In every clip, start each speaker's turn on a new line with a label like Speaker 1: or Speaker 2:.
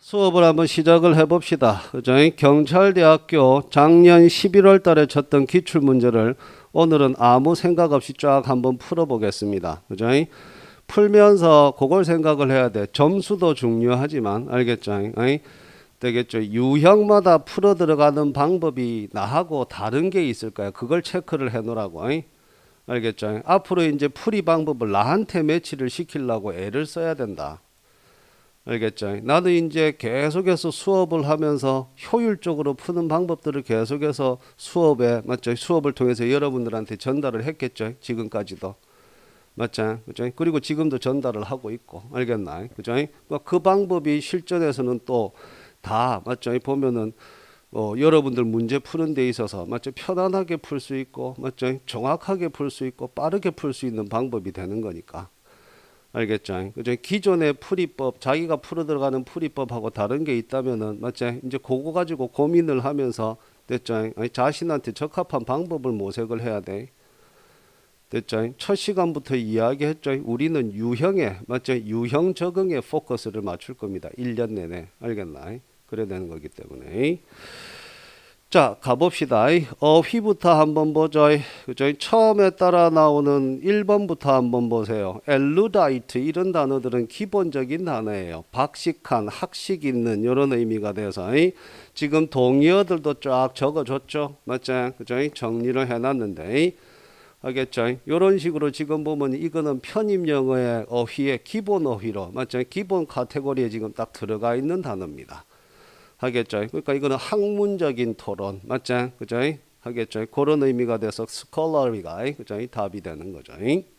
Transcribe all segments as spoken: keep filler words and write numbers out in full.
Speaker 1: 수업을 한번 시작을 해봅시다. 그죠? 경찰대학교 작년 십일월 달에 쳤던 기출문제를 오늘은 아무 생각 없이 쫙 한번 풀어보겠습니다. 그죠? 풀면서 그걸 생각을 해야 돼. 점수도 중요하지만 알겠죠? 되겠죠? 유형마다 풀어 들어가는 방법이 나하고 다른 게 있을까요? 그걸 체크를 해 놓으라고. 알겠죠? 앞으로 이제 풀이 방법을 나한테 매치를 시키려고 애를 써야 된다. 알겠죠? 나도 이제 계속해서 수업을 하면서 효율적으로 푸는 방법들을 계속해서 수업에 맞죠? 수업을 통해서 여러분들한테 전달을 했겠죠? 지금까지도. 맞죠? 그죠? 그리고 지금도 전달을 하고 있고. 알겠나? 그죠? 그 방법이 실전에서는 또 다 맞죠? 보면은 어, 여러분들 문제 푸는 데 있어서 맞죠? 편안하게 풀 수 있고 맞죠? 정확하게 풀 수 있고 빠르게 풀 수 있는 방법이 되는 거니까. 알겠죠? 그죠? 기존의 풀이법, 자기가 풀어 들어가는 풀이법하고 다른 게 있다면은 맞죠? 이제 그거 가지고 고민을 하면서 됐죠? 아니, 자신한테 적합한 방법을 모색을 해야 돼. 됐죠? 첫 시간부터 이야기했죠. 우리는 유형에 맞죠? 유형 적응에 포커스를 맞출 겁니다. 일 년 내내. 알겠나? 그래야 되는 거기 때문에. 자, 가봅시다. 어휘부터 한번 보죠. 그죠? 처음에 따라 나오는 일 번부터 한번 보세요. 엘루다이트 이런 단어들은 기본적인 단어예요. 박식한, 학식 있는 이런 의미가 돼서 지금 동의어들도 쫙 적어줬죠. 맞죠? 그죠? 정리를 해놨는데 알겠죠? 이런 식으로 지금 보면 이거는 편입 영어의 어휘의 기본 어휘로 맞죠? 기본 카테고리에 지금 딱 들어가 있는 단어입니다. 하겠죠? 그러니까 이거는 학문적인 토론 맞죠? 그죠? 하겠죠? 그런 의미가 돼서 스콜러리가 그죠? 답이 되는 거죠.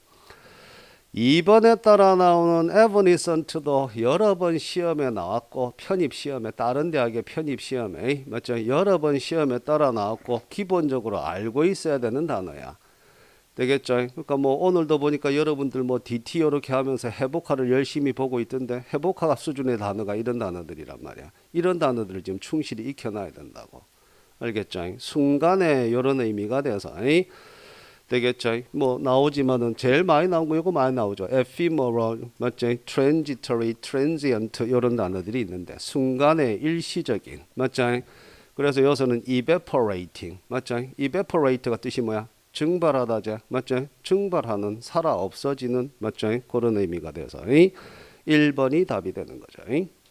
Speaker 1: 이 번에 따라 나오는 에버니선트도 여러 번 시험에 나왔고 편입 시험에 다른 대학의 편입 시험에 맞죠? 여러 번 시험에 따라 나왔고 기본적으로 알고 있어야 되는 단어야. 되겠죠? 그러니까 뭐 오늘도 보니까 여러분들 뭐 디티 이렇게 하면서 회복화를 열심히 보고 있던데 회복화 수준의 단어가 이런 단어들이란 말이야. 이런 단어들을 지금 충실히 익혀놔야 된다고. 알겠죠? 순간에 이런 의미가 돼서 되겠죠? 뭐 나오지만은 제일 많이 나온 거 이거 많이 나오죠. ephemeral, 맞죠? transitory, transient 이런 단어들이 있는데 순간에 일시적인, 맞죠? 그래서 여기서는 evaporating, 맞죠? evaporate가 뜻이 뭐야? 증발하다죠. 맞죠? 증발하는, 살아 없어지는, 맞죠? 그런 의미가 돼서 일 번이 답이 되는 거죠.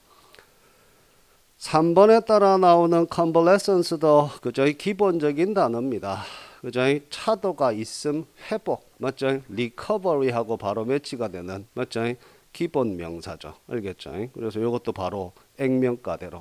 Speaker 1: 삼 번에 따라 나오는 convalescence도 그저 기본적인 단어입니다. 그저 차도가 있음, 회복, 맞죠? recovery하고 바로 매치가 되는, 맞죠? 기본 명사죠. 알겠죠? 그래서 이것도 바로 액면가대로.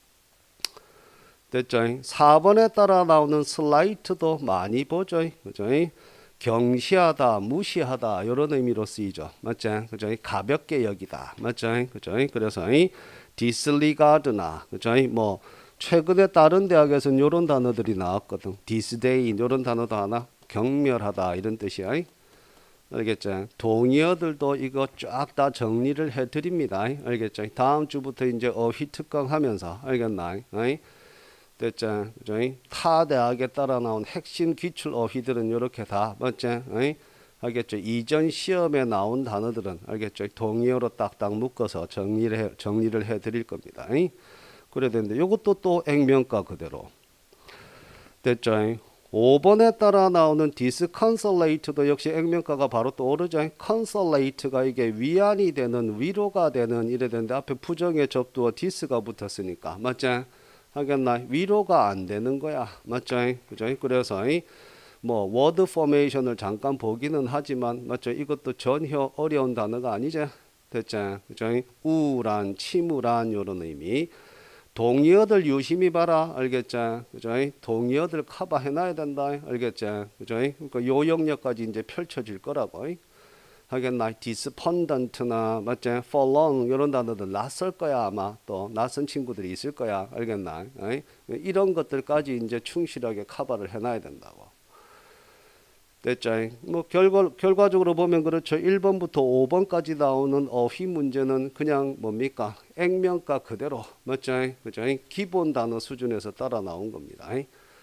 Speaker 1: 됐죠? 사 번에 따라 나오는 슬라이트도 많이 보죠. 그죠? 경시하다, 무시하다 이런 의미로 쓰이죠. 맞죠? 그죠? 가볍게 여기다. 맞죠? 그죠? 그래서 디스리가드나 그죠? 뭐 최근에 다른 대학에서는 이런 단어들이 나왔거든. 디스데인 이런 단어도 하나 경멸하다 이런 뜻이야. 알겠죠? 동의어들도 이거 쫙 다 정리를 해 드립니다. 알겠죠? 다음 주부터 이제 어휘 특강 하면서 알겠나? 됐죠? 그죠? 타 대학에 따라 나온 핵심 기출 어휘들은 이렇게 다 맞죠? 알겠죠? 이전 시험에 나온 단어들은 알겠죠? 동의어로 딱딱 묶어서 정리를 해, 정리를 해 드릴 겁니다. 그래야 되는데 이것도 또 액면가 그대로. 됐죠? 오 번에 따라 나오는 disconsolate도 역시 액면가가 바로 떠오르죠. consolate가 이게 위안이 되는, 위로가 되는 이래 되는데 앞에 부정의 접두어 dis가 붙었으니까 맞죠? 하겠나? 위로가 안 되는 거야. 맞죠? 그죠? 그래서 뭐 워드 포메이션을 잠깐 보기는 하지만 맞죠? 이것도 전혀 어려운 단어가 아니죠. 됐죠? 그죠? 우울한, 침울한 이런 의미. 동의어들 유심히 봐라. 알겠죠? 그죠? 동의어들 커버해 놔야 된다. 알겠죠? 그죠? 그러니까 요 영역까지 이제 펼쳐질 거라고. 하겠나? 디스펀던트나 맞지? forlorn 이런 단어들 낯설 거야 아마 또 낯선 친구들이 있을 거야 알겠나? 어이? 이런 것들까지 이제 충실하게 커버를 해놔야 된다고. 됐죠? 뭐 결과 결과적으로 보면 그렇죠. 일 번부터 오 번까지 나오는 어휘 문제는 그냥 뭡니까? 액면가 그대로 맞죠? 그죠? 기본 단어 수준에서 따라 나온 겁니다.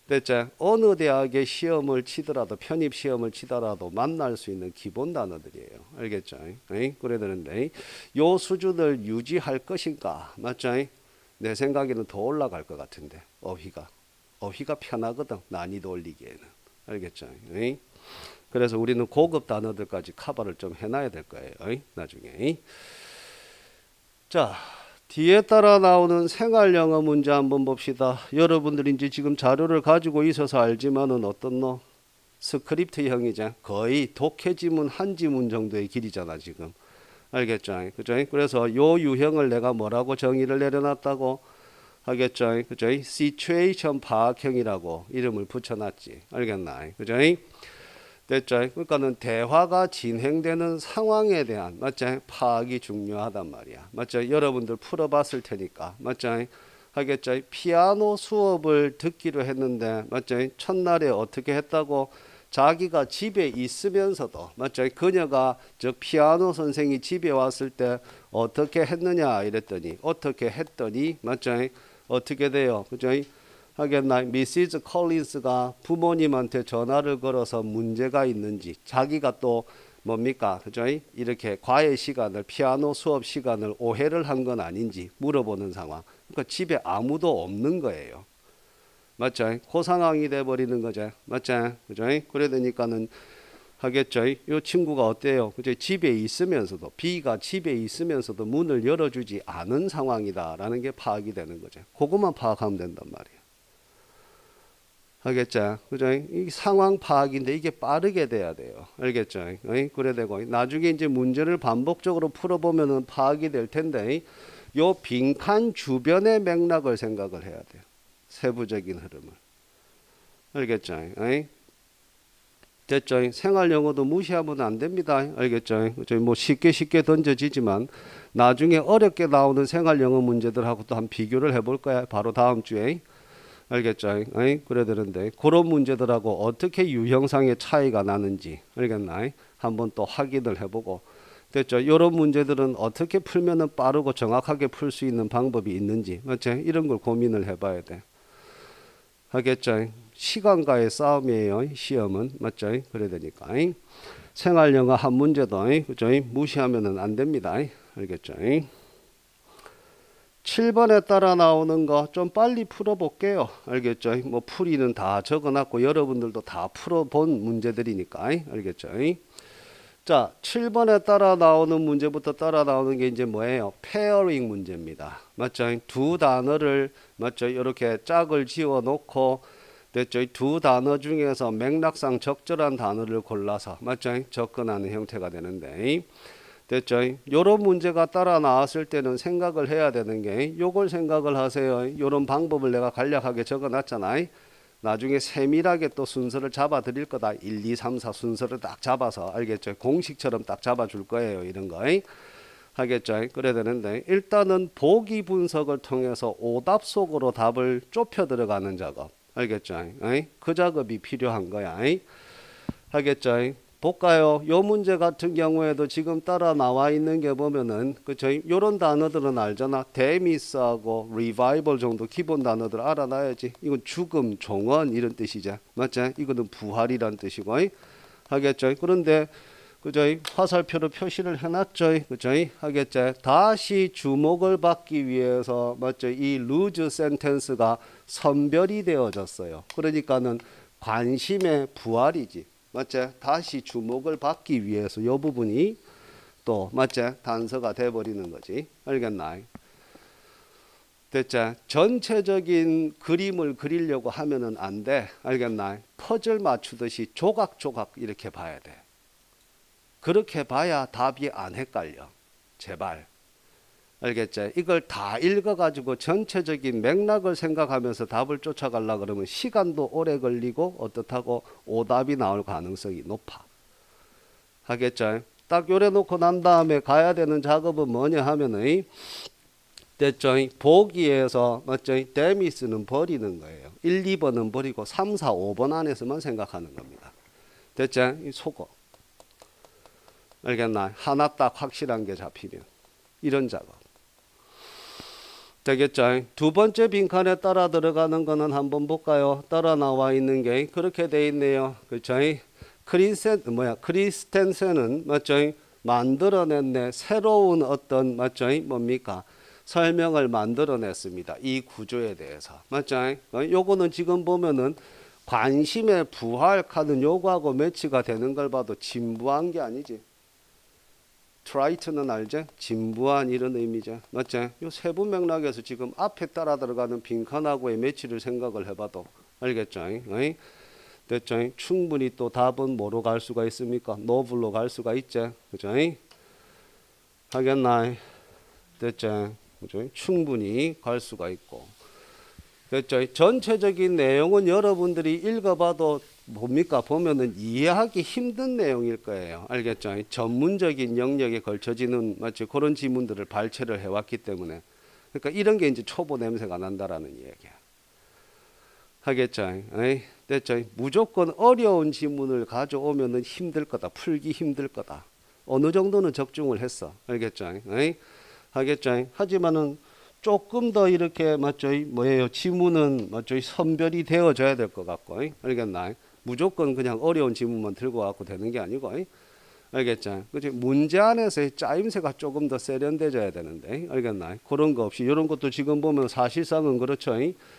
Speaker 1: 됐죠? 어느 대학의 시험을 치더라도 편입 시험을 치더라도 만날 수 있는 기본 단어들이에요. 알겠죠? 에이? 그래야 되는데 요 수준을 유지할 것인가? 맞죠? 내 생각에는 더 올라갈 것 같은데 어휘가 어휘가 편하거든. 난이도 올리기에는. 알겠죠? 에이? 그래서 우리는 고급 단어들까지 커버를 좀 해놔야 될 거예요. 에이? 나중에. 에이? 자, 뒤에 따라 나오는 생활 영어 문제 한번 봅시다. 여러분들이 이제 지금 자료를 가지고 있어서 알지만은 어떤 너 스크립트형이죠. 거의 독해지문 한 지문 정도의 길이잖아 지금. 알겠죠? 그죠? 그래서 요 유형을 내가 뭐라고 정의를 내려놨다고 하겠죠? 그죠? 시츄에이션 파악형이라고 이름을 붙여놨지. 알겠나? 그죠? 됐죠? 그러니까는 대화가 진행되는 상황에 대한 맞죠? 파악이 중요하단 말이야. 맞죠? 여러분들 풀어봤을 테니까 맞죠? 하겠죠? 피아노 수업을 듣기로 했는데 맞죠? 첫날에 어떻게 했다고 자기가 집에 있으면서도 맞죠? 그녀가 저 피아노 선생이 집에 왔을 때 어떻게 했느냐 이랬더니 어떻게 했더니 맞죠? 어떻게 돼요? 그죠? 하겠나 미시즈 콜린스가 부모님한테 전화를 걸어서 문제가 있는지 자기가 또 뭡니까 그죠? 이렇게 과외 시간을 피아노 수업 시간을 오해를 한 건 아닌지 물어보는 상황. 그러니까 집에 아무도 없는 거예요. 맞죠? 그 상황이 돼 버리는 거죠. 맞죠? 그죠? 그래 되니까는 하겠죠. 이 친구가 어때요? 그죠? 집에 있으면서도 B가 집에 있으면서도 문을 열어주지 않은 상황이다라는 게 파악이 되는 거죠. 그것만 파악하면 된단 말이에요. 알겠죠? 그죠? 이 상황 파악인데 이게 빠르게 돼야 돼요. 알겠죠? 그래 되고 나중에 이제 문제를 반복적으로 풀어보면은 파악이 될 텐데 요 빈칸 주변의 맥락을 생각을 해야 돼요. 세부적인 흐름을. 알겠죠? 됐죠? 생활 영어도 무시하면 안 됩니다. 알겠죠? 뭐 쉽게 쉽게 던져지지만 나중에 어렵게 나오는 생활 영어 문제들하고 또 한 비교를 해볼 거야. 바로 다음 주에. 알겠죠? 에이? 그래야 되는데 그런 문제들하고 어떻게 유형상의 차이가 나는지 알겠나? 한번 또 확인을 해보고 됐죠? 이런 문제들은 어떻게 풀면은 빠르고 정확하게 풀 수 있는 방법이 있는지 맞죠? 이런 걸 고민을 해봐야 돼. 하겠죠? 시간과의 싸움이에요. 시험은 맞죠? 그래야 되니까 생활 영어 한 문제도 그죠? 무시하면은 안 됩니다. 알겠죠? 칠 번에 따라 나오는 거 좀 빨리 풀어볼게요. 알겠죠? 뭐 풀이는 다 적어놨고 여러분들도 다 풀어본 문제들이니까 알겠죠? 자, 칠 번에 따라 나오는 문제부터 따라 나오는 게 이제 뭐예요? 페어링 문제입니다. 맞죠? 두 단어를 맞죠? 이렇게 짝을 지어 놓고 됐죠? 두 단어 중에서 맥락상 적절한 단어를 골라서 맞죠? 접근하는 형태가 되는데 됐죠? 요런 문제가 따라 나왔을 때는 생각을 해야 되는 게 요걸 생각을 하세요. 요런 방법을 내가 간략하게 적어 놨잖아. 나중에 세밀하게 또 순서를 잡아 드릴 거다. 일, 이, 삼, 사 순서를 딱 잡아서 알겠죠? 공식처럼 딱 잡아 줄 거예요. 이런 거. 하겠죠? 그래야 되는데 일단은 보기 분석을 통해서 오답 속으로 답을 좁혀 들어가는 작업. 알겠죠? 그 작업이 필요한 거야. 하겠죠? 볼까요? 요 문제 같은 경우에도 지금 따라 나와 있는 게 보면은 그쵸? 요런 단어들은 알잖아. 데미스하고 리바이벌 정도 기본 단어들 알아놔야지. 이건 죽음, 종언 이런 뜻이죠. 맞죠? 이거는 부활이란 뜻이고. 하겠죠? 그런데 그죠? 화살표로 표시를 해놨죠. 그죠? 하겠죠? 다시 주목을 받기 위해서 맞죠? 이 lose sentence가 선별이 되어졌어요. 그러니까는 관심의 부활이지. 맞지? 다시 주목을 받기 위해서 이 부분이 또 맞지? 단서가 돼버리는 거지. 알겠나? 됐지? 전체적인 그림을 그리려고 하면은 안 돼. 알겠나? 퍼즐 맞추듯이 조각조각 이렇게 봐야 돼. 그렇게 봐야 답이 안 헷갈려. 제발. 알겠지? 이걸 다 읽어가지고 전체적인 맥락을 생각하면서 답을 쫓아가려고 그러면 시간도 오래 걸리고 어떻다고 오답이 나올 가능성이 높아. 하겠죠? 딱 요래 놓고 난 다음에 가야 되는 작업은 뭐냐 하면은 됐죠? 보기에서 맞죠? 데미스는 버리는 거예요. 일, 이 번은 버리고 삼, 사, 오 번 안에서만 생각하는 겁니다. 됐죠? 속어. 알겠나? 하나 딱 확실한 게 잡히면 이런 작업. 되겠죠? 두 번째 빈칸에 따라 들어가는 거는 한번 볼까요? 따라 나와 있는 게 그렇게 돼 있네요. 그렇죠? 크리센 뭐야? 크리스텐센은 맞죠? 만들어냈네. 새로운 어떤 맞죠? 뭡니까? 설명을 만들어냈습니다. 이 구조에 대해서. 맞죠? 요거는 지금 보면은 관심의 부활카는 요거하고 매치가 되는 걸 봐도 진부한 게 아니지. 트라이트는 알죠? 진부한 이런 의미죠. 맞죠? 요 세부 맥락에서 지금 앞에 따라 들어가는 빈칸하고의 매치를 생각을 해봐도 알겠죠? 어이? 됐죠? 충분히 또 답은 뭐로 갈 수가 있습니까? 노블로 갈 수가 있죠. 그죠? 하겠나? 됐죠? 그죠? 충분히 갈 수가 있고. 됐죠? 전체적인 내용은 여러분들이 읽어봐도 뭡니까? 보면은 이해하기 힘든 내용일 거예요. 알겠죠? 전문적인 영역에 걸쳐지는 마치 그런 지문들을 발췌를 해왔기 때문에. 그러니까 이런 게 이제 초보 냄새가 난다라는 얘기야. 하겠죠? 에이, 됐죠? 무조건 어려운 지문을 가져오면은 힘들 거다. 풀기 힘들 거다. 어느 정도는 적중을 했어. 알겠죠? 에이, 하겠죠? 하지만은 조금 더 이렇게 맞죠? 뭐예요? 지문은 맞죠? 선별이 되어져야 될 것 같고, 알겠나? 무조건 그냥 어려운 지문만 들고 갖고 되는 게 아니고, 알겠죠? 그치? 문제 안에서의 짜임새가 조금 더 세련돼져야 되는데, 알겠나? 그런 거 없이 이런 것도 지금 보면 사실상은 그렇죠.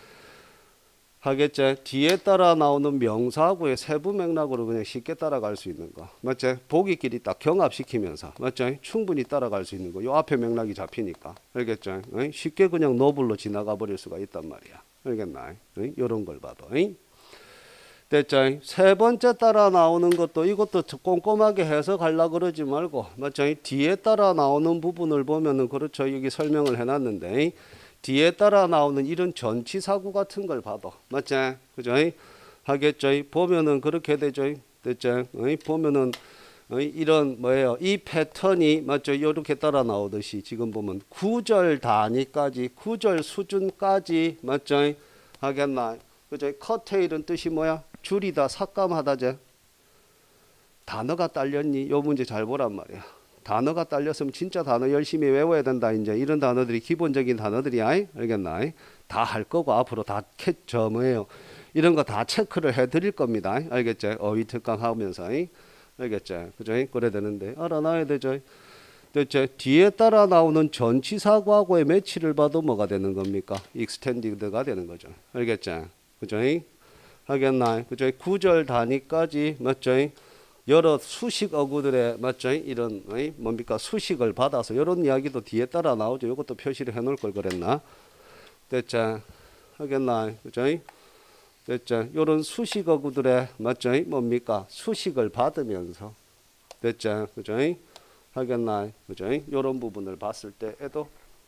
Speaker 1: 하겠죠? 뒤에 따라 나오는 명사하고의 세부 맥락으로 그냥 쉽게 따라갈 수 있는 거, 맞죠? 보기끼리 딱 경합시키면서, 맞죠? 충분히 따라갈 수 있는 거. 요 앞에 맥락이 잡히니까, 알겠죠? 어이? 쉽게 그냥 노블로 지나가 버릴 수가 있단 말이야. 알겠나? 어이? 요런 걸 봐도. 어이? 됐죠? 세 번째 따라 나오는 것도 이것도 꼼꼼하게 해석하려고 그러지 말고, 맞죠? 뒤에 따라 나오는 부분을 보면은 그렇죠? 여기 설명을 해놨는데, 뒤에 따라 나오는 이런 전치사구 같은 걸 봐도 맞지? 그죠? 하겠죠? 보면은 그렇게 되죠. 됐죠? 보면은 이런 뭐예요? 이 패턴이 맞죠? 이렇게 따라 나오듯이 지금 보면 구절 단위까지 구절 수준까지 맞죠? 하겠나? 그죠? 커테일은 뜻이 뭐야? 줄이다, 삭감하다제. 단어가 딸렸니? 요 문제 잘 보란 말이야. 단어가 딸렸으면 진짜 단어 열심히 외워야 된다. 이제 이런 단어들이 기본적인 단어들이야. 알겠나? 다 할 거고 앞으로 다 캐쳐 뭐예요? 이런 거 다 체크를 해 드릴 겁니다. 알겠죠? 어휘 특강 하면서. 알겠죠? 그죠? 그래 되는데 알아놔야 되죠. 됐죠? 뒤에 따라 나오는 전치사구하고의 매치를 봐도 뭐가 되는 겁니까? 익스텐디드가 되는 거죠. 알겠죠? 그죠? 하겠나? 그죠? 구절 단위까지 맞죠? 여러 수식 어구들의 맞죠? 이런 어이? 뭡니까? 수식을 받아서 이런 이야기도 뒤에 따라 나오죠. 이것도 표시를 해 놓을 걸 그랬나? 됐죠? 하겠나? 그죠? 됐죠? 이런 수식 어구들의 맞죠? 뭡니까? 수식을 받으면서 됐죠? 그죠? 하겠나? 그죠? 이런 부분을 봤을 때에도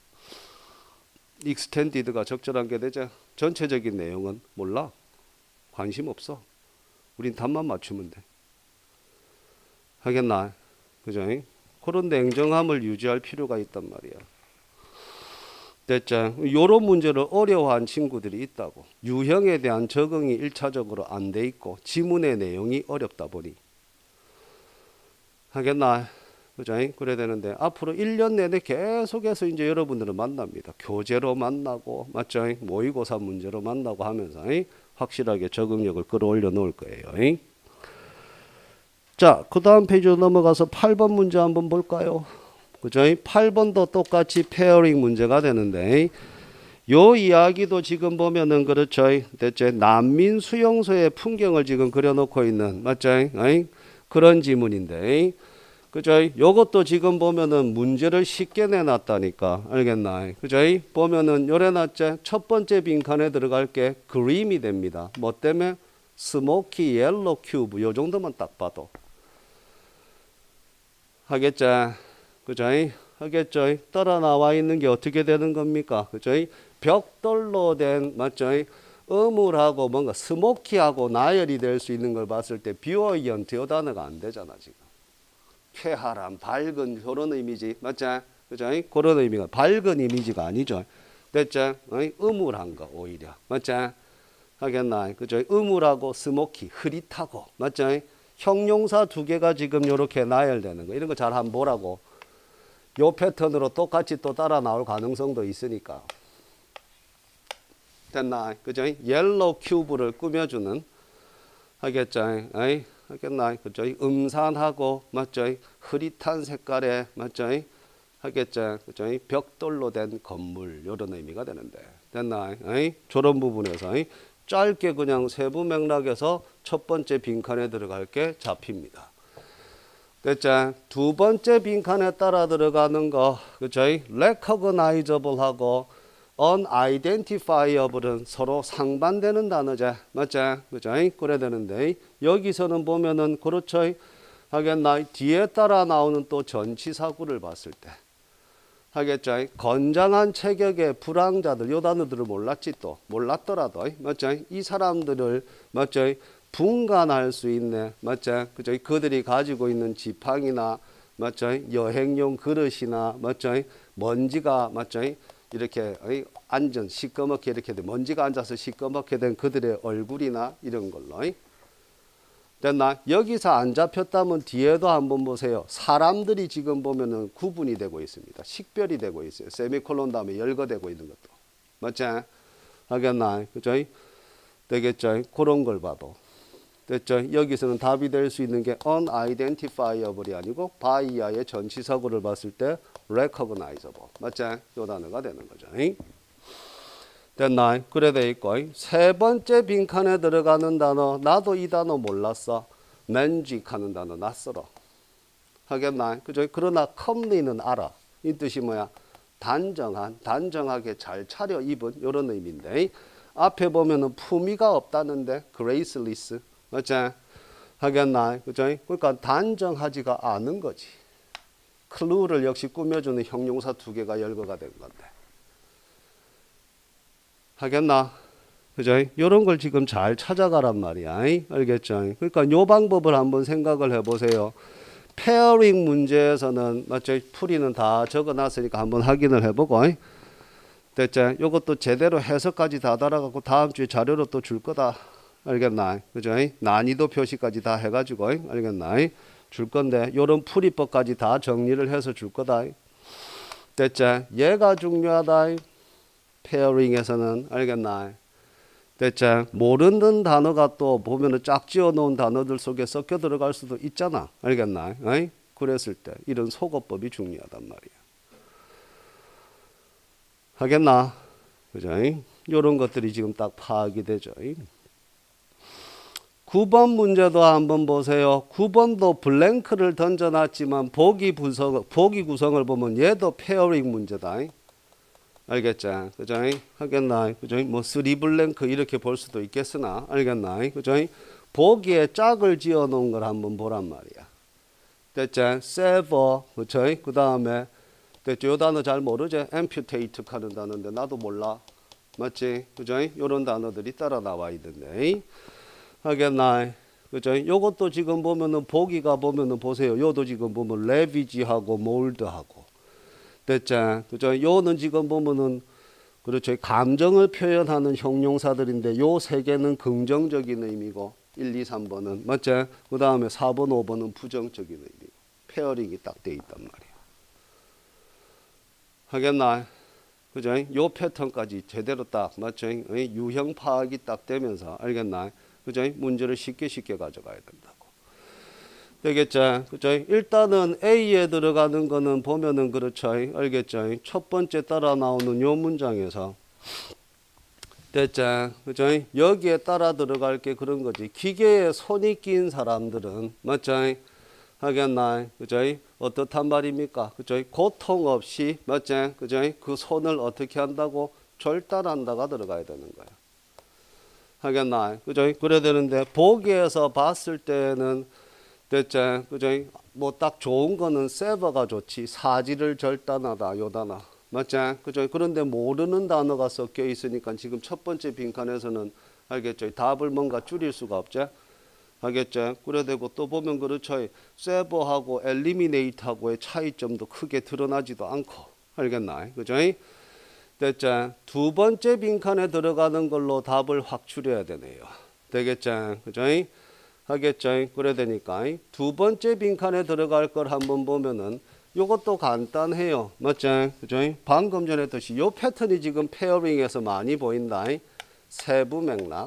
Speaker 1: 익스텐디드가 적절한 게 되죠. 전체적인 내용은 몰라. 관심 없어. 우린 답만 맞추면 돼. 하겠나? 그죠? 그런 냉정함을 유지할 필요가 있단 말이야. 됐죠? 요런 문제를 어려워한 친구들이 있다고. 유형에 대한 적응이 일차적으로 안 돼 있고 지문의 내용이 어렵다 보니. 하겠나? 그죠? 그래야 되는데 앞으로 일 년 내내 계속해서 이제 여러분들을 만납니다. 교재로 만나고 맞죠? 모의고사 문제로 만나고 하면서 확실하게 적응력을 끌어올려 놓을 거예요. 자, 그 다음 페이지로 넘어가서 팔 번 문제 한번 볼까요? 그죠? 팔 번도 똑같이 페어링 문제가 되는데, 요 이야기도 지금 보면은 그렇죠. 대체 난민 수용소의 풍경을 지금 그려놓고 있는, 맞죠? 그런 지문인데, 그죠? 요것도 지금 보면은 문제를 쉽게 내놨다니까. 알겠나? 그죠? 보면은 요래놨죠? 첫 번째 빈칸에 들어갈 게 그림이 됩니다. 뭐 때문에? 스모키 옐로 큐브. 요 정도만 딱 봐도. 하겠죠? 그죠? 하겠죠? 따라 나와 있는 게 어떻게 되는 겁니까? 그죠? 벽돌로 된, 맞죠? 어물하고 뭔가 스모키하고 나열이 될 수 있는 걸 봤을 때 비오이언트 요 단어가 안 되잖아, 지금. 쾌활한, 밝은 그런 이미지. 맞죠? 그죠? 그런 의미가 밝은 이미지가 아니죠. 됐죠? 어물한 거, 오히려. 맞죠? 하겠나? 그죠? 어물하고 스모키, 흐릿하고. 맞죠? 형용사 두 개가 지금 이렇게 나열되는 거. 이런 거 잘 한번 보라고. 요 패턴으로 똑같이 또 따라 나올 가능성도 있으니까. 됐나? 그죠? 옐로우 큐브를 꾸며주는 하겠죠? 에이, 하겠나? 그죠? 음산하고 맞죠? 흐릿한 색깔의 맞죠? 하겠죠? 그죠? 벽돌로 된 건물 이런 의미가 되는데 됐나? 에이, 저런 부분에서 에이, 짧게 그냥 세부 맥락에서 첫 번째 빈칸에 들어갈 게 잡힙니다. 됐죠? 두 번째 빈칸에 따라 들어가는 거, 그죠? recognizable하고 unidentifiable은 서로 상반되는 단어죠. 맞죠? 그죠? 그래야 되는데, 여기서는 보면은, 그렇죠? 하겠나? 뒤에 따라 나오는 또 전치사구를 봤을 때. 하겠죠? 건장한 체격의 불황자들, 요 단어들을 몰랐지 또. 몰랐더라도, 맞죠? 이 사람들을, 맞죠? 분간할 수 있네. 맞죠? 그죠? 그들이 가지고 있는 지팡이나, 맞죠? 여행용 그릇이나, 맞죠? 먼지가, 맞죠? 이렇게 앉은 시꺼멓게 이렇게 된 먼지가 앉아서 시꺼멓게 된 그들의 얼굴이나 이런 걸로. 됐나? 여기서 안 잡혔다면 뒤에도 한번 보세요. 사람들이 지금 보면은 구분이 되고 있습니다. 식별이 되고 있어요. 세미콜론 다음에 열거되고 있는 것도. 맞죠? 하겠나? 그죠? 되겠죠? 그런 걸 봐도. 됐죠? 여기서는 답이 될 수 있는 게 unidentifiable이 아니고 by의 전치사구를 봤을 때 recognizable. 맞죠? 요 단어가 되는 거죠. 됐나? 그래 돼 있고 세 번째 빈칸에 들어가는 단어 나도 이 단어 몰랐어. magic 하는 단어 낯설어. 하겠나? 그죠? 그러나 comely는 알아. 이 뜻이 뭐야? 단정한, 단정하게 잘 차려입은 이런 의미인데 앞에 보면은 품위가 없다는데 graceless. 맞지? 하겠나? 그죠? 그러니까 단정하지가 않은 거지. 클루를 역시 꾸며주는 형용사 두 개가 열거가 된 건데. 하겠나? 그죠? 이런 걸 지금 잘 찾아가란 말이야. 알겠죠? 그러니까 요 방법을 한번 생각을 해보세요. 페어링 문제에서는 맞죠? 풀이는 다 적어놨으니까 한번 확인을 해보고. 됐죠? 요것도 제대로 해석까지 다 달아갖고 다음 주에 자료로 또 줄 거다. 알겠나? 그죠? 난이도 표시까지 다 해가지고 알겠나? 줄 건데 요런 풀이법까지 다 정리를 해서 줄 거다. 됐죠? 얘가 중요하다. 페어링에서는 알겠나? 됐죠? 모르는 단어가 또 보면은 짝지어 놓은 단어들 속에 섞여 들어갈 수도 있잖아. 알겠나? 어이? 그랬을 때 이런 속어법이 중요하단 말이야. 하겠나? 그죠? 요런 것들이 지금 딱 파악이 되죠. 구 번 문제도 한번 보세요. 구 번도 블랭크를 던져놨지만 보기 구성, 보기 구성을 보면 얘도 페어링 문제다. 알겠죠? 그죠? 하겠나? 그죠? 뭐 쓰리 블랭크 이렇게 볼 수도 있겠으나 알겠나? 그죠? 보기에 짝을 지어 놓은 걸 한번 보란 말이야. 됐죠? sever, 그죠? 그 다음에 됐죠? 요 단어 잘 모르지? amputate 하는 단어인데 나도 몰라. 맞지? 그죠? 요런 단어들이 따라 나와 있는데. 하겠나? 그죠? 요것도 지금 보면은 보기가 보면은 보세요. 요도 지금 보면 레비지하고 몰드하고. 됐죠? 그죠? 요는 지금 보면은 그렇죠. 감정을 표현하는 형용사들인데 요 세 개는 긍정적인 의미고 일, 이, 삼 번은 맞죠? 그 다음에 사 번, 오 번은 부정적인 의미고 페어링이 딱 돼 있단 말이야. 하겠나? 그죠? 요 패턴까지 제대로 딱 맞죠? 유형 파악이 딱 되면서 알겠나? 그죠? 문제를 쉽게 쉽게 가져가야 된다고. 되겠죠? 그죠? 일단은 A에 들어가는 거는 보면은 그렇죠? 알겠죠? 첫 번째 따라 나오는 요 문장에서 됐죠? 그죠? 여기에 따라 들어갈 게 그런 거지. 기계에 손이 낀 사람들은 맞죠? 하겠나? 그죠? 어떻단 말입니까? 그죠? 고통 없이 맞죠? 그죠? 그 손을 어떻게 한다고? 절단한다가 들어가야 되는 거야. 하겠나? 그죠? 그래야 되는데 보기에서 봤을 때는 됐죠? 그죠? 뭐 딱 좋은 거는 세버가 좋지. 사지를 절단하다 요 단어. 맞죠? 그죠? 그런데 모르는 단어가 섞여 있으니까 지금 첫 번째 빈칸에서는 알겠죠? 답을 뭔가 줄일 수가 없죠? 알겠죠? 그래 되고 또 보면 그렇죠. 세버하고 엘리미네이트하고의 차이점도 크게 드러나지도 않고. 알겠나? 그죠? 됐죠? 두 번째 빈칸에 들어가는 걸로 답을 확 추려야 되네요. 되겠죠? 그죠? 하겠죠? 그래 되니까 두 번째 빈칸에 들어갈 걸 한번 보면은 요것도 간단해요. 맞죠? 그죠? 방금 전에 했듯이 요 패턴이 지금 페어링에서 많이 보인다. 세부 맥락.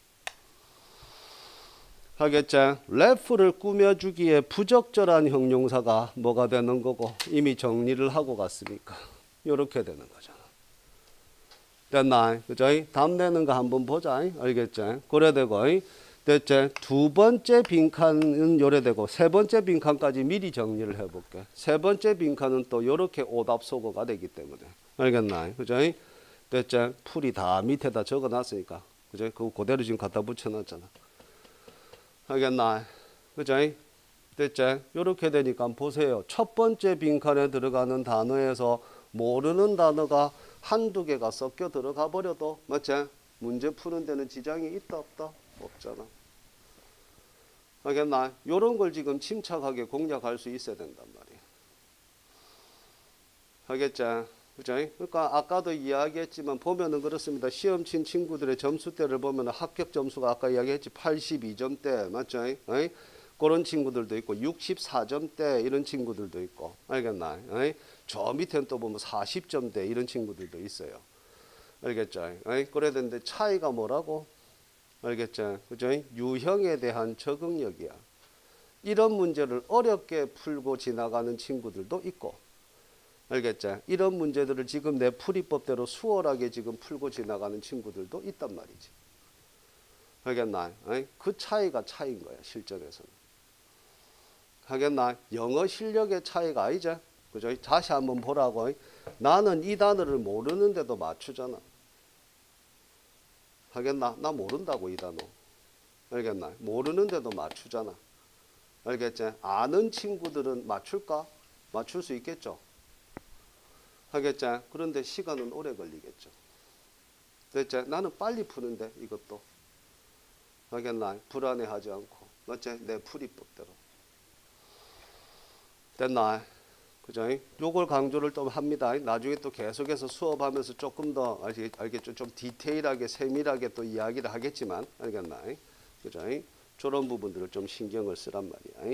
Speaker 1: 하겠죠? 레프를 꾸며주기에 부적절한 형용사가 뭐가 되는 거고 이미 정리를 하고 갔으니까 이렇게 되는 거잖아. 됐나? 그죠? 답 내는 거 한번 보자. 알겠죠? 그래 되고 됐죠? 두 번째 빈칸은 요래 되고 세 번째 빈칸까지 미리 정리를 해볼게. 세 번째 빈칸은 또 요렇게 오답 소거가 되기 때문에 알겠나? 그죠? 됐죠? 풀이 다 밑에다 적어놨으니까 그죠? 그거 그대로 지금 갖다 붙여놨잖아. 알겠나? 그죠? 됐죠? 요렇게 되니까 보세요. 첫 번째 빈칸에 들어가는 단어에서 모르는 단어가 한두 개가 섞여 들어가 버려도 맞지? 문제 푸는 데는 지장이 있다 없다? 없잖아. 알겠나? 요런 걸 지금 침착하게 공략할 수 있어야 된단 말이야. 알겠지? 그죠? 그러니까 아까도 이야기했지만 보면은 그렇습니다. 시험 친 친구들의 점수대를 보면은 합격 점수가 아까 이야기했지 팔십이 점대 맞죠? 어이? 그런 친구들도 있고 육십사 점대 이런 친구들도 있고 알겠나? 어이? 저 밑에는 또 보면 사십 점대 이런 친구들도 있어요. 알겠죠? 어이? 그래야 되는데 차이가 뭐라고? 알겠죠? 그죠? 유형에 대한 적응력이야. 이런 문제를 어렵게 풀고 지나가는 친구들도 있고 알겠죠? 이런 문제들을 지금 내 풀이법대로 수월하게 지금 풀고 지나가는 친구들도 있단 말이지. 알겠나? 어이? 그 차이가 차이인 거야, 실전에서는. 하겠나? 영어 실력의 차이가 아니죠? 그죠? 다시 한번 보라고. 나는 이 단어를 모르는데도 맞추잖아. 하겠나? 나 모른다고 이 단어. 알겠나? 모르는데도 맞추잖아. 알겠지? 아는 친구들은 맞출까? 맞출 수 있겠죠? 하겠지? 그런데 시간은 오래 걸리겠죠. 됐지? 나는 빨리 푸는데 이것도. 하겠나? 불안해하지 않고. 맞지? 내 풀이법대로. 됐나? 그죠? 요걸 강조를 또 합니다. 나중에 또 계속해서 수업하면서 조금 더 알겠죠? 좀 디테일하게 세밀하게 또 이야기를 하겠지만 알겠나? 그죠? 저런 부분들을 좀 신경을 쓰란 말이야.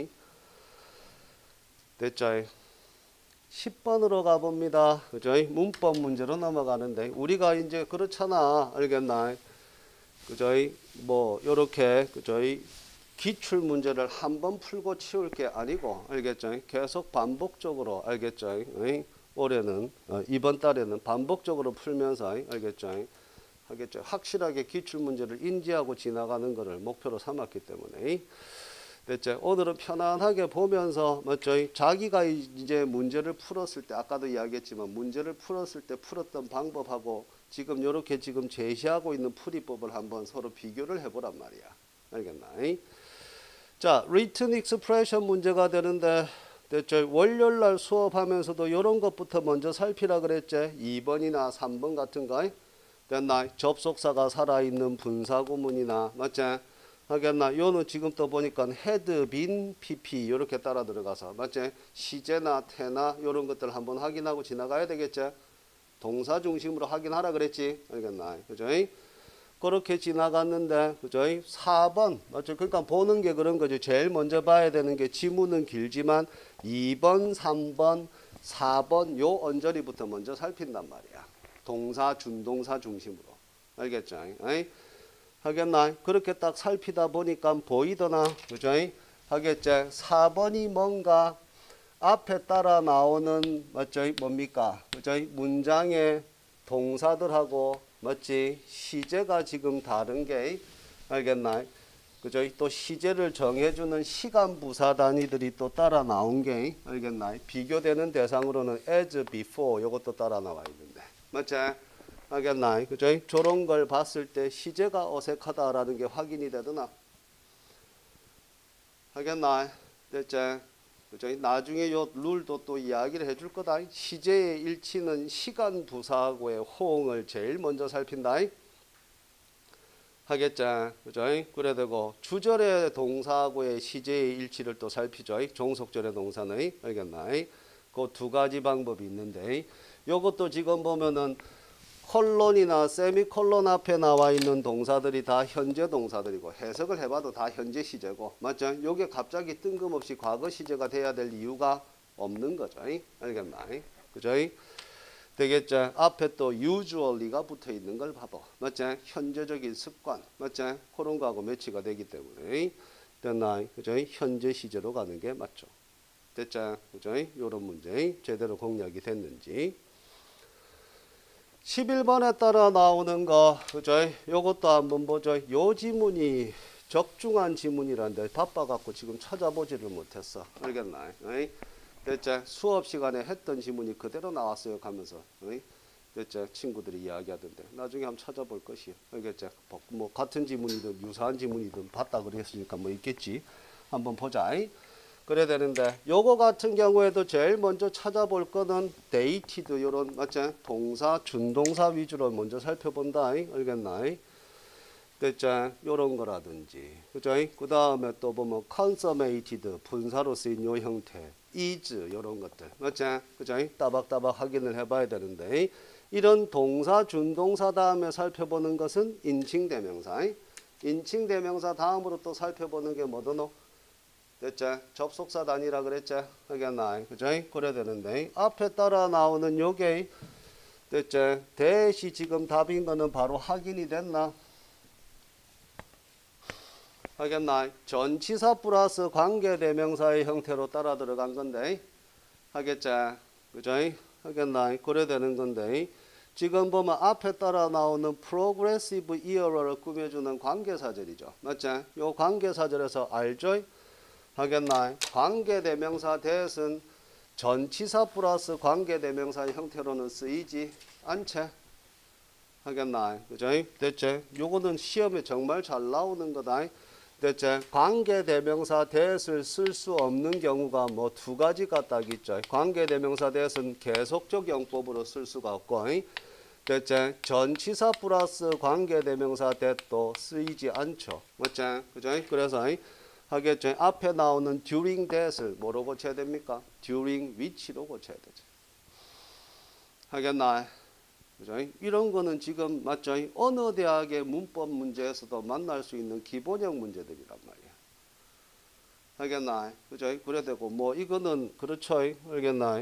Speaker 1: 됐죠? 십 번으로 가봅니다. 그죠? 문법 문제로 넘어가는데 우리가 이제 그렇잖아. 알겠나? 그죠? 뭐 요렇게 그죠? 기출 문제를 한 번 풀고 치울 게 아니고 알겠죠? 계속 반복적으로 알겠죠? 올해는 어, 이번 달에는 반복적으로 풀면서 알겠죠? 하겠죠? 확실하게 기출 문제를 인지하고 지나가는 것을 목표로 삼았기 때문에 됐죠? 오늘은 편안하게 보면서 맞죠? 자기가 이제 문제를 풀었을 때 아까도 이야기했지만 문제를 풀었을 때 풀었던 방법하고 지금 이렇게 지금 제시하고 있는 풀이법을 한번 서로 비교를 해보란 말이야. 알겠나? 자, written expression 문제가 되는데 됐죠? 월요일 날 수업하면서도 이런 것부터 먼저 살피라 그랬지. 이 번이나 삼 번 같은 거. 됐나? 접속사가 살아있는 분사구문이나 맞지? 하겠나? 요는 지금 또 보니까 had been pp 이렇게 따라 들어가서 맞지? 시제나 태나 이런 것들 한번 확인하고 지나가야 되겠지? 동사 중심으로 확인하라 그랬지? 알겠나? 그죠? 그렇게 지나갔는데 그죠? 사 번 맞죠? 그러니까 보는 게 그런 거죠. 제일 먼저 봐야 되는 게 지문은 길지만 이 번, 삼 번, 사 번 요 언저리부터 먼저 살핀단 말이야. 동사, 준동사 중심으로. 알겠죠? 에이? 하겠나? 그렇게 딱 살피다 보니까 보이더나? 그죠? 하겠죠? 사 번이 뭔가 앞에 따라 나오는 맞죠? 뭡니까? 그죠? 문장의 동사들하고 맞지? 시제가 지금 다른 게 알겠나? 그죠? 또 시제를 정해주는 시간 부사 단위들이 또 따라 나온 게 알겠나? 비교되는 대상으로는 as before 요것도 따라 나와 있는데 맞지? 알겠나? 그죠? 저런 걸 봤을 때 시제가 어색하다라는 게 확인이 되더나? 알겠나? 됐지? 그죠? 나중에 요 룰도 또 이야기를 해줄 거다. 시제의 일치는 시간 부사하고의 호응을 제일 먼저 살핀다. 하겠죠? 그죠? 그래 되고 주절의 동사하고의 시제의 일치를 또 살피죠. 종속절의 동사는 알겠나? 그 두 가지 방법이 있는데 요것도 지금 보면은 콜론이나 세미콜론 앞에 나와 있는 동사들이 다 현재 동사들이고 해석을 해봐도 다 현재 시제고 맞죠? 요게 갑자기 뜬금없이 과거 시제가 돼야 될 이유가 없는 거죠. 알겠나? 그죠? 되겠죠? 앞에 또 usually가 붙어 있는 걸 봐봐. 맞지? 현재적인 습관. 맞지? 그런 거하고 매치가 되기 때문에 됐나? 그죠? 현재 시제로 가는 게 맞죠. 됐죠? 그죠? 요런 문제 제대로 공략이 됐는지. 십일 번에 따라 나오는 거, 그죠? 요것도 한번 보죠. 요 지문이 적중한 지문이란데 바빠갖고 지금 찾아보지를 못했어. 알겠나? 어이? 됐죠? 수업 시간에 했던 지문이 그대로 나왔어요. 가면서. 어이? 됐죠? 친구들이 이야기하던데 나중에 한번 찾아볼 것이요. 알겠죠? 뭐 같은 지문이든 유사한 지문이든 봤다 그랬으니까 뭐 있겠지. 한번 보자. 그래야 되는데 요거 같은 경우에도 제일 먼저 찾아볼 거는 dated 요런 맞지? 동사, 준동사 위주로 먼저 살펴본다. 알겠나? 됐죠? 요런 거라든지. 그죠? 그 다음에 또 보면 consummated 분사로 쓰인 요 형태, is 요런 것들. 맞지? 그죠? 따박따박 확인을 해봐야 되는데 이런 동사, 준동사 다음에 살펴보는 것은 인칭대명사. 인칭대명사 다음으로 또 살펴보는 게 뭐더노? 됐죠? 접속사 단위라 그랬죠? 알겠나? 그죠? 그래야 되는데 앞에 따라 나오는 요게 됐죠? 대시 지금 답인 거는 바로 확인이 됐나? 하겠나? 전치사 플러스 관계대명사의 형태로 따라 들어간 건데 하겠죠? 그죠? 하겠나? 그래야 되는 건데 지금 보면 앞에 따라 나오는 progressive era를 꾸며주는 관계사절이죠. 맞죠? 요 관계사절에서 알죠? 하겠나? 관계대명사 대신 전치사 플러스 관계대명사의 형태로는 쓰이지 않지? 하겠나? 그죠? 됐죠? 요거는 시험에 정말 잘 나오는 거다. 됐죠? 관계대명사 대신을 쓸 수 없는 경우가 뭐 두 가지가 딱 있죠. 관계대명사 대신 계속적 용법으로 쓸 수가 없고, 됐죠? 전치사 플러스 관계대명사 대도 쓰이지 않죠. 맞죠? 그죠? 그래서 하겠죠? 앞에 나오는 during that을 뭐로 고쳐야 됩니까? during which로 고쳐야 되죠. 하겠나? 그죠? 이런 거는 지금 맞죠? 어느 대학의 문법 문제에서도 만날 수 있는 기본형 문제들이란 말이야. 알겠나? 그죠? 그래 되고 뭐 이거는 그렇죠. 알겠나?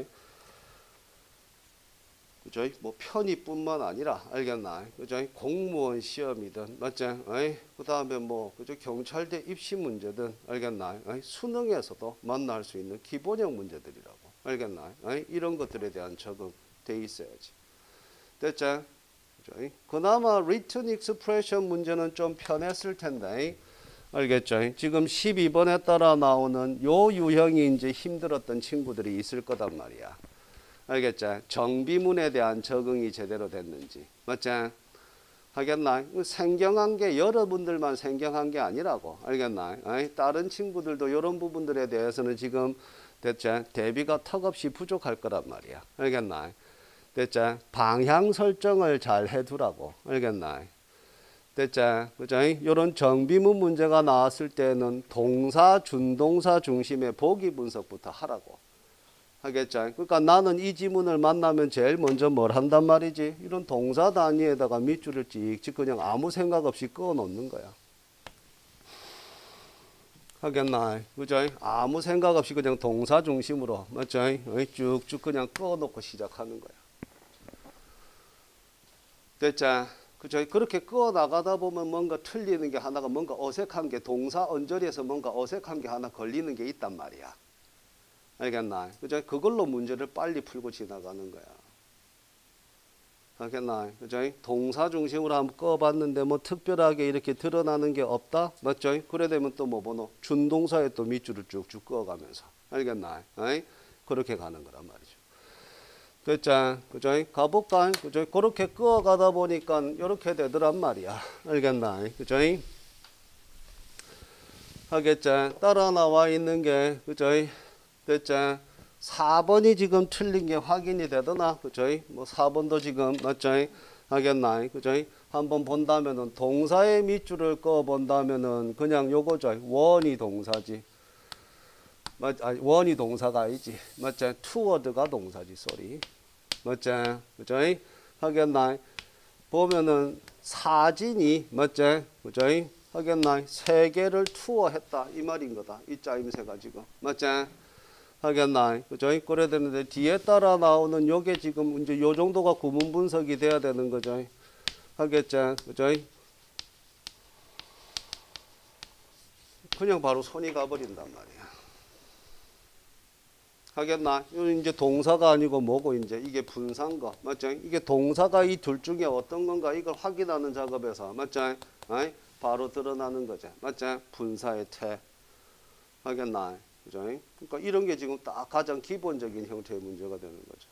Speaker 1: 그죠? 뭐 편의뿐만 아니라 알겠나? 그죠? 공무원 시험이든 맞죠? 그 다음에 뭐 그죠? 경찰대 입시 문제든 알겠나? 수능에서도 만날 수 있는 기본형 문제들이라고. 알겠나? 이런 것들에 대한 적응 돼 있어야지. 됐죠? 그나마 written expression 문제는 좀 편했을 텐데 알겠죠? 지금 십이 번에 따라 나오는 요 유형이 이제 힘들었던 친구들이 있을 거단 말이야. 알겠죠? 정비문에 대한 적응이 제대로 됐는지. 맞죠? 하겠나? 생경한 게 여러분들만 생경한 게 아니라고. 알겠나? 아이, 다른 친구들도 이런 부분들에 대해서는 지금 됐죠? 대비가 턱없이 부족할 거란 말이야. 알겠나? 됐죠? 방향 설정을 잘 해두라고. 알겠나? 됐죠? 그죠? 이런 정비문 문제가 나왔을 때는 동사, 준동사 중심의 보기 분석부터 하라고. 하겠죠? 그러니까 나는 이 지문을 만나면 제일 먼저 뭘 한단 말이지? 이런 동사 단위에다가 밑줄을 찍찍 그냥 아무 생각 없이 그어 놓는 거야. 하겠나? 그죠? 아무 생각 없이 그냥 동사 중심으로, 맞죠? 쭉쭉 그냥 그어 놓고 시작하는 거야. 됐죠? 그죠? 그렇게 끄어 나가다 보면 뭔가 틀리는 게 하나가 뭔가 어색한 게 동사 언저리에서 뭔가 어색한 게 하나 걸리는 게 있단 말이야. 알겠나? 그죠? 그걸로 문제를 빨리 풀고 지나가는 거야. 알겠나? 그죠? 동사 중심으로 한번 꺼봤는데 뭐 특별하게 이렇게 드러나는 게 없다? 맞죠? 그래 되면 또 뭐 번호? 준동사에 또 밑줄을 쭉쭉 꺼가면서. 알겠나? 어이? 그렇게 가는 거란 말이죠. 됐죠? 그죠? 가볼까? 그죠? 그렇게 끄어가다 보니까 이렇게 되더란 말이야. 알겠나? 그죠? 하겠죠? 따라 나와 있는 게, 그죠? 됐죠? 사 번이 지금 틀린 게 확인이 되더나? 그죠? 뭐 사 번도 지금, 맞죠? 하겠나? 그죠? 한번 본다면은, 동사의 밑줄을 꺼 본다면은, 그냥 요거죠. 원이 동사지. 맞, 아니, 원이 동사가 아니지. 맞죠? 투워드가 동사지, 쏘리. 맞죠? 그죠? 하겠나? 보면은 사진이, 맞죠? 그죠? 하겠나? 세계를 투어했다. 이 말인 거다. 이 짜임새가 지금. 맞죠? 하겠나? 그죠? 그래야 되는데 뒤에 따라 나오는 요게 지금 이제 요 정도가 구문 분석이 돼야 되는 거죠. 하겠죠? 그죠? 그냥 바로 손이 가버린단 말이야. 하겠나? 이건 이제 동사가 아니고 뭐고 이제 이게 분사인 거 맞죠? 이게 동사가 이 둘 중에 어떤 건가 이걸 확인하는 작업에서 맞죠? 아이? 바로 드러나는 거죠. 맞죠? 분사의 태. 하겠나? 그죠? 그러니까 이런 게 지금 딱 가장 기본적인 형태의 문제가 되는 거죠.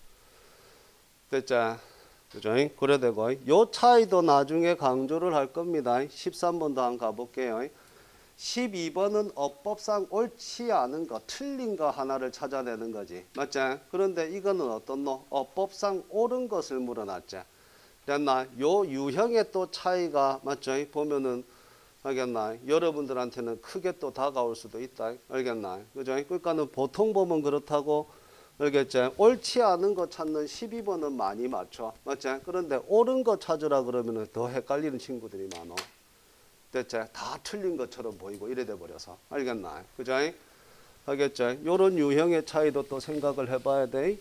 Speaker 1: 됐죠? 그죠? 그래 되고 요 차이도 나중에 강조를 할 겁니다. 십삼 번도 한번 가볼게요. 십이 번은 어법상 옳지 않은 거, 틀린 거 하나를 찾아내는 거지. 맞죠? 그런데 이거는 어떤 노? 어법상 옳은 것을 물어놨죠. 됐나? 요 유형의 또 차이가 맞죠? 보면은 알겠나? 여러분들한테는 크게 또 다가올 수도 있다. 알겠나? 그죠? 그러니까는 보통 보면 그렇다고 알겠죠? 옳지 않은 거 찾는 십이 번은 많이 맞춰. 맞죠? 그런데 옳은 거 찾으라 그러면은 더 헷갈리는 친구들이 많어. 됐죠? 다 틀린 것처럼 보이고 이래 돼 버려서. 알겠나? 그죠? 알겠죠? 요런 유형의 차이도 또 생각을 해봐야 돼.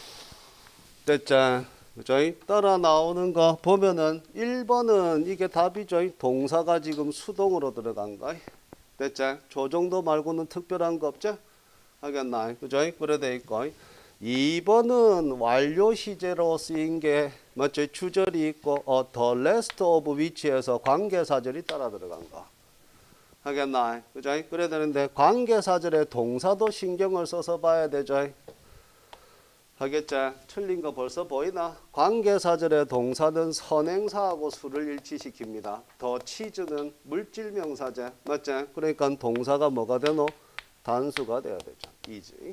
Speaker 1: 됐죠? 그죠? 따라 나오는 거 보면은 일 번은 이게 답이죠. 동사가 지금 수동으로 들어간 거. 됐죠? 저 정도 말고는 특별한 거 없죠? 하겠나? 그죠? 그래 돼 있고. 이 번은 완료 시제로 쓰인 게 맞죠? 주절이 있고 어, the rest of which에서 관계사절이 따라 들어간 거. 하겠나? 그죠? 그래 되는데 관계사절에 동사도 신경을 써서 봐야 되죠. 하겠죠? 틀린 거 벌써 보이나? 관계사절의 동사는 선행사하고 수를 일치시킵니다. 더 치즈는 물질명사제. 맞죠? 그러니까 동사가 뭐가 되노? 단수가 돼야 되죠. 이지.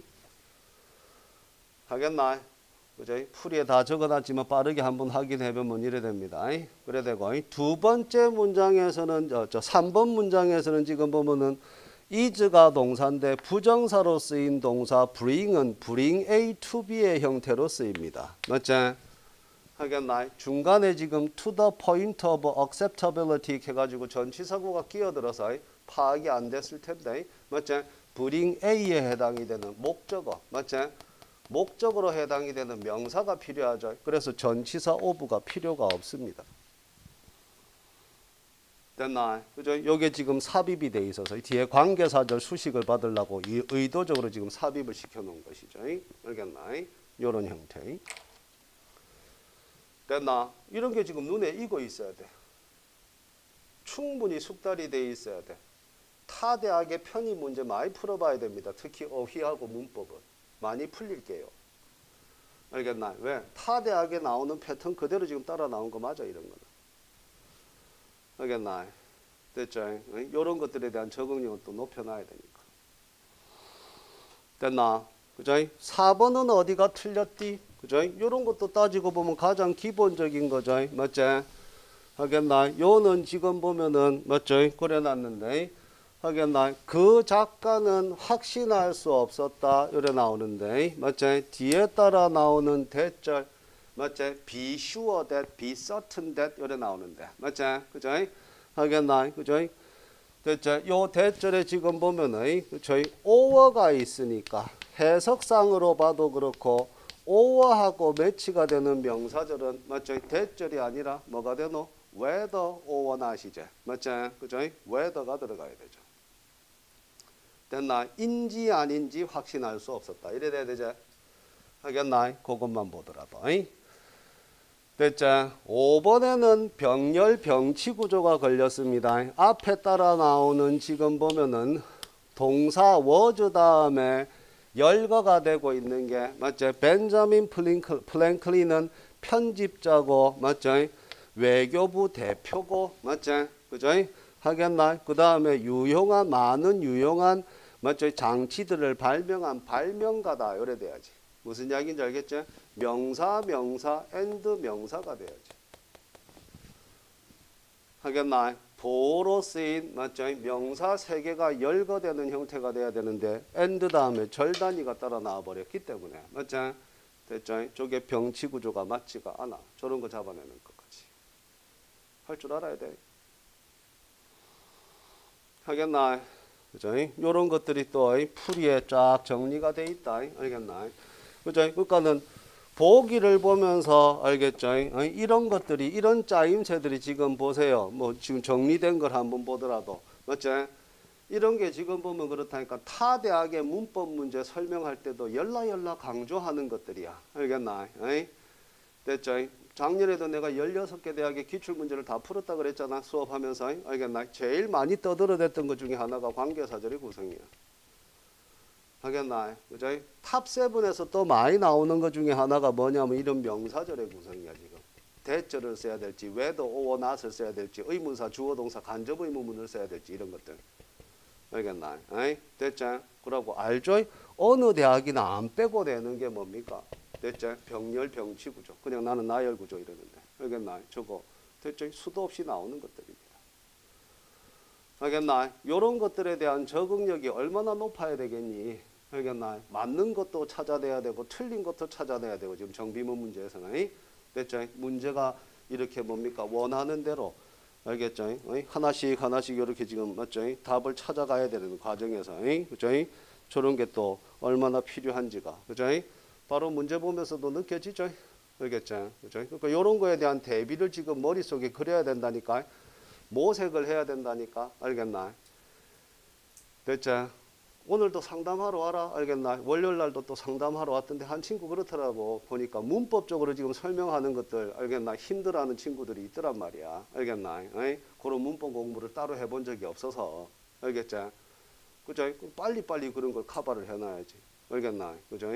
Speaker 1: 하겠나? 그죠? 풀이에 다 적어놨지만 빠르게 한번 확인해보면 이래 됩니다. 그래 되고 두 번째 문장에서는 저, 저 삼 번 문장에서는 지금 보면은 is가 동사인데 부정사로 쓰인 동사 bring은 bring A to B의 형태로 쓰입니다. 맞죠? 하겠나? 중간에 지금 to the point of acceptability 해가지고 전치사구가 끼어들어서 파악이 안 됐을 텐데 맞죠? bring A에 해당이 되는 목적어 맞죠? 목적으로 해당이 되는 명사가 필요하죠. 그래서 전치사 of가 필요가 없습니다. 됐나? 그죠? 요게 지금 삽입이 돼 있어서 뒤에 관계사절 수식을 받으려고 의도적으로 지금 삽입을 시켜 놓은 것이죠. 알겠나? 요런 형태. 됐나? 이런 게 지금 눈에 익어 있어야 돼. 충분히 숙달이 돼 있어야 돼. 타 대학의 편입 문제 많이 풀어봐야 됩니다. 특히 어휘하고 문법은. 많이 풀릴게요. 알겠나? 왜? 타 대학에 나오는 패턴 그대로 지금 따라 나온 거 맞아, 이런 거는. 알겠나? 됐죠? 이런 것들에 대한 적응력은 또 높여놔야 되니까. 됐나? 그죠? 사 번은 어디가 틀렸디? 그죠? 이런 것도 따지고 보면 가장 기본적인 거죠. 맞죠? 하겠나? 요는 지금 보면은, 맞죠? 그려놨는데, 하겠나? 그 작가는 확신할 수 없었다. 이래 나오는데, 맞죠? 뒤에 따라 나오는 대절, 맞죠? Be sure that, be certain that 이래 나오는데, 맞죠? 그죠? 하겠나? 그죠? 됐죠? 요 대절에 지금 보면은 저희 or가 있으니까 해석상으로 봐도 그렇고 or하고 매치가 되는 명사절은 맞죠? 대절이 아니라 뭐가 되노? whether or not이죠. 맞죠? 그죠? whether가 들어가야 되죠. 됐나? 인지 아닌지 확신할 수 없었다. 이래 돼야 되죠? 하겠나? 그것만 보더라도. 됐죠? 오 번에는 병렬 병치 구조가 걸렸습니다. 앞에 따라 나오는 지금 보면은 동사 was 다음에 열거가 되고 있는 게 맞죠? 벤자민 플랭클린은 편집자고 맞죠? 외교부 대표고 맞죠? 그죠? 하겠나? 그 다음에 유용한 많은 유용한 맞죠? 장치들을 발명한 발명가다. 이래 돼야지. 무슨 이야기인지 알겠죠? 명사, 명사, and 명사가 돼야지. 하겠나? 보로 쓰인 맞죠? 명사 세 개가 열거되는 형태가 돼야 되는데 and 다음에 절 단위가 따라 나와 버렸기 때문에 맞죠? 됐죠? 저게 병치 구조가 맞지가 않아. 저런 거 잡아내는 것까지. 할 줄 알아야 돼. 하겠나? 그죠? 요런 것들이 또 풀이에 쫙 정리가 돼 있다. 알겠나? 그죠? 그러니까는 보기를 보면서 알겠죠? 이런 것들이, 이런 짜임새들이 지금 보세요. 뭐 지금 정리된 걸 한번 보더라도. 맞지? 이런 게 지금 보면 그렇다니까 타 대학의 문법 문제 설명할 때도 열라 열라 강조하는 것들이야. 알겠나? 에이? 됐죠? 작년에도 내가 열여섯 개 대학의 기출문제를 다 풀었다 그랬잖아. 수업하면서. 알겠나? 제일 많이 떠들어댔던 것 중에 하나가 관계사절의 구성이야. 알겠나? 그죠? 탑 세븐에서 또 많이 나오는 것 중에 하나가 뭐냐면 이런 명사절의 구성이야, 지금. 대절을 써야 될지, whether, or, not을 써야 될지, 의문사, 주어동사, 간접의문문을 써야 될지, 이런 것들. 알겠나? 에이? 됐죠? 그러고 알죠? 어느 대학이나 안 빼고 되는 게 뭡니까? 됐죠? 병렬, 병치구조. 그냥 나는 나열구조 이러는데. 알겠나? 저거. 됐죠? 수도 없이 나오는 것들입니다. 알겠나? 이런 것들에 대한 적응력이 얼마나 높아야 되겠니? 알겠나? 맞는 것도 찾아내야 되고 틀린 것도 찾아내야 되고 지금 정비문 문제에서는. 됐죠? 문제가 이렇게 뭡니까? 원하는 대로. 알겠죠? 하나씩 하나씩 이렇게 지금 맞죠? 답을 찾아가야 되는 과정에서. 그죠? 저런 게 또 얼마나 필요한지가. 그죠? 바로 문제 보면서도 느껴지죠? 알겠죠? 그죠? 그러니까 이런 거에 대한 대비를 지금 머릿속에 그려야 된다니까. 모색을 해야 된다니까. 알겠나? 됐죠? 오늘도 상담하러 와라. 알겠나? 월요일 날도 또 상담하러 왔던데 한 친구 그렇더라고. 보니까 문법적으로 지금 설명하는 것들 알겠나? 힘들어하는 친구들이 있더란 말이야. 알겠나? 에이? 그런 문법 공부를 따로 해본 적이 없어서. 알겠죠? 그죠? 빨리빨리 그런 걸 커버를 해놔야지. 알겠나? 그죠?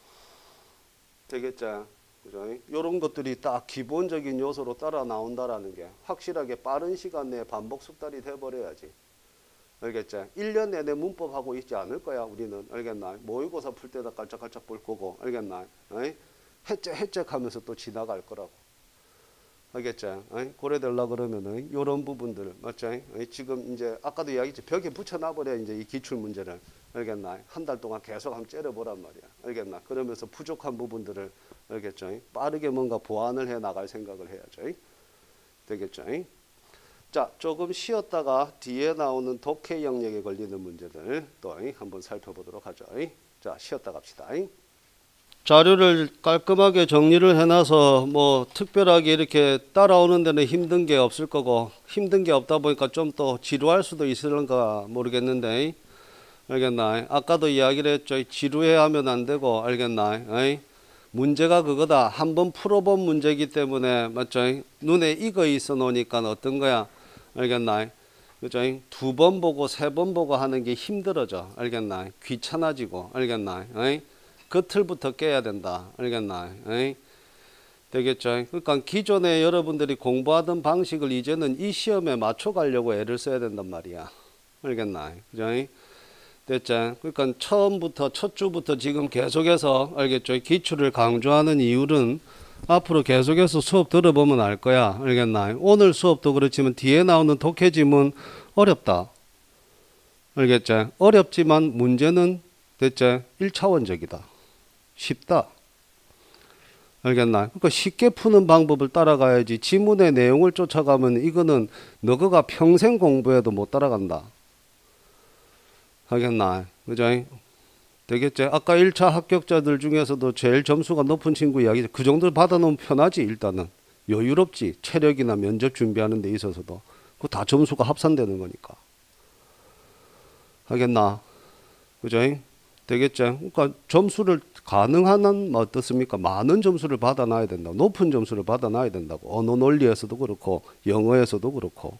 Speaker 1: 되겠죠? 그죠? 이런 것들이 딱 기본적인 요소로 따라 나온다라는 게 확실하게 빠른 시간 내에 반복 숙달이 돼버려야지. 알겠죠? 일 년 내내 문법 하고 있지 않을 거야, 우리는. 알겠나? 모의고사 풀 때다 깔짝깔짝 볼 거고. 알겠나? 에이? 해적 해적 하면서 또 지나갈 거라고. 알겠죠? 에이? 고래 되려고 그러면은 이런 부분들, 맞죠? 에이? 지금 이제 아까도 이야기했지. 벽에 붙여놔버려, 이제 이 기출 문제를. 알겠나? 한 달 동안 계속 한번 째려보란 말이야. 알겠나? 그러면서 부족한 부분들을 알겠죠? 빠르게 뭔가 보완을 해 나갈 생각을 해야죠. 되겠죠? 자, 조금 쉬었다가 뒤에 나오는 독해 영역에 걸리는 문제들 또 한번 살펴보도록 하죠. 자, 쉬었다 갑시다. 자료를 깔끔하게 정리를 해놔서 뭐 특별하게 이렇게 따라오는 데는 힘든 게 없을 거고, 힘든 게 없다 보니까 좀 또 지루할 수도 있을런가 모르겠는데, 알겠나? 아까도 이야기를 했죠. 지루해 하면 안 되고, 알겠나? 에이? 문제가 그거다. 한번 풀어본 문제이기 때문에, 맞죠? 눈에 익어 있어 놓으니까 어떤 거야? 알겠나? 그죠? 두 번 보고 세 번 보고 하는 게 힘들어져. 알겠나? 귀찮아지고. 알겠나? 에이? 그 틀부터 깨야 된다. 알겠나? 에이? 되겠죠? 그러니까 기존에 여러분들이 공부하던 방식을 이제는 이 시험에 맞춰 가려고 애를 써야 된단 말이야. 알겠나? 그죠? 됐죠? 그러니까 처음부터 첫 주부터 지금 계속해서 알겠죠? 기출을 강조하는 이유는 앞으로 계속해서 수업 들어보면 알 거야. 알겠나? 오늘 수업도 그렇지만 뒤에 나오는 독해 지문 어렵다. 알겠죠? 어렵지만 문제는 됐죠? 일 차원적이다. 쉽다. 알겠나? 그러니까 쉽게 푸는 방법을 따라가야지 지문의 내용을 쫓아가면 이거는 너가 평생 공부해도 못 따라간다. 하겠나? 그죠? 되겠지? 아까 일 차 합격자들 중에서도 제일 점수가 높은 친구 이야기죠. 그 정도를 받아놓으면 편하지, 일단은. 여유롭지. 체력이나 면접 준비하는 데 있어서도. 그거 다 점수가 합산되는 거니까. 하겠나? 그죠? 되겠지? 그러니까 점수를 가능한 한 어떻습니까? 많은 점수를 받아놔야 된다. 높은 점수를 받아놔야 된다고. 언어 논리에서도 그렇고, 영어에서도 그렇고.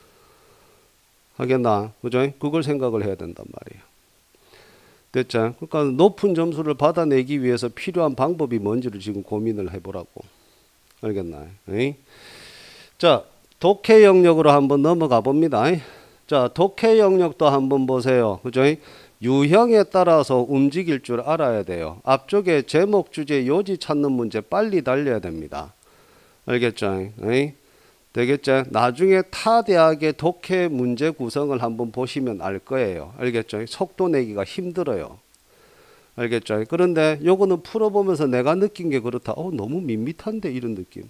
Speaker 1: 하겠나? 그죠? 그걸 생각을 해야 된단 말이에요. 됐죠? 그러니까 높은 점수를 받아내기 위해서 필요한 방법이 뭔지를 지금 고민을 해보라고. 알겠나? 에이? 자, 독해 영역으로 한번 넘어가 봅니다. 자, 독해 영역도 한번 보세요. 그죠? 유형에 따라서 움직일 줄 알아야 돼요. 앞쪽에 제목, 주제, 요지 찾는 문제 빨리 달려야 됩니다. 알겠죠? 에이? 되겠죠? 나중에 타 대학의 독해 문제 구성을 한번 보시면 알 거예요. 알겠죠? 속도 내기가 힘들어요. 알겠죠? 그런데 요거는 풀어보면서 내가 느낀 게 그렇다. 어, 너무 밋밋한데 이런 느낌.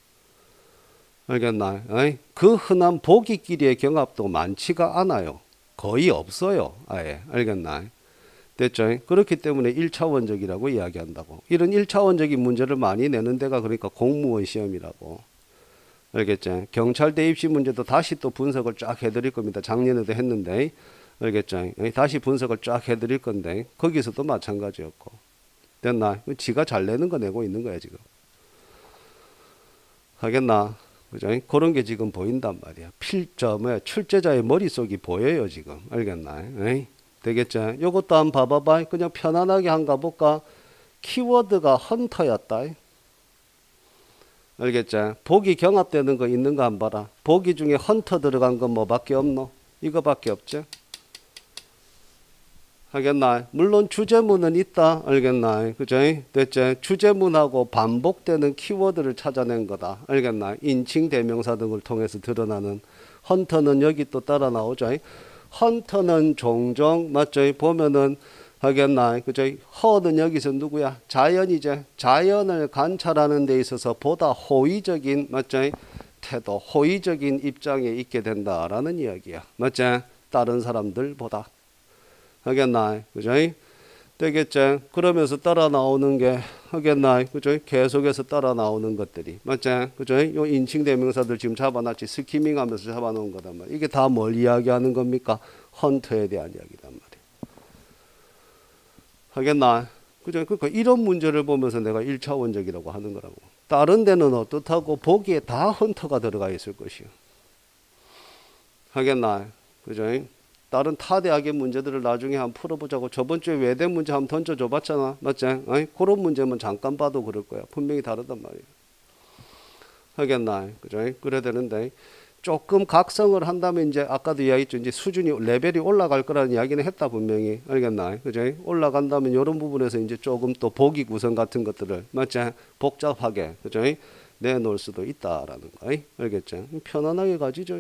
Speaker 1: 알겠나? 에이? 그 흔한 보기끼리의 경합도 많지가 않아요. 거의 없어요. 아예. 알겠나? 됐죠? 그렇기 때문에 일 차원적이라고 이야기한다고. 이런 일 차원적인 문제를 많이 내는 데가 그러니까 공무원 시험이라고. 알겠죠? 경찰대 입시 문제도 다시 또 분석을 쫙 해드릴 겁니다. 작년에도 했는데. 알겠죠? 다시 분석을 쫙 해드릴 건데 거기서도 마찬가지였고. 됐나? 지가 잘 내는 거 내고 있는 거야 지금. 하겠나? 그죠? 그런 게 지금 보인단 말이야. 필점에 출제자의 머릿속이 보여요 지금. 알겠나? 에이? 되겠죠? 요것도 한번 봐봐봐. 그냥 편안하게 한번 가볼까? 키워드가 헌터였다. 알겠죠? 보기 경합되는 거 있는 거 한번 봐라. 보기 중에 헌터 들어간 건 뭐밖에 없노? 이거밖에 없죠? 하겠나? 물론 주제문은 있다. 알겠나? 그죠? 됐죠? 주제문하고 반복되는 키워드를 찾아낸 거다. 알겠나? 인칭, 대명사 등을 통해서 드러나는. 헌터는 여기 또 따라 나오죠? 헌터는 종종 맞죠? 보면은 하겠나? 그죠? 허는 여기서 누구야? 자연이죠. 자연을 관찰하는 데 있어서 보다 호의적인 맞죠? 태도, 호의적인 입장에 있게 된다라는 이야기야. 맞죠? 다른 사람들보다. 하겠나? 그죠? 되겠죠? 그러면서 따라 나오는 게 하겠나? 그죠? 계속해서 따라 나오는 것들이 맞죠? 그죠? 요 인칭 대명사들 지금 잡아놨지. 스키밍 하면서 잡아놓은 거단 말이야. 이게 다 뭘 이야기하는 겁니까? 헌터에 대한 이야기단 말이야. 하겠나? 그죠? 그러니까 이런 문제를 보면서 내가 일 차원적이라고 하는 거라고. 다른 데는 어떻다고 보기에 다 헌터가 들어가 있을 것이요. 하겠나? 그죠? 다른 타 대학의 문제들을 나중에 한번 풀어보자고. 저번 주에 외대 문제 한번 던져줘 봤잖아. 맞지? 아니, 그런 문제만 잠깐 봐도 그럴 거야. 분명히 다르단 말이야. 하겠나? 그죠? 그래야 되는데 조금 각성을 한다면 이제 아까도 이야기했죠. 이제 수준이 레벨이 올라갈 거라는 이야기는 했다 분명히. 알겠나? 그죠? 올라간다면 이런 부분에서 이제 조금 또 보기 구성 같은 것들을 맞지? 복잡하게 그죠? 내놓을 수도 있다라는 거. 알겠죠? 편안하게 가지죠.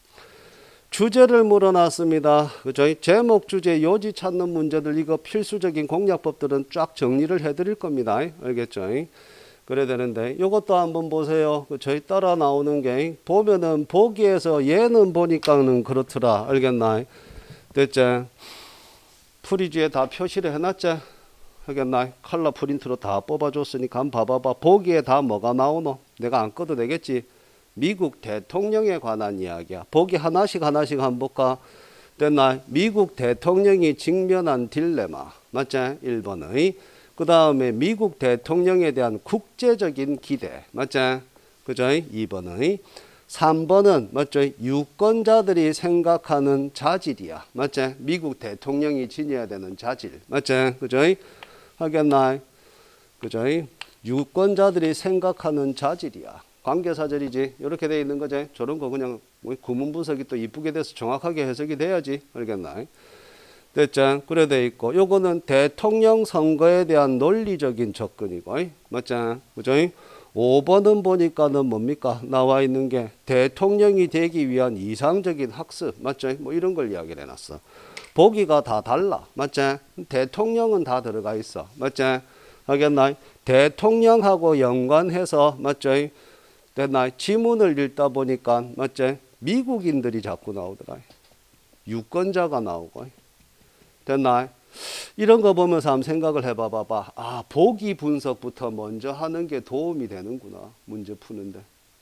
Speaker 1: 주제를 물어놨습니다. 그죠? 제목, 주제, 요지 찾는 문제들 이거 필수적인 공략법들은 쫙 정리를 해드릴 겁니다. 알겠죠? 그래야 되는데 이것도 한번 보세요. 저희 따라 나오는 게 보면은 보기에서 얘는 보니까는 그렇더라. 알겠나? 됐죠? 프리지에 다 표시를 해놨죠? 알겠나? 컬러 프린트로 다 뽑아줬으니까 한번 봐봐봐. 보기에 다 뭐가 나오노? 내가 안 꺼도 되겠지? 미국 대통령에 관한 이야기야. 보기 하나씩 하나씩 한번 볼까? 됐나? 미국 대통령이 직면한 딜레마. 맞지? 일 번의. 그 다음에 미국 대통령에 대한 국제적인 기대. 맞지? 그죠? 이 번의. 삼 번은 맞죠? 유권자들이 생각하는 자질이야. 맞지? 미국 대통령이 지녀야 되는 자질. 맞지? 그죠? 하겠나? 그죠? 유권자들이 생각하는 자질이야. 관계사절이지. 이렇게 돼 있는 거지. 저런 거 그냥 구문 분석이 또 이쁘게 돼서 정확하게 해석이 돼야지. 알겠나? 됐죠? 그래 돼 있고 요거는 대통령 선거에 대한 논리적인 접근이고 맞죠? 그죠? 오 번은 보니까는 뭡니까? 나와 있는 게 대통령이 되기 위한 이상적인 학습. 맞죠? 뭐 이런 걸 이야기를 해놨어. 보기가 다 달라. 맞죠? 대통령은 다 들어가 있어. 맞죠? 하겠나? 대통령하고 연관해서 맞죠? 됐나? 지문을 읽다 보니까 맞지? 미국인들이 자꾸 나오더라. 유권자가 나오고. 됐나? 이런 거 보면서 한번 생각을 해봐봐봐. 아, 보기 분석부터 먼저 하는 게 도움이 되는구나. 문제 푸는데.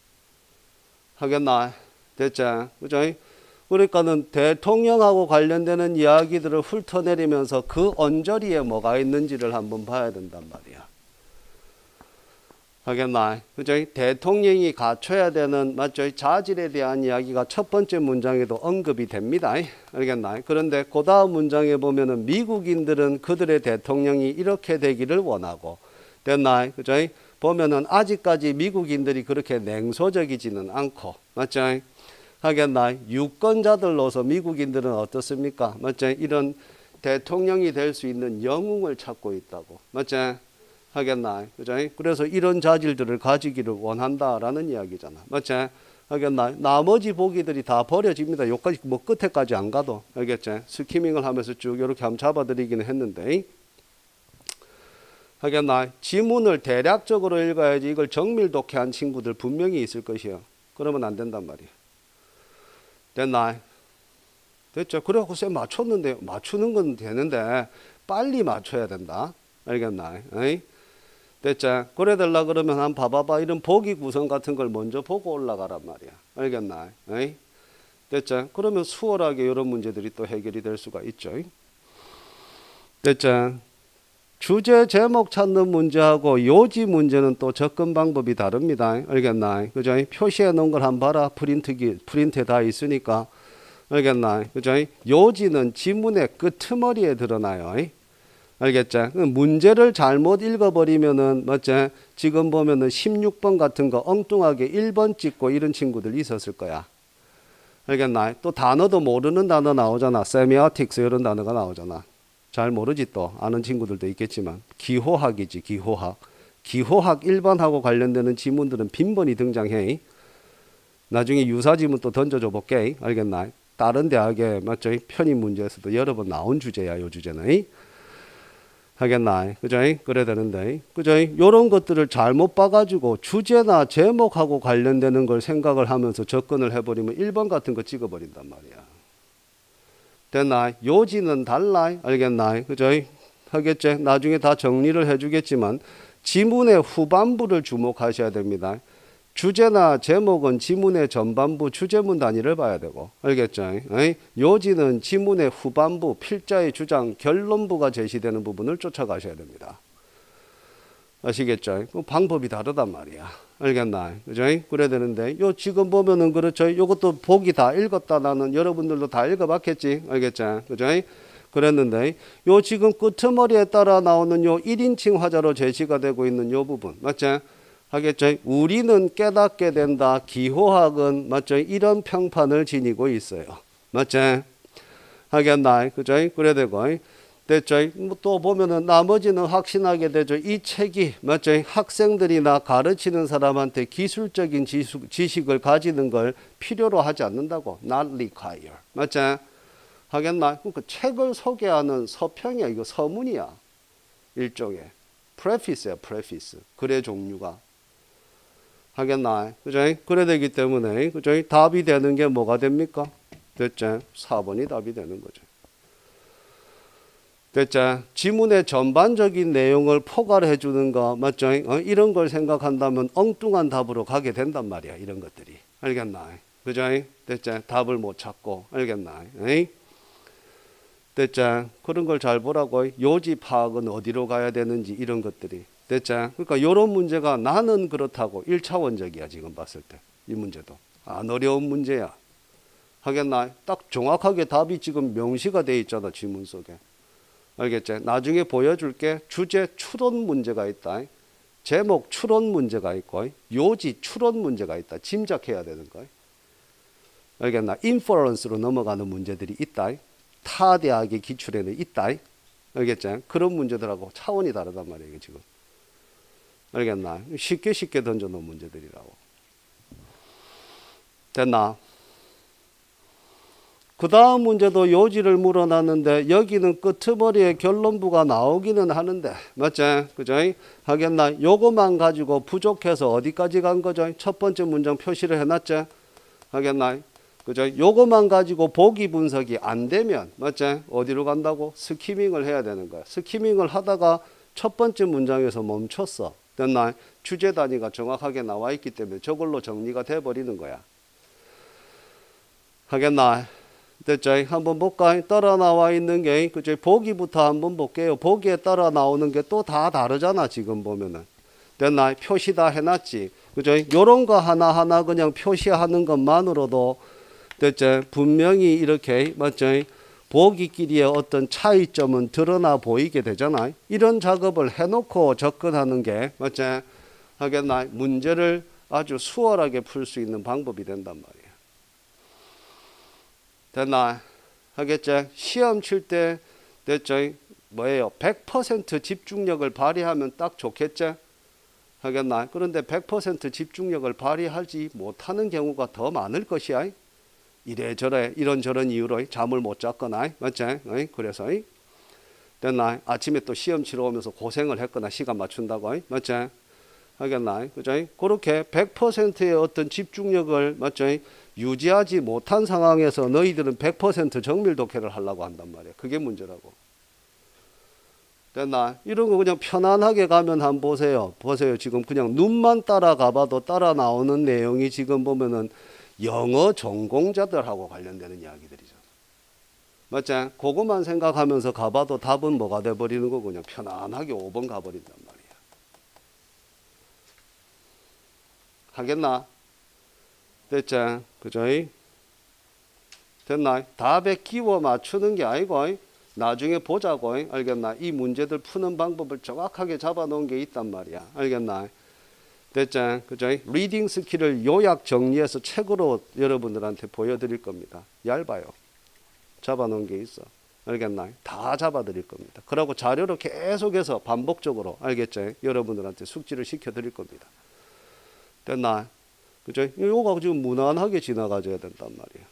Speaker 1: 하겠나? 됐죠? 그죠? 그러니까는 대통령하고 관련되는 이야기들을 훑어내리면서 그 언저리에 뭐가 있는지를 한번 봐야 된단 말이야. 하겠나? 그죠? 대통령이 갖춰야 되는, 맞죠? 자질에 대한 이야기가 첫 번째 문장에도 언급이 됩니다. 알겠나? 그런데 그 다음 문장에 보면은 미국인들은 그들의 대통령이 이렇게 되기를 원하고, 됐나? 그죠? 보면은 아직까지 미국인들이 그렇게 냉소적이지는 않고, 맞죠? 하겠나? 유권자들로서 미국인들은 어떻습니까? 맞죠? 이런 대통령이 될 수 있는 영웅을 찾고 있다고. 맞죠? 하겠나? 그죠? 그래서 이런 자질들을 가지기를 원한다라는 이야기잖아. 맞지? 하겠나? 나머지 보기들이 다 버려집니다. 여기까지 뭐 끝에까지 안 가도. 알겠지? 스키밍을 하면서 쭉 이렇게 한번 잡아드리기는 했는데. 하겠나? 지문을 대략적으로 읽어야지 이걸 정밀독해한 친구들 분명히 있을 것이요. 그러면 안 된단 말이야. 됐나? 됐죠? 그래갖고 쌤 맞췄는데, 맞추는 건 되는데 빨리 맞춰야 된다. 알겠나? 어이? 됐죠? 그래 달라 그러면 한 봐봐봐. 이런 보기 구성 같은 걸 먼저 보고 올라가란 말이야. 알겠나? 어이? 됐죠? 그러면 수월하게 이런 문제들이 또 해결이 될 수가 있죠. 됐죠? 주제 제목 찾는 문제하고 요지 문제는 또 접근 방법이 다릅니다. 알겠나? 그죠? 표시해 놓은 걸 한번 봐라. 프린트기, 프린트에 다 있으니까. 알겠나? 그죠? 요지는 지문의 끄트머리에 드러나요. 알겠죠? 문제를 잘못 읽어버리면은, 맞지? 지금 보면은 십육 번 같은 거 엉뚱하게 일 번 찍고 이런 친구들 있었을 거야. 알겠나? 또 단어도 모르는 단어 나오잖아. 세미오틱스 이런 단어가 나오잖아. 잘 모르지 또. 아는 친구들도 있겠지만. 기호학이지, 기호학. 기호학 일 번하고 관련되는 지문들은 빈번히 등장해. 나중에 유사 지문 또 던져줘 볼게. 알겠나? 다른 대학의, 맞죠? 편입 문제에서도 여러 번 나온 주제야, 요 주제는. 하겠나? 그죠? 그래야 되는데. 그죠? 요런 것들을 잘못 봐가지고 주제나 제목하고 관련되는 걸 생각을 하면서 접근을 해버리면 일 번 같은 거 찍어버린단 말이야. 됐나? 요지는 달라. 알겠나? 그죠? 하겠지? 나중에 다 정리를 해주겠지만 지문의 후반부를 주목하셔야 됩니다. 주제나 제목은 지문의 전반부 주제문 단위를 봐야 되고, 알겠죠? 에이? 요지는 지문의 후반부 필자의 주장 결론부가 제시되는 부분을 쫓아가셔야 됩니다. 아시겠죠? 그 방법이 다르단 말이야. 알겠나? 그죠? 그래야 되는데 요 지금 보면은 그렇죠. 요것도 보기 다 읽었다. 나는 여러분들도 다 읽어봤겠지. 알겠죠? 그죠? 그랬는데 요 지금 끄트머리에 따라 나오는 요 일 인칭 화자로 제시가 되고 있는 요 부분 맞죠? 하겠죠? 우리는 깨닫게 된다. 기호학은 맞죠? 이런 평판을 지니고 있어요. 맞죠? 하겠나? 그죠? 그래야 되고. 됐죠? 뭐 또 보면은 나머지는 확신하게 되죠. 이 책이 맞죠? 학생들이나 가르치는 사람한테 기술적인 지식, 지식을 가지는 걸 필요로 하지 않는다고. Not require. 맞죠? 하겠나? 그러니까 책을 소개하는 서평이야. 이거 서문이야. 일종의. preface야, preface. 글의 종류가. 하겠나? 그죠? 그래 되기 때문에, 그죠? 답이 되는 게 뭐가 됩니까? 됐죠? 사 번이 답이 되는 거죠. 됐죠? 지문의 전반적인 내용을 포괄해 주는 거, 맞죠? 어? 이런 걸 생각한다면 엉뚱한 답으로 가게 된단 말이야. 이런 것들이. 알겠나? 그죠? 됐죠? 답을 못 찾고. 알겠나? 에이? 됐죠? 그런 걸 잘 보라고. 요지 파악은 어디로 가야 되는지 이런 것들이. 됐죠? 그러니까 이런 문제가 나는 그렇다고 일 차원적이야. 지금 봤을 때. 이 문제도. 안 어려운 문제야. 하겠나? 딱 정확하게 답이 지금 명시가 돼 있잖아. 지문 속에. 알겠지? 나중에 보여줄게. 주제 추론 문제가 있다. 제목 추론 문제가 있고 요지 추론 문제가 있다. 짐작해야 되는 거. 알겠나? 인퍼런스로 넘어가는 문제들이 있다. 타 대학의 기출에는 있다. 알겠지? 그런 문제들하고 차원이 다르단 말이에요. 이게 지금. 알겠나? 쉽게 쉽게 던져놓은 문제들이라고. 됐나? 그 다음 문제도 요지를 물어놨는데 여기는 끄트머리에 결론부가 나오기는 하는데 맞지? 그죠? 하겠나? 요거만 가지고 부족해서 어디까지 간 거죠? 첫 번째 문장 표시를 해놨죠? 하겠나? 그죠? 요거만 가지고 보기 분석이 안 되면 맞지? 어디로 간다고? 스키밍을 해야 되는 거야. 스키밍을 하다가 첫 번째 문장에서 멈췄어. 됐나? 주제 단위가 정확하게 나와 있기 때문에 저걸로 정리가 돼 버리는 거야. 하겠나? 됐죠? 한번 볼까? 따라 나와 있는 게, 그죠? 보기부터 한번 볼게요. 보기에 따라 나오는 게 또 다 다르잖아, 지금 보면은. 됐나? 표시 다 해놨지. 그죠? 요런 거 하나하나 그냥 표시하는 것만으로도, 됐죠? 분명히 이렇게, 맞죠? 보기끼리의 어떤 차이점은 드러나 보이게 되잖아. 이런 작업을 해놓고 접근하는 게, 맞죠? 하겠나? 문제를 아주 수월하게 풀 수 있는 방법이 된단 말이야. 됐나? 하겠죠? 시험 칠 때 됐죠? 뭐예요? 백 퍼센트 집중력을 발휘하면 딱 좋겠죠? 하겠나? 그런데 백 퍼센트 집중력을 발휘하지 못하는 경우가 더 많을 것이야. 이래저래 이런저런 이유로 잠을 못 잤거나 맞지? 그래서 됐나? 아침에 또 시험 치러 오면서 고생을 했거나 시간 맞춘다고 맞지? 하겠나? 그죠? 그렇게 백 퍼센트의 어떤 집중력을 맞죠? 유지하지 못한 상황에서 너희들은 백 퍼센트 정밀 독해를 하려고 한단 말이야. 그게 문제라고. 됐나? 이런 거 그냥 편안하게 가면 한번 보세요. 보세요. 지금 그냥 눈만 따라가 봐도 따라 나오는 내용이 지금 보면은 영어 전공자들하고 관련되는 이야기들이잖아. 맞지? 그것만 생각하면서 가봐도 답은 뭐가 돼버리는 거고 그냥 편안하게 오 번 가버린단 말이야. 하겠나? 됐지? 그죠? 됐나? 답에 끼워 맞추는 게 아니고 나중에 보자고. 알겠나? 이 문제들 푸는 방법을 정확하게 잡아놓은 게 있단 말이야. 알겠나? 됐지? 그죠? 리딩 스킬을 요약 정리해서 책으로 여러분들한테 보여드릴 겁니다. 얇아요. 잡아놓은 게 있어. 알겠나? 다 잡아드릴 겁니다. 그러고 자료로 계속해서 반복적으로 알겠죠? 여러분들한테 숙지를 시켜드릴 겁니다. 됐나? 그죠? 요거 지금 무난하게 지나가줘야 된단 말이야.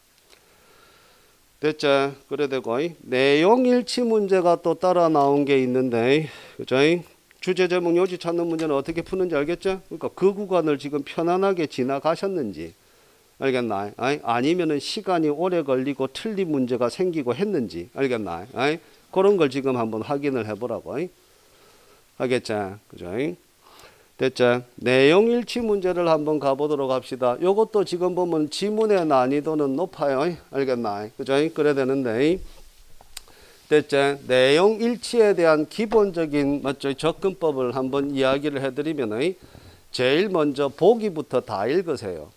Speaker 1: 됐죠? 그래 되고 내용 일치 문제가 또 따라 나온 게 있는데, 그죠? 주제 제목 요지 찾는 문제는 어떻게 푸는지 알겠죠? 그러니까 그 구간을 지금 편안하게 지나가셨는지 알겠나? 아니, 아니면은 시간이 오래 걸리고 틀린 문제가 생기고 했는지 알겠나? 아니, 그런 걸 지금 한번 확인을 해보라고. 알겠죠? 그죠? 됐죠? 내용 일치 문제를 한번 가보도록 합시다. 요것도 지금 보면 지문의 난이도는 높아요. 알겠나? 그죠? 그래 되는데, 됐죠? 내용 일치에 대한 기본적인 맞죠? 접근법을 한번 이야기를 해드리면, 제일 먼저 보기부터 다 읽으세요.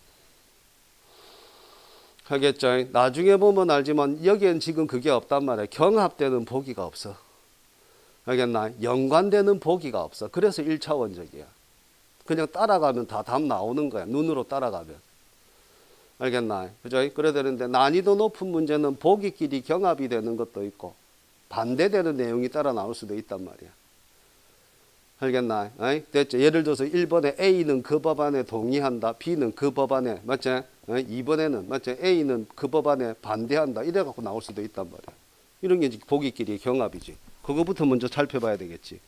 Speaker 1: 하겠죠? 나중에 보면 알지만 여기엔 지금 그게 없단 말이야. 경합되는 보기가 없어. 알겠나? 연관되는 보기가 없어. 그래서 일 차원적이야. 그냥 따라가면 다 답 나오는 거야. 눈으로 따라가면. 알겠나? 그죠? 그래 되는데 난이도 높은 문제는 보기끼리 경합이 되는 것도 있고 반대되는 내용이 따라 나올 수도 있단 말이야. 알겠나? 어이? 됐죠? 예를 들어서 일 번에 A는 그 법안에 동의한다. B는 그 법안에 맞지? 어이? 이 번에는 맞지? A는 그 법안에 반대한다. 이래 갖고 나올 수도 있단 말이야. 이런 게 보기끼리 경합이지. 그거부터 먼저 살펴봐야 되겠지.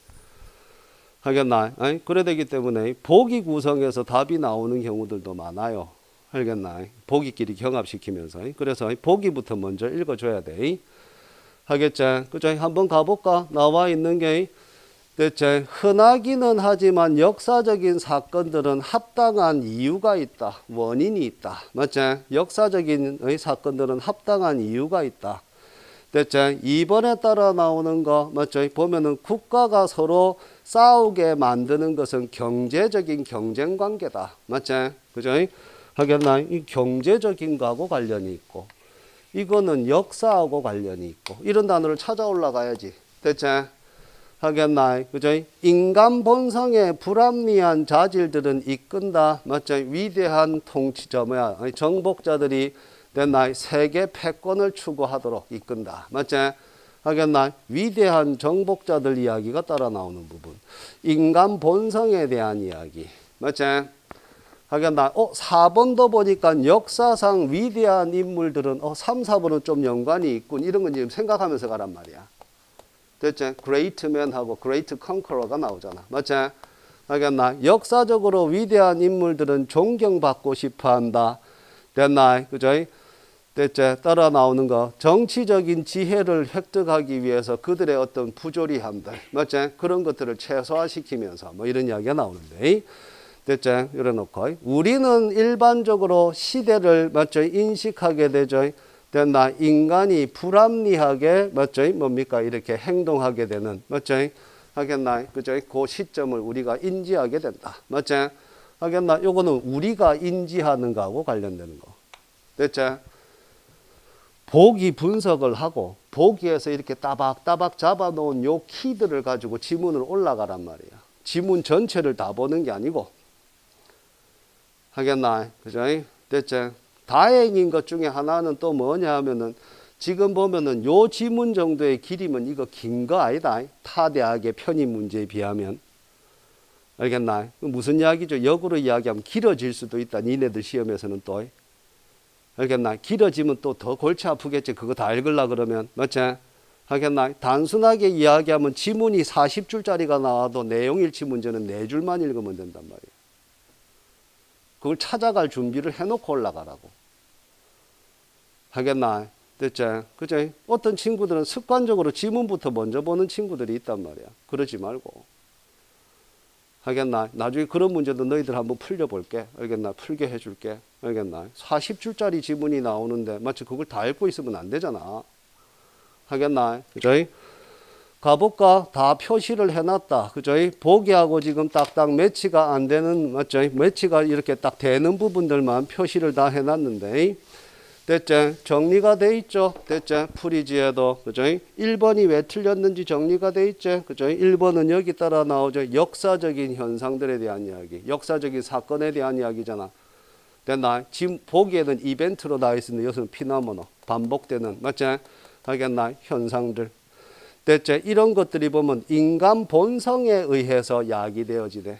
Speaker 1: 알겠나? 어이? 그래 되기 때문에 보기 구성에서 답이 나오는 경우들도 많아요. 알겠나? 보기끼리 경합시키면서. 그래서 보기부터 먼저 읽어줘야 돼. 하겠지? 그죠? 한번 가볼까? 나와 있는 게 대체 흔하기는 하지만 역사적인 사건들은 합당한 이유가 있다. 원인이 있다. 맞지? 역사적인 사건들은 합당한 이유가 있다. 대체 이번에 따라 나오는 거 맞죠? 보면은 국가가 서로 싸우게 만드는 것은 경제적인 경쟁 관계다. 맞지? 그죠? 하겠나? 이 경제적인 거하고 관련이 있고 이거는 역사하고 관련이 있고 이런 단어를 찾아 올라가야지. 대체 하겠나? 그죠? 인간 본성의 불합리한 자질들은 이끈다. 맞죠? 위대한 통치자 뭐야? 정복자들이 됐나? 세계 패권을 추구하도록 이끈다. 맞죠? 하겠나? 위대한 정복자들 이야기가 따라 나오는 부분. 인간 본성에 대한 이야기. 맞죠? 하겠나? 어, 사 번도 보니까 역사상 위대한 인물들은 어, 삼, 사 번은 좀 연관이 있군. 이런 건 지금 생각하면서 가란 말이야. 됐지? Great man하고 Great conqueror가 나오잖아. 맞지? 알겠나? 역사적으로 위대한 인물들은 존경받고 싶어 한다. 됐나? 그죠? 됐지? 따라 나오는 거. 정치적인 지혜를 획득하기 위해서 그들의 어떤 부조리함들. 맞지? 그런 것들을 최소화시키면서 뭐 이런 이야기가 나오는데. 됐지? 이래놓고. 우리는 일반적으로 시대를 맞죠? 인식하게 되죠. 됐나? 인간이 불합리하게 맞죠? 뭡니까? 이렇게 행동하게 되는 맞죠? 하겠나? 그죠? 그 시점을 우리가 인지하게 된다. 맞죠? 하겠나? 요거는 우리가 인지하는 거하고 관련되는 거. 됐죠? 보기 분석을 하고 보기에서 이렇게 따박따박 잡아놓은 요 키들을 가지고 지문을 올라가란 말이야. 지문 전체를 다 보는 게 아니고 하겠나? 그죠? 됐죠? 다행인 것 중에 하나는 또 뭐냐 하면은 지금 보면은 요 지문 정도의 길이면 이거 긴 거 아니다. 타 대학의 편입 문제에 비하면. 알겠나? 무슨 이야기죠? 역으로 이야기하면 길어질 수도 있다. 니네들 시험에서는 또. 알겠나? 길어지면 또 더 골치 아프겠지. 그거 다 읽으려 그러면. 맞지? 하겠나? 단순하게 이야기하면 지문이 사십 줄짜리가 나와도 내용일치 문제는 네 줄만 읽으면 된단 말이에요. 그걸 찾아갈 준비를 해놓고 올라가라고. 하겠나? 됐죠? 그죠? 어떤 친구들은 습관적으로 지문부터 먼저 보는 친구들이 있단 말이야. 그러지 말고. 하겠나? 나중에 그런 문제도 너희들 한번 풀려볼게. 알겠나? 풀게 해줄게. 알겠나? 사십 줄짜리 지문이 나오는데 마치 그걸 다 읽고 있으면 안 되잖아. 하겠나? 그죠? 가볼까? 다 표시를 해놨다. 그죠? 보기하고 지금 딱딱 매치가 안 되는, 맞죠? 매치가 이렇게 딱 되는 부분들만 표시를 다 해놨는데, 됐죠? 정리가 돼 있죠? 됐죠? 프리지에도. 그죠? 일 번이 왜 틀렸는지 정리가 돼 있죠? 그죠? 일 번은 여기 따라 나오죠. 역사적인 현상들에 대한 이야기. 역사적인 사건에 대한 이야기잖아. 됐나? 지금 보기에는 이벤트로 나와 있는데 여기서는 피나모노. 반복되는, 맞죠? 하겠나? 현상들. 됐죠? 이런 것들이 보면 인간 본성에 의해서 야기되어지네.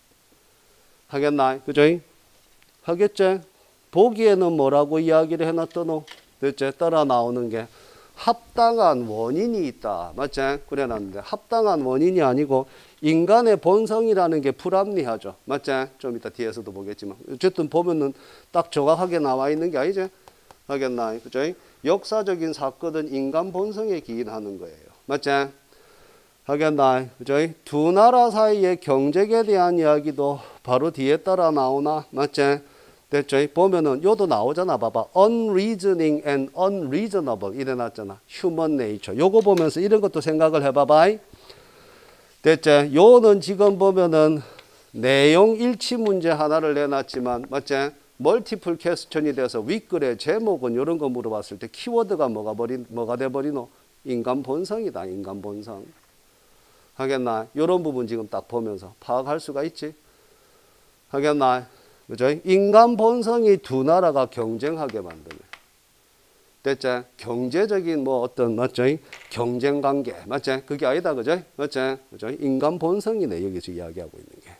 Speaker 1: 하겠나? 그죠? 하겠죠? 보기에는 뭐라고 이야기를 해놨더노? 됐죠? 따라 나오는 게 합당한 원인이 있다. 맞죠? 그래 놨는데 합당한 원인이 아니고 인간의 본성이라는 게 불합리하죠. 맞죠? 좀 이따 뒤에서도 보겠지만 어쨌든 보면은 딱 정확하게 나와 있는 게 아니죠? 하겠나? 그죠? 역사적인 사건은 인간 본성에 기인하는 거예요. 맞죠? 하겠나? 그죠? 두 나라 사이의 경쟁에 대한 이야기도 바로 뒤에 따라 나오나? 맞죠? 됐죠? 보면은 요도 나오잖아. 봐봐. unreasoning and unreasonable 이래 놨잖아. human nature. 요거 보면서 이런 것도 생각을 해봐봐. 됐죠? 요는 지금 보면은 내용 일치 문제 하나를 내놨지만 맞죠? 멀티플 퀘스천이 돼서 윗글의 제목은 이런 거 물어봤을 때 키워드가 뭐가 버린 뭐가 돼 버리노? 인간 본성이다. 인간 본성. 하겠나? 요런 부분 지금 딱 보면서 파악할 수가 있지. 하겠나? 그죠? 인간 본성이 두 나라가 경쟁하게 만드네. 됐죠? 경제적인 뭐 어떤, 맞죠? 경쟁 관계. 맞죠? 그게 아니다. 그죠? 맞죠? 그죠? 인간 본성이네. 여기서 이야기하고 있는 게.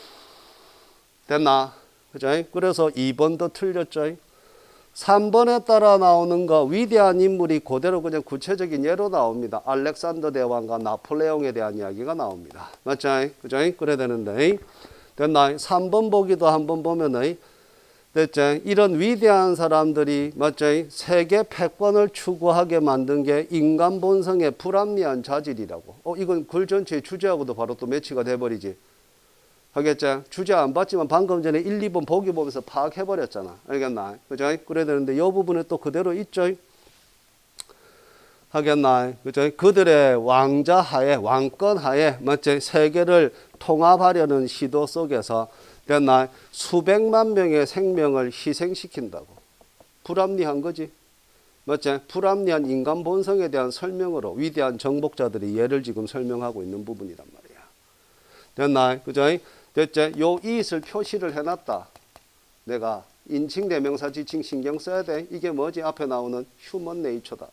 Speaker 1: 됐나? 그죠? 그래서 이 번도 틀렸죠? 삼 번에 따라 나오는 거 위대한 인물이 그대로 그냥 구체적인 예로 나옵니다. 알렉산더 대왕과 나폴레옹에 대한 이야기가 나옵니다. 맞죠? 그죠? 그래야 되는데. 됐나? 삼 번 보기도 한번 보면은 됐죠? 이런 위대한 사람들이 맞죠? 세계 패권을 추구하게 만든 게 인간 본성의 불합리한 자질이라고. 어, 이건 글 전체의 주제하고도 바로 또 매치가 돼버리지. 하겠죠? 주제 안 봤지만 방금 전에 일, 이 번 보기 보면서 파악해버렸잖아. 알겠나? 그죠? 그래야 되는데 이 부분에 또 그대로 있죠? 하겠나? 그죠? 그들의 왕자 하에, 왕권 하에, 맞지? 세계를 통합하려는 시도 속에서, 됐나? 수백만 명의 생명을 희생시킨다고. 불합리한 거지. 맞지? 불합리한 인간 본성에 대한 설명으로 위대한 정복자들이 예를 지금 설명하고 있는 부분이란 말이야. 됐나? 그죠? 됐지? 요 이익을 표시를 해놨다. 내가 인칭, 대명사, 지칭 신경 써야 돼. 이게 뭐지? 앞에 나오는 휴먼 네이처다.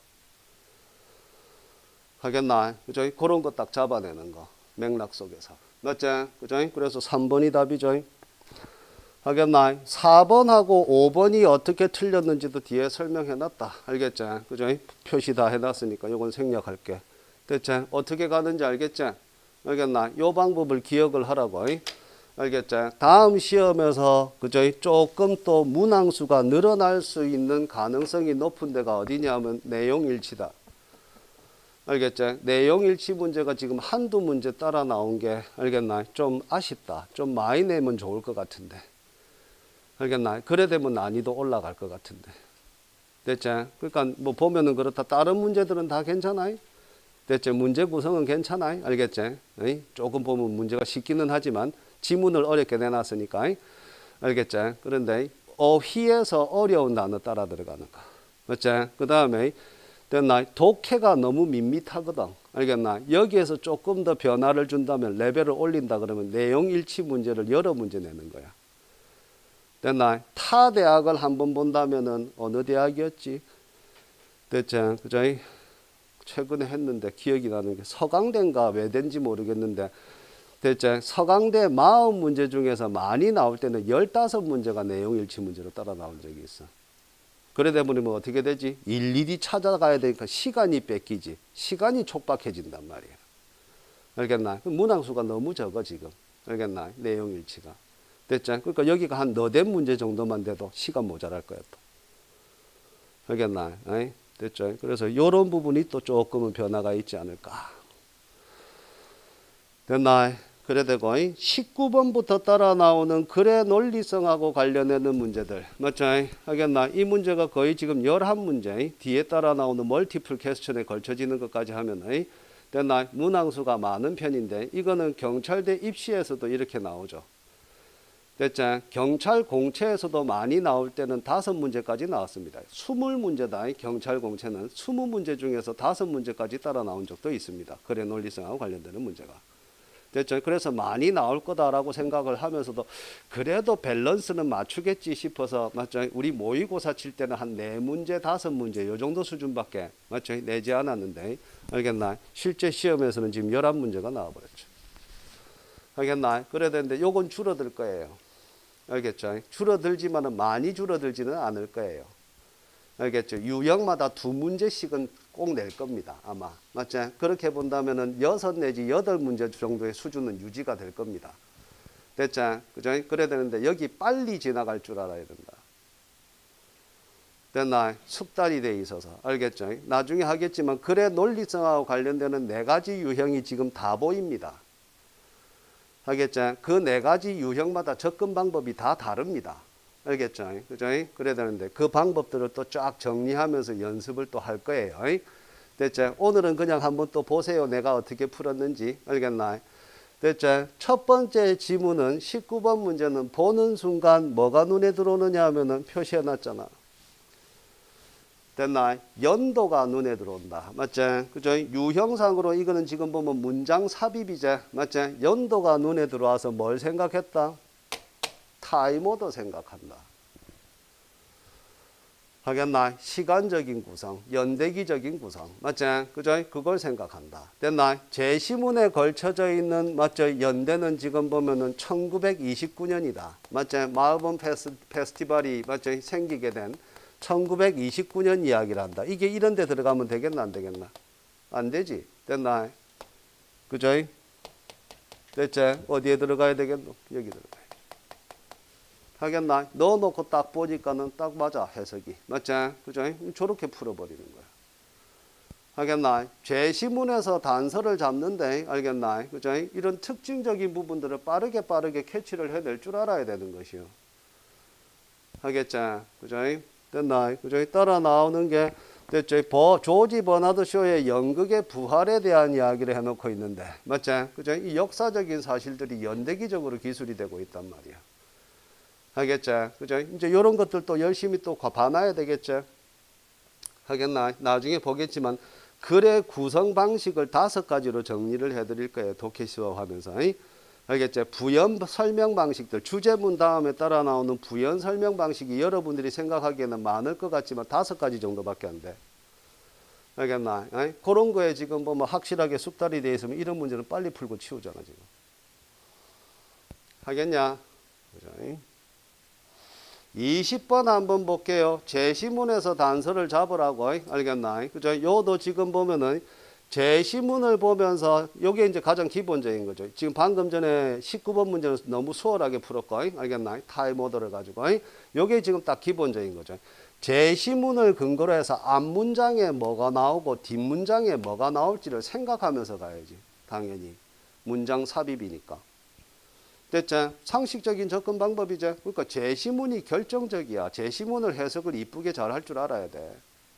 Speaker 1: 하겠나? 그죠? 그런 거 딱 잡아내는 거. 맥락 속에서. 맞지? 그죠? 그래서 삼 번이 답이죠. 하겠나? 사 번하고 오 번이 어떻게 틀렸는지도 뒤에 설명해놨다. 알겠지? 그죠? 표시 다 해놨으니까 요건 생략할게. 됐지? 어떻게 가는지 알겠지? 알겠나? 요 방법을 기억을 하라고. 알겠지? 다음 시험에서 그죠? 조금 또 문항수가 늘어날 수 있는 가능성이 높은 데가 어디냐면 내용일치다. 알겠죠? 내용일치 문제가 지금 한두 문제 따라 나온 게 알겠나? 좀 아쉽다. 좀 많이 내면 좋을 것 같은데. 알겠나? 그래 되면 난이도 올라갈 것 같은데. 됐죠? 그러니까 뭐 보면은 그렇다. 다른 문제들은 다 괜찮아요. 됐죠? 문제 구성은 괜찮아요. 알겠죠? 에이? 조금 보면 문제가 쉽기는 하지만 지문을 어렵게 내놨으니까. 알겠죠? 그런데 어휘에서 어려운 단어 따라 들어가는 거. 맞죠? 그 다음에 됐나? 독해가 너무 밋밋하거든. 알겠나? 여기에서 조금 더 변화를 준다면 레벨을 올린다 그러면 내용 일치 문제를 여러 문제 내는 거야. 됐나? 타 대학을 한번 본다면은 어느 대학이었지? 됐죠? 그죠? 최근에 했는데 기억이 나는 게 서강대인가 외대인지 모르겠는데 됐죠? 서강대 사십 문제 중에서 많이 나올 때는 십오 문제가 내용 일치 문제로 따라 나온 적이 있어. 그래 되면 뭐 어떻게 되지? 일일이 찾아가야 되니까 시간이 뺏기지. 시간이 촉박해진단 말이야. 알겠나? 문항수가 너무 적어 지금. 알겠나? 내용 일치가. 됐죠? 그러니까 여기가 한 너댓 문제 정도만 돼도 시간 모자랄 거야 또. 알겠나? 에이? 됐죠? 그래서 이런 부분이 또 조금은 변화가 있지 않을까. 됐나? 그래 되고 십구 번부터 따라 나오는 글의 논리성하고 관련되는 문제들 맞죠? 하겠나? 이 문제가 거의 지금 열한 문제 뒤에 따라 나오는 멀티플 퀘스천에 걸쳐지는 것까지 하면 됐나? 문항수가 많은 편인데 이거는 경찰대 입시에서도 이렇게 나오죠. 됐죠? 경찰 공채에서도 많이 나올 때는 다섯 문제까지 나왔습니다. 이십 문제다. 경찰 공채는 이십 문제 중에서 다섯 문제까지 따라 나온 적도 있습니다. 글의 논리성하고 관련되는 문제가. 됐죠? 그래서 많이 나올 거다라고 생각을 하면서도 그래도 밸런스는 맞추겠지 싶어서 맞죠? 우리 모의고사 칠 때는 한 네 문제, 다섯 문제 요 정도 수준밖에 맞죠? 내지 않았는데 알겠나? 실제 시험에서는 지금 열한 문제가 나와버렸죠. 알겠나? 그래야 되는데 요건 줄어들 거예요. 알겠죠? 줄어들지만은 많이 줄어들지는 않을 거예요. 알겠죠? 유형마다 두 문제씩은 꼭 낼 겁니다. 아마. 맞죠? 그렇게 본다면은 여섯 내지 여덟 문제 정도의 수준은 유지가 될 겁니다. 됐죠? 그죠? 그래야 되는데 여기 빨리 지나갈 줄 알아야 된다. 됐나? 숙달이 돼 있어서. 알겠죠? 나중에 하겠지만 글의 논리성하고 관련되는 네 가지 유형이 지금 다 보입니다. 알겠죠? 그 네 가지 유형마다 접근 방법이 다 다릅니다. 알겠죠? 그죠? 그래야 되는데 그 방법들을 또 쫙 정리하면서 연습을 또 할 거예요. 됐죠? 오늘은 그냥 한번 또 보세요. 내가 어떻게 풀었는지. 알겠나? 됐죠? 첫 번째 지문은 십구 번 문제는 보는 순간 뭐가 눈에 들어오느냐 하면은 표시해 놨잖아. 됐나? 연도가 눈에 들어온다. 맞죠? 그죠? 유형상으로 이거는 지금 보면 문장 삽입이죠. 맞죠? 연도가 눈에 들어와서 뭘 생각했다? 타임오더 생각한다. 하겠나? 시간적인 구성, 연대기적인 구성. 맞죠? 그죠? 그걸 생각한다. 됐나? 제시문에 걸쳐져 있는, 맞죠? 연대는 지금 보면은 천구백이십구 년이다. 맞죠? 마을본 페스, 페스티벌이, 맞죠? 생기게 된 천구백이십구 년 이야기를 한다. 이게 이런 데 들어가면 되겠나? 안 되겠나? 안 되지. 됐나? 그죠? 됐죠? 어디에 들어가야 되겠노? 여기 들어가야 돼. 하겠나? 넣어놓고 딱 보니까는 딱 맞아. 해석이. 맞죠? 그죠? 저렇게 풀어버리는 거야. 하겠나? 제시문에서 단서를 잡는데, 알겠나? 그죠? 이런 특징적인 부분들을 빠르게 빠르게 캐치를 해낼 줄 알아야 되는 것이요. 하겠죠? 그죠? 됐나? 그죠? 따라 나오는 게, 됐죠? 버, 조지 버나드 쇼의 연극의 부활에 대한 이야기를 해놓고 있는데, 맞죠? 그죠? 이 역사적인 사실들이 연대기적으로 기술이 되고 있단 말이야. 하겠죠? 그죠? 이제 이런 것들도 열심히 또 봐놔야 되겠죠? 하겠나? 나중에 보겠지만, 글의 구성 방식을 다섯 가지로 정리를 해드릴 거예요. 독해 수업하면서. 알겠죠? 부연 설명 방식들, 주제문 다음에 따라 나오는 부연 설명 방식이 여러분들이 생각하기에는 많을 것 같지만 다섯 가지 정도밖에 안 돼. 알겠나? 에이? 그런 거에 지금 뭐 확실하게 숙달이 되어 있으면 이런 문제는 빨리 풀고 치우잖아, 지금. 하겠냐? 그죠? 이십 번 한번 볼게요. 제시문에서 단서를 잡으라고. 알겠나? 그죠? 요도 지금 보면은 제시문을 보면서 요게 이제 가장 기본적인 거죠. 지금 방금 전에 십구 번 문제는 너무 수월하게 풀었고. 알겠나? 타임 오더를 가지고. 요게 지금 딱 기본적인 거죠. 제시문을 근거로 해서 앞문장에 뭐가 나오고 뒷문장에 뭐가 나올지를 생각하면서 가야지. 당연히. 문장 삽입이니까. 됐죠? 상식적인 접근 방법이죠. 그러니까 제시문이 결정적이야. 제시문을 해석을 이쁘게 잘 할 줄 알아야 돼.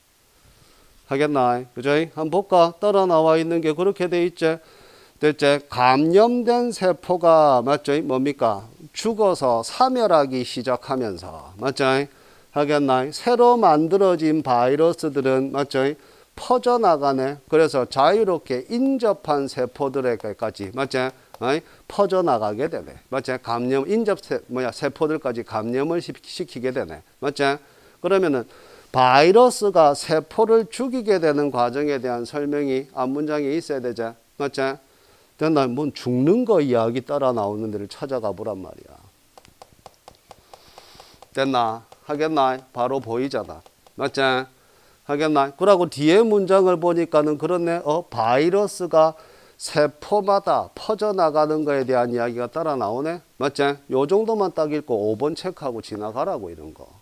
Speaker 1: 하겠나? 그죠? 한번 볼까? 따라 나와 있는 게 그렇게 돼 있죠. 됐죠? 감염된 세포가 맞죠? 뭡니까? 죽어서 사멸하기 시작하면서 맞죠? 하겠나? 새로 만들어진 바이러스들은 맞죠? 퍼져나가네. 그래서 자유롭게 인접한 세포들에게까지 맞죠? 퍼져나가게 되네. 맞죠? 감염, 인접 세, 뭐야, 세포들까지 감염을 시키게 되네. 맞죠? 그러면은 바이러스가 세포를 죽이게 되는 과정에 대한 설명이 앞문장에 있어야 되죠. 맞죠? 됐나? 뭐 죽는 거 이야기 따라 나오는 데를 찾아가 보란 말이야. 됐나? 하겠나? 바로 보이잖아. 맞지? 하겠나? 그러고 뒤에 문장을 보니까는 그렇네. 어, 바이러스가 세포마다 퍼져나가는 거에 대한 이야기가 따라 나오네. 맞지? 요 정도만 딱 읽고 오 번 체크하고 지나가라고 이런 거.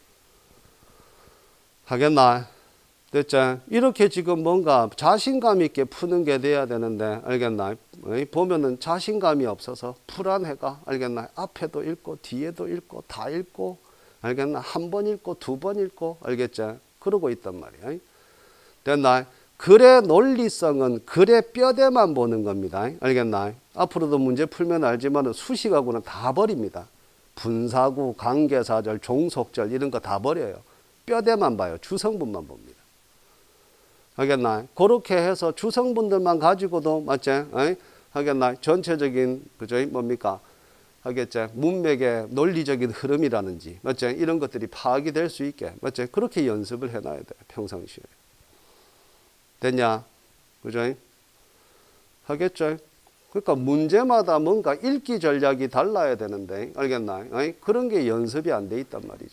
Speaker 1: 하겠나? 됐지? 이렇게 지금 뭔가 자신감 있게 푸는 게 돼야 되는데, 알겠나? 보면은 자신감이 없어서 불안해가, 알겠나? 앞에도 읽고, 뒤에도 읽고, 다 읽고, 알겠나? 한 번 읽고, 두 번 읽고, 알겠지? 그러고 있단 말이야. 됐나? 글의 논리성은 글의 뼈대만 보는 겁니다. 알겠나? 앞으로도 문제 풀면 알지만 수식하고는 다 버립니다. 분사구, 관계사절, 종속절 이런 거 다 버려요. 뼈대만 봐요. 주성분만 봅니다. 알겠나? 그렇게 해서 주성분들만 가지고도 맞지? 어이? 하겠나? 전체적인 그죠? 뭡니까? 하겠지? 문맥의 논리적인 흐름이라든지 맞지? 이런 것들이 파악이 될 수 있게 맞지? 그렇게 연습을 해놔야 돼. 평상시에. 됐냐? 그죠? 하겠죠? 그러니까 문제마다 뭔가 읽기 전략이 달라야 되는데 알겠나? 어이? 그런 게 연습이 안 돼 있단 말이지.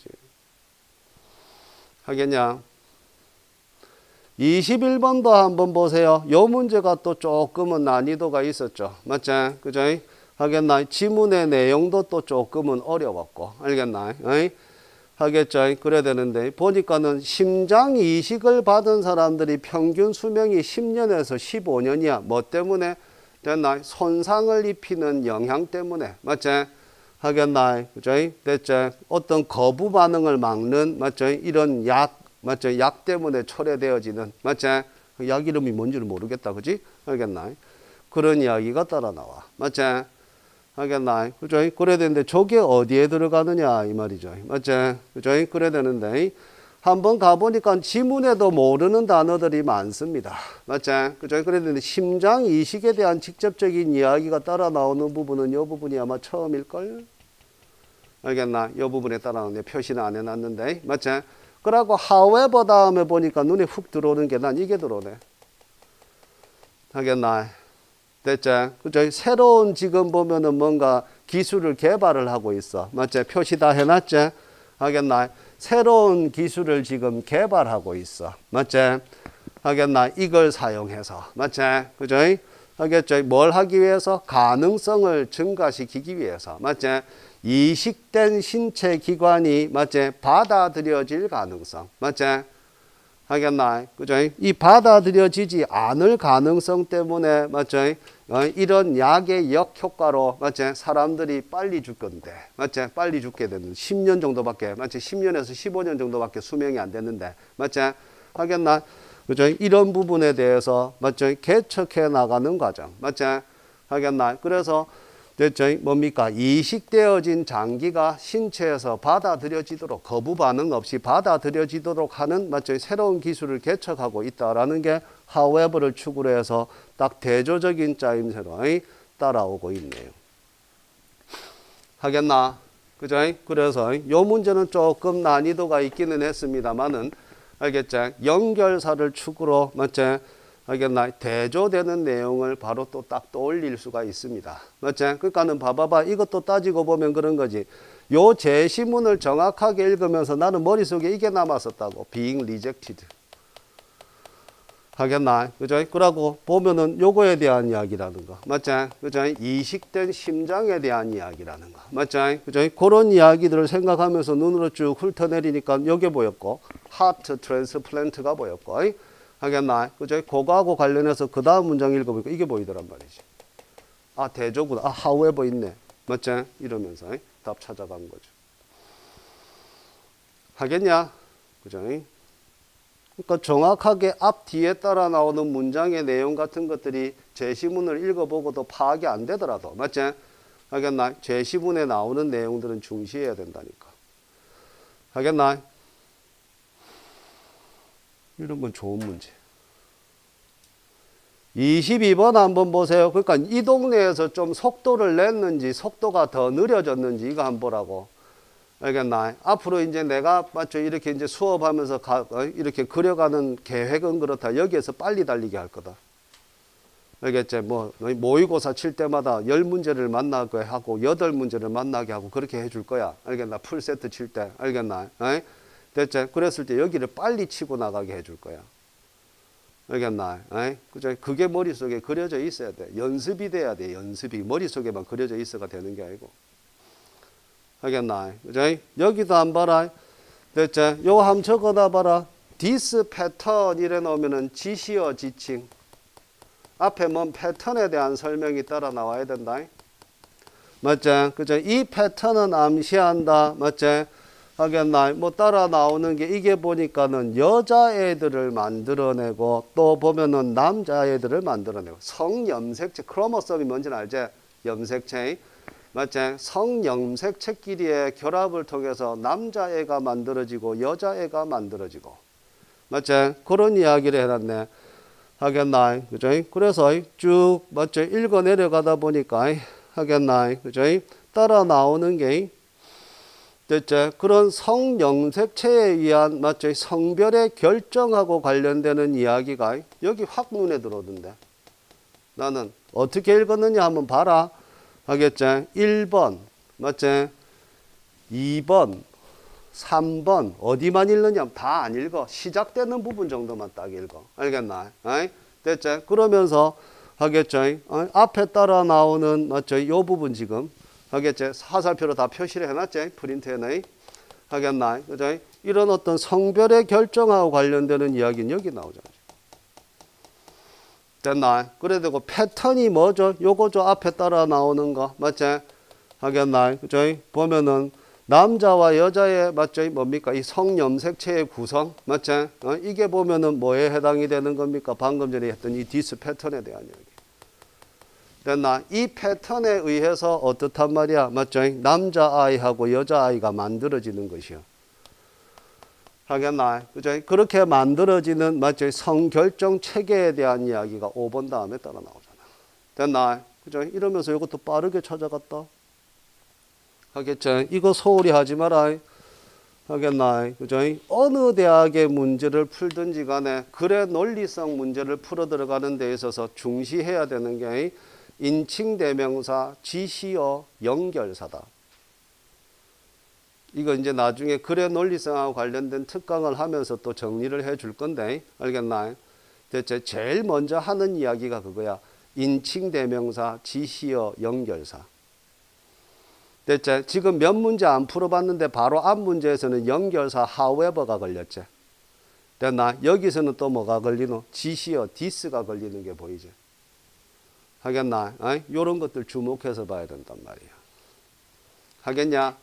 Speaker 1: 하겠냐? 이십일 번도 한번 보세요. 요 문제가 또 조금은 난이도가 있었죠. 맞지? 그죠? 하겠나? 지문의 내용도 또 조금은 어려웠고. 알겠나? 어이? 하겠죠? 그래야 되는데, 보니까는 심장 이식을 받은 사람들이 평균 수명이 십 년에서 십오 년이야. 뭐 때문에? 됐나? 손상을 입히는 영향 때문에. 맞지? 하겠나? 그죠? 됐죠? 어떤 거부 반응을 막는, 맞죠? 이런 약, 맞죠? 약 때문에 초래되어지는, 맞죠? 약 이름이 뭔지를 모르겠다. 그지? 알겠나? 그런 이야기가 따라 나와. 맞죠? 하겠나? 그죠? 그래야 되는데, 저게 어디에 들어가느냐? 이 말이죠. 맞죠? 그죠? 그래야 되는데, 한번 가보니까 지문에도 모르는 단어들이 많습니다. 맞죠? 그죠? 그래야 되는데, 심장 이식에 대한 직접적인 이야기가 따라 나오는 부분은 이 부분이 아마 처음일걸? 알겠나? 이 부분에 따라 나오는데, 표시는 안 해놨는데, 맞죠? 그러고 however 다음에 보니까 눈에 훅 들어오는 게 난 이게 들어오네. 하겠나? 됐죠? 그죠? 새로운 지금 보면은 뭔가 기술을 개발을 하고 있어. 맞죠? 표시 다 해놨죠? 하겠나? 새로운 기술을 지금 개발하고 있어. 맞죠? 하겠나? 이걸 사용해서. 맞죠? 그죠? 하겠죠? 뭘 하기 위해서? 가능성을 증가시키기 위해서. 맞죠? 이식된 신체 기관이 맞지? 받아들여질 가능성. 맞지? 하겠나? 그죠? 이 받아들여지지 않을 가능성 때문에 맞죠? 어, 이런 약의 역효과로 맞지? 사람들이 빨리 죽건데 맞지? 빨리 죽게 되는 십 년 정도밖에 맞지? 십 년에서 십오 년 정도밖에 수명이 안 됐는데 맞지? 하겠나? 그죠? 이런 부분에 대해서 맞죠? 개척해 나가는 과정. 맞지? 하겠나? 그래서 됐죠? 뭡니까? 이식되어진 장기가 신체에서 받아들여지도록 거부 반응 없이 받아들여지도록 하는 맞죠? 새로운 기술을 개척하고 있다라는 게 however를 축으로 해서 딱 대조적인 짜임새로 따라오고 있네요. 하겠나? 그죠? 그래서 이 문제는 조금 난이도가 있기는 했습니다만은 알겠죠? 연결사를 축으로 맞죠? 알겠나? 대조되는 내용을 바로 또 딱 떠올릴 수가 있습니다. 맞지? 그러니까는 봐봐봐. 이것도 따지고 보면 그런 거지. 요 제시문을 정확하게 읽으면서 나는 머릿속에 이게 남았었다고. being rejected. 하겠나? 그죠? 그러고 보면은 요거에 대한 이야기라는 거. 맞지? 그죠? 이식된 심장에 대한 이야기라는 거. 맞지? 그죠? 그런 이야기들을 생각하면서 눈으로 쭉 훑어내리니까 요게 보였고, heart transplant가 보였고, 하겠나? 그죠? 그거하고 관련해서 그 다음 문장 읽어보니까 이게 보이더란 말이지. 아, 대조구나. 아, however 있네. 맞지? 이러면서 답 찾아간 거죠. 하겠냐? 그죠? 그러니까 정확하게 앞 뒤에 따라 나오는 문장의 내용 같은 것들이 제시문을 읽어보고도 파악이 안 되더라도, 맞지? 하겠나? 제시문에 나오는 내용들은 중시해야 된다니까. 하겠나? 이런 건 좋은 문제. 이십이 번 한번 보세요. 그러니까 이 동네에서 좀 속도를 냈는지 속도가 더 느려졌는지 이거 한번 보라고. 알겠나? 앞으로 이제 내가 맞죠? 이렇게 이제 수업하면서 가, 어? 이렇게 그려가는 계획은 그렇다. 여기에서 빨리 달리게 할 거다. 알겠지? 뭐 모의고사 칠 때마다 열 문제를 만나게 하고 여덟 문제를 만나게 하고 그렇게 해줄 거야. 알겠나? 풀세트 칠 때. 알겠나? 어이? 됐지? 그랬을 때 여기를 빨리 치고 나가게 해줄 거야. 알겠나? 에이? 그죠? 그게 머릿속에 그려져 있어야 돼. 연습이 돼야 돼. 연습이. 머릿속에만 그려져 있어가 되는 게 아니고. 알겠나? 그죠? 여기도 안 봐라. 됐지? 요거 한번 적어놔 봐라. this pattern 이래 놓으면은 지시어 지칭. 앞에 뭔 패턴에 대한 설명이 따라 나와야 된다. 맞지? 그죠? 이 패턴은 암시한다. 맞지? 하겠나? 뭐 따라 나오는 게 이게 보니까는 여자애들을 만들어내고 또 보면은 남자애들을 만들어내고 성염색체, 크로모솜이 뭔지는 알지? 염색체. 맞지? 성염색체끼리의 결합을 통해서 남자애가 만들어지고 여자애가 만들어지고. 맞지? 그런 이야기를 해놨네. 하겠나? 그죠? 그래서 쭉 맞죠? 읽어 내려가다 보니까 하겠나? 그죠? 따라 나오는 게 됐죠? 그런 성영색체에 의한 맞죠? 성별의 결정하고 관련되는 이야기가 여기 확 눈에 들어오던데. 나는 어떻게 읽었느냐 한번 봐라. 하겠죠? 일 번 맞죠? 이 번 삼 번 어디만 읽느냐 다 안 읽어. 시작되는 부분 정도만 딱 읽어. 알겠나? 어이? 됐죠? 그러면서 하겠죠? 어이? 앞에 따라 나오는 맞죠? 이 부분 지금 하겠죠? 화살표로 다 표시를 해놨지? 프린트해놔. 하겠나? 그죠? 이런 어떤 성별의 결정하고 관련되는 이야기는 여기 나오잖아. 됐나? 그래 되고 패턴이 뭐죠? 요거죠? 앞에 따라 나오는 거. 맞지? 하겠나? 그죠? 보면은 남자와 여자의 맞죠? 뭡니까? 이 성염색체의 구성. 맞지? 어? 이게 보면은 뭐에 해당이 되는 겁니까? 방금 전에 했던 이 디스 패턴에 대한 이야기. 됐나? 이 패턴에 의해서 어떻단 말이야? 맞죠? 남자아이하고 여자아이가 만들어지는 것이요. 하겠나? 그죠? 그렇게 만들어지는, 맞죠? 성결정 체계에 대한 이야기가 오 번 다음에 따라 나오잖아. 됐나? 그죠? 이러면서 이것도 빠르게 찾아갔다. 하겠죠? 이거 소홀히 하지 마라. 하겠나? 그죠? 어느 대학의 문제를 풀든지 간에 글의 논리성 문제를 풀어 들어가는 데 있어서 중시해야 되는 게 인칭대명사, 지시어, 연결사다. 이거 이제 나중에 글의 논리성하고 관련된 특강을 하면서 또 정리를 해 줄 건데, 알겠나? 대체 제일 먼저 하는 이야기가 그거야. 인칭대명사, 지시어, 연결사. 대체 지금 몇 문제 안 풀어봤는데 바로 앞 문제에서는 연결사 however가 걸렸지. 됐나? 여기서는 또 뭐가 걸리노? 지시어, this가 걸리는 게 보이지. 하겠나? 어? 이런 것들 주목해서 봐야 된단 말이야. 하겠냐?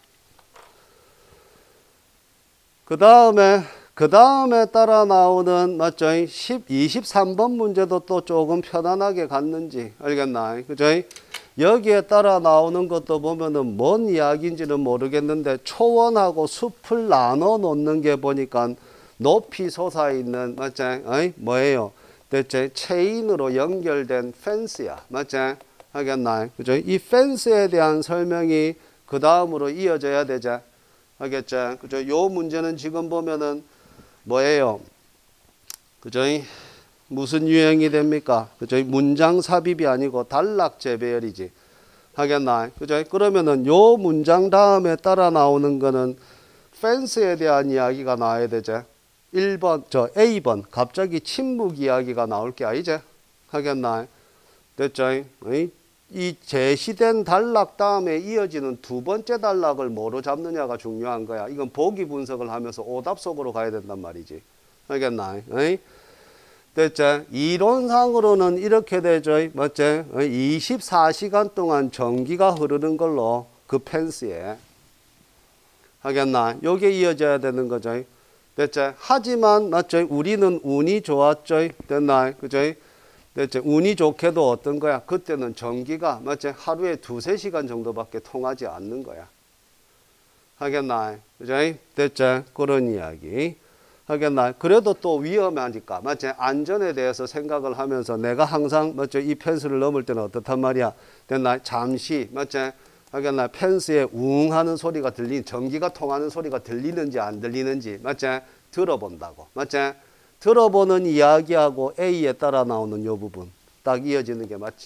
Speaker 1: 그 다음에, 그 다음에 따라 나오는, 맞죠? 이십삼 번 문제도 또 조금 편안하게 갔는지, 알겠나? 그죠? 여기에 따라 나오는 것도 보면은 뭔 이야기인지는 모르겠는데, 초원하고 숲을 나눠 놓는 게 보니까 높이 솟아있는, 맞죠? 어? 뭐예요? 대체 체인으로 연결된 펜스야. 맞지? 하겠나? 그죠? 이 펜스에 대한 설명이 그 다음으로 이어져야 되죠. 하겠죠? 그죠? 요 문제는 지금 보면은 뭐예요? 그죠? 무슨 유형이 됩니까? 그죠? 문장 삽입이 아니고 단락 재배열이지. 하겠나? 그죠? 그러면은 요 문장 다음에 따라 나오는 거는 펜스에 대한 이야기가 나와야 되죠. 일 번, 저 에이 번, 갑자기 침묵 이야기가 나올 게 아니지? 하겠나? 됐죠? 이 제시된 단락 다음에 이어지는 두 번째 단락을 뭐로 잡느냐가 중요한 거야. 이건 보기 분석을 하면서 오답 속으로 가야 된단 말이지. 알겠나? 됐죠? 이론상으로는 이렇게 되죠. 맞지? 이십사 시간 동안 전기가 흐르는 걸로 그 펜스에. 하겠나? 요게 이어져야 되는 거죠. 됐죠? 하지만, 맞죠? 우리는 운이 좋았죠? 됐나? 그죠? 됐죠? 운이 좋게도 어떤 거야? 그때는 전기가, 맞죠? 하루에 두세 시간 정도밖에 통하지 않는 거야. 하겠나? 그죠? 됐죠? 그런 이야기. 하겠나? 그래도 또 위험하니까, 맞죠? 안전에 대해서 생각을 하면서 내가 항상, 맞죠? 이 펜스를 넘을 때는 어떻단 말이야? 됐나? 잠시, 맞죠? 하겠나? 펜스에 웅 하는 소리가 들리, 전기가 통하는 소리가 들리는지 안 들리는지, 맞지? 들어본다고. 맞지? 들어보는 이야기하고 A에 따라 나오는 요 부분. 딱 이어지는 게 맞지?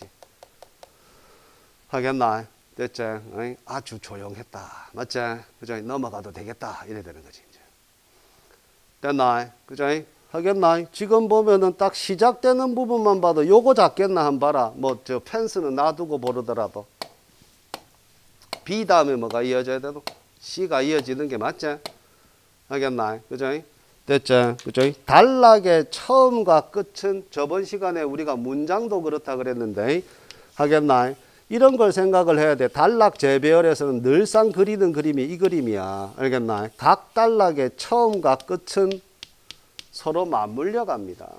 Speaker 1: 하겠나? 됐지? 아주 조용했다. 맞지? 그죠? 넘어가도 되겠다. 이래 되는 거지, 이제. 됐나? 그죠? 하겠나? 지금 보면은 딱 시작되는 부분만 봐도 요거 잡겠나 한번 봐라. 뭐 저 펜스는 놔두고 보르더라도 B 다음에 뭐가 이어져야 되노? C가 이어지는 게 맞지? 하겠나? 그죠? 됐죠? 그죠? 단락의 처음과 끝은 저번 시간에 우리가 문장도 그렇다 그랬는데 하겠나? 이런 걸 생각을 해야 돼. 단락 재배열에서는 늘상 그리는 그림이 이 그림이야. 알겠나? 각 단락의 처음과 끝은 서로 맞물려 갑니다.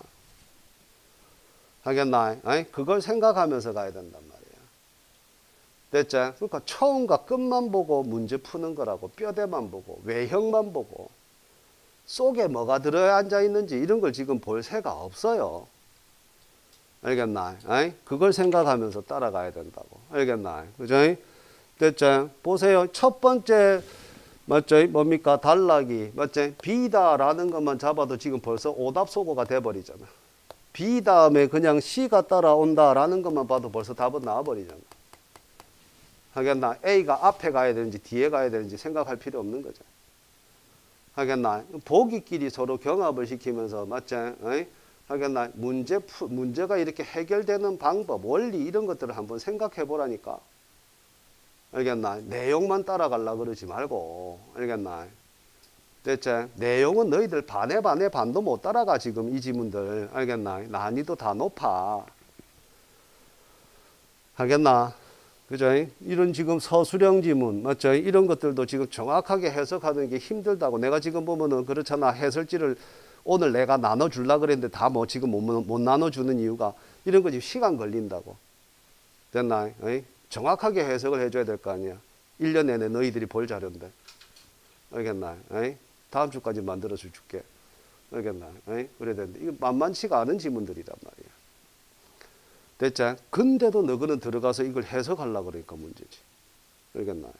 Speaker 1: 하겠나? 아니, 그걸 생각하면서 가야 된단 말이야. 됐죠? 그러니까 처음과 끝만 보고 문제 푸는 거라고. 뼈대만 보고 외형만 보고 속에 뭐가 들어 앉아 있는지 이런 걸 지금 볼 새가 없어요. 알겠나? 아이? 그걸 생각하면서 따라가야 된다고. 알겠나? 그죠? 됐죠? 보세요. 첫 번째 맞죠? 뭡니까? 단락이 맞죠? B다라는 것만 잡아도 지금 벌써 오답 소고가 돼버리잖아. B 다음에 그냥 C가 따라온다라는 것만 봐도 벌써 답은 나와버리잖아. 하겠나? A가 앞에 가야 되는지 뒤에 가야 되는지 생각할 필요 없는 거죠. 하겠나? 보기끼리 서로 경합을 시키면서 맞죠? 어이? 하겠나? 문제 푸, 문제가 이렇게 해결되는 방법, 원리 이런 것들을 한번 생각해 보라니까. 알겠나? 내용만 따라가려 그러지 말고. 알겠나? 됐지? 내용은 너희들 반에 반에 반도 못 따라가 지금 이 지문들. 알겠나? 난이도 다 높아. 하겠나? 그죠? 이런 지금 서술형 지문, 맞죠? 이런 것들도 지금 정확하게 해석하는 게 힘들다고. 내가 지금 보면은 그렇잖아. 해설지를 오늘 내가 나눠주려고 그랬는데 다 뭐 지금 못, 못 나눠주는 이유가 이런 거 지금 시간 걸린다고. 됐나? 어이? 정확하게 해석을 해줘야 될 거 아니야. 일 년 내내 너희들이 볼 자료인데. 알겠나? 어이? 다음 주까지 만들어서 줄게. 알겠나? 어이? 그래야 되는데. 이거 만만치가 않은 지문들이란 말이야. 됐지? 근데도 너희는 들어가서 이걸 해석하려고 그러니까 문제지. 알겠나?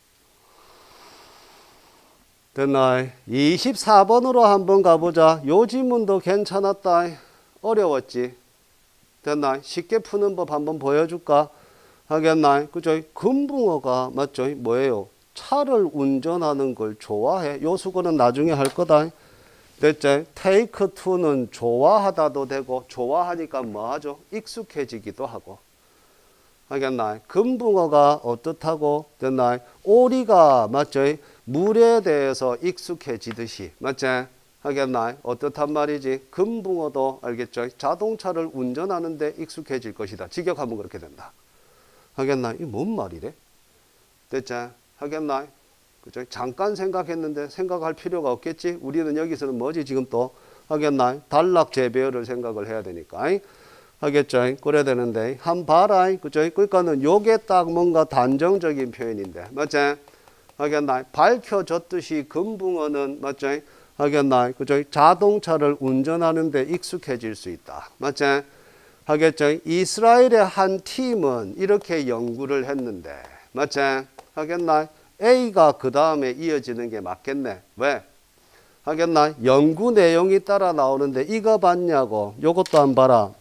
Speaker 1: 됐나? 이십사 번으로 한번 가보자. 요 지문도 괜찮았다. 어려웠지? 됐나? 쉽게 푸는 법 한번 보여줄까? 하겠나? 그죠? 금붕어가 맞죠? 뭐예요? 차를 운전하는 걸 좋아해. 요 수거는 나중에 할 거다. 됐지? take to는 좋아하다도 되고 좋아하니까 뭐 하죠? 익숙해지기도 하고. 하겠나? 금붕어가 어떻다고? 됐나? 오리가 맞죠? 물에 대해서 익숙해지듯이 맞지? 하겠나? 어떻단 말이지? 금붕어도 알겠죠? 자동차를 운전하는데 익숙해질 것이다. 직역하면 그렇게 된다. 하겠나? 이게 뭔 말이래? 됐지? 하겠나? 그죠? 잠깐 생각했는데 생각할 필요가 없겠지? 우리는 여기서는 뭐지? 지금 또 하겠나? 단락 재배열을 생각을 해야 되니까. 하겠죠? 그래야 되는데 한 봐라. 그죠? 그러니까는 요게 딱 뭔가 단정적인 표현인데. 맞지? 하겠나? 밝혀졌듯이 금붕어는 맞죠? 하겠나? 그죠? 자동차를 운전하는데 익숙해질 수 있다. 맞지? 하겠죠? 이스라엘의 한 팀은 이렇게 연구를 했는데, 맞지? 하겠나? A가 그 다음에 이어지는 게 맞겠네. 왜? 하겠나? 연구 내용이 따라 나오는데 이거 봤냐고. 요것도 안 봐라.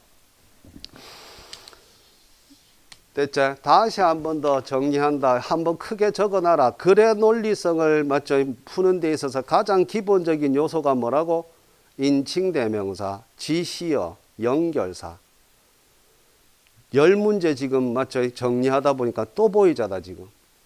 Speaker 1: 됐지? 다시 한 번 더 정리한다. 한번 크게 적어놔라. 글의 논리성을 맞죠? 푸는 데 있어서 가장 기본적인 요소가 뭐라고? 인칭대명사, 지시어, 연결사. 열 문제 지금 맞죠? 정리하다 보니까 또 보이잖아 지금.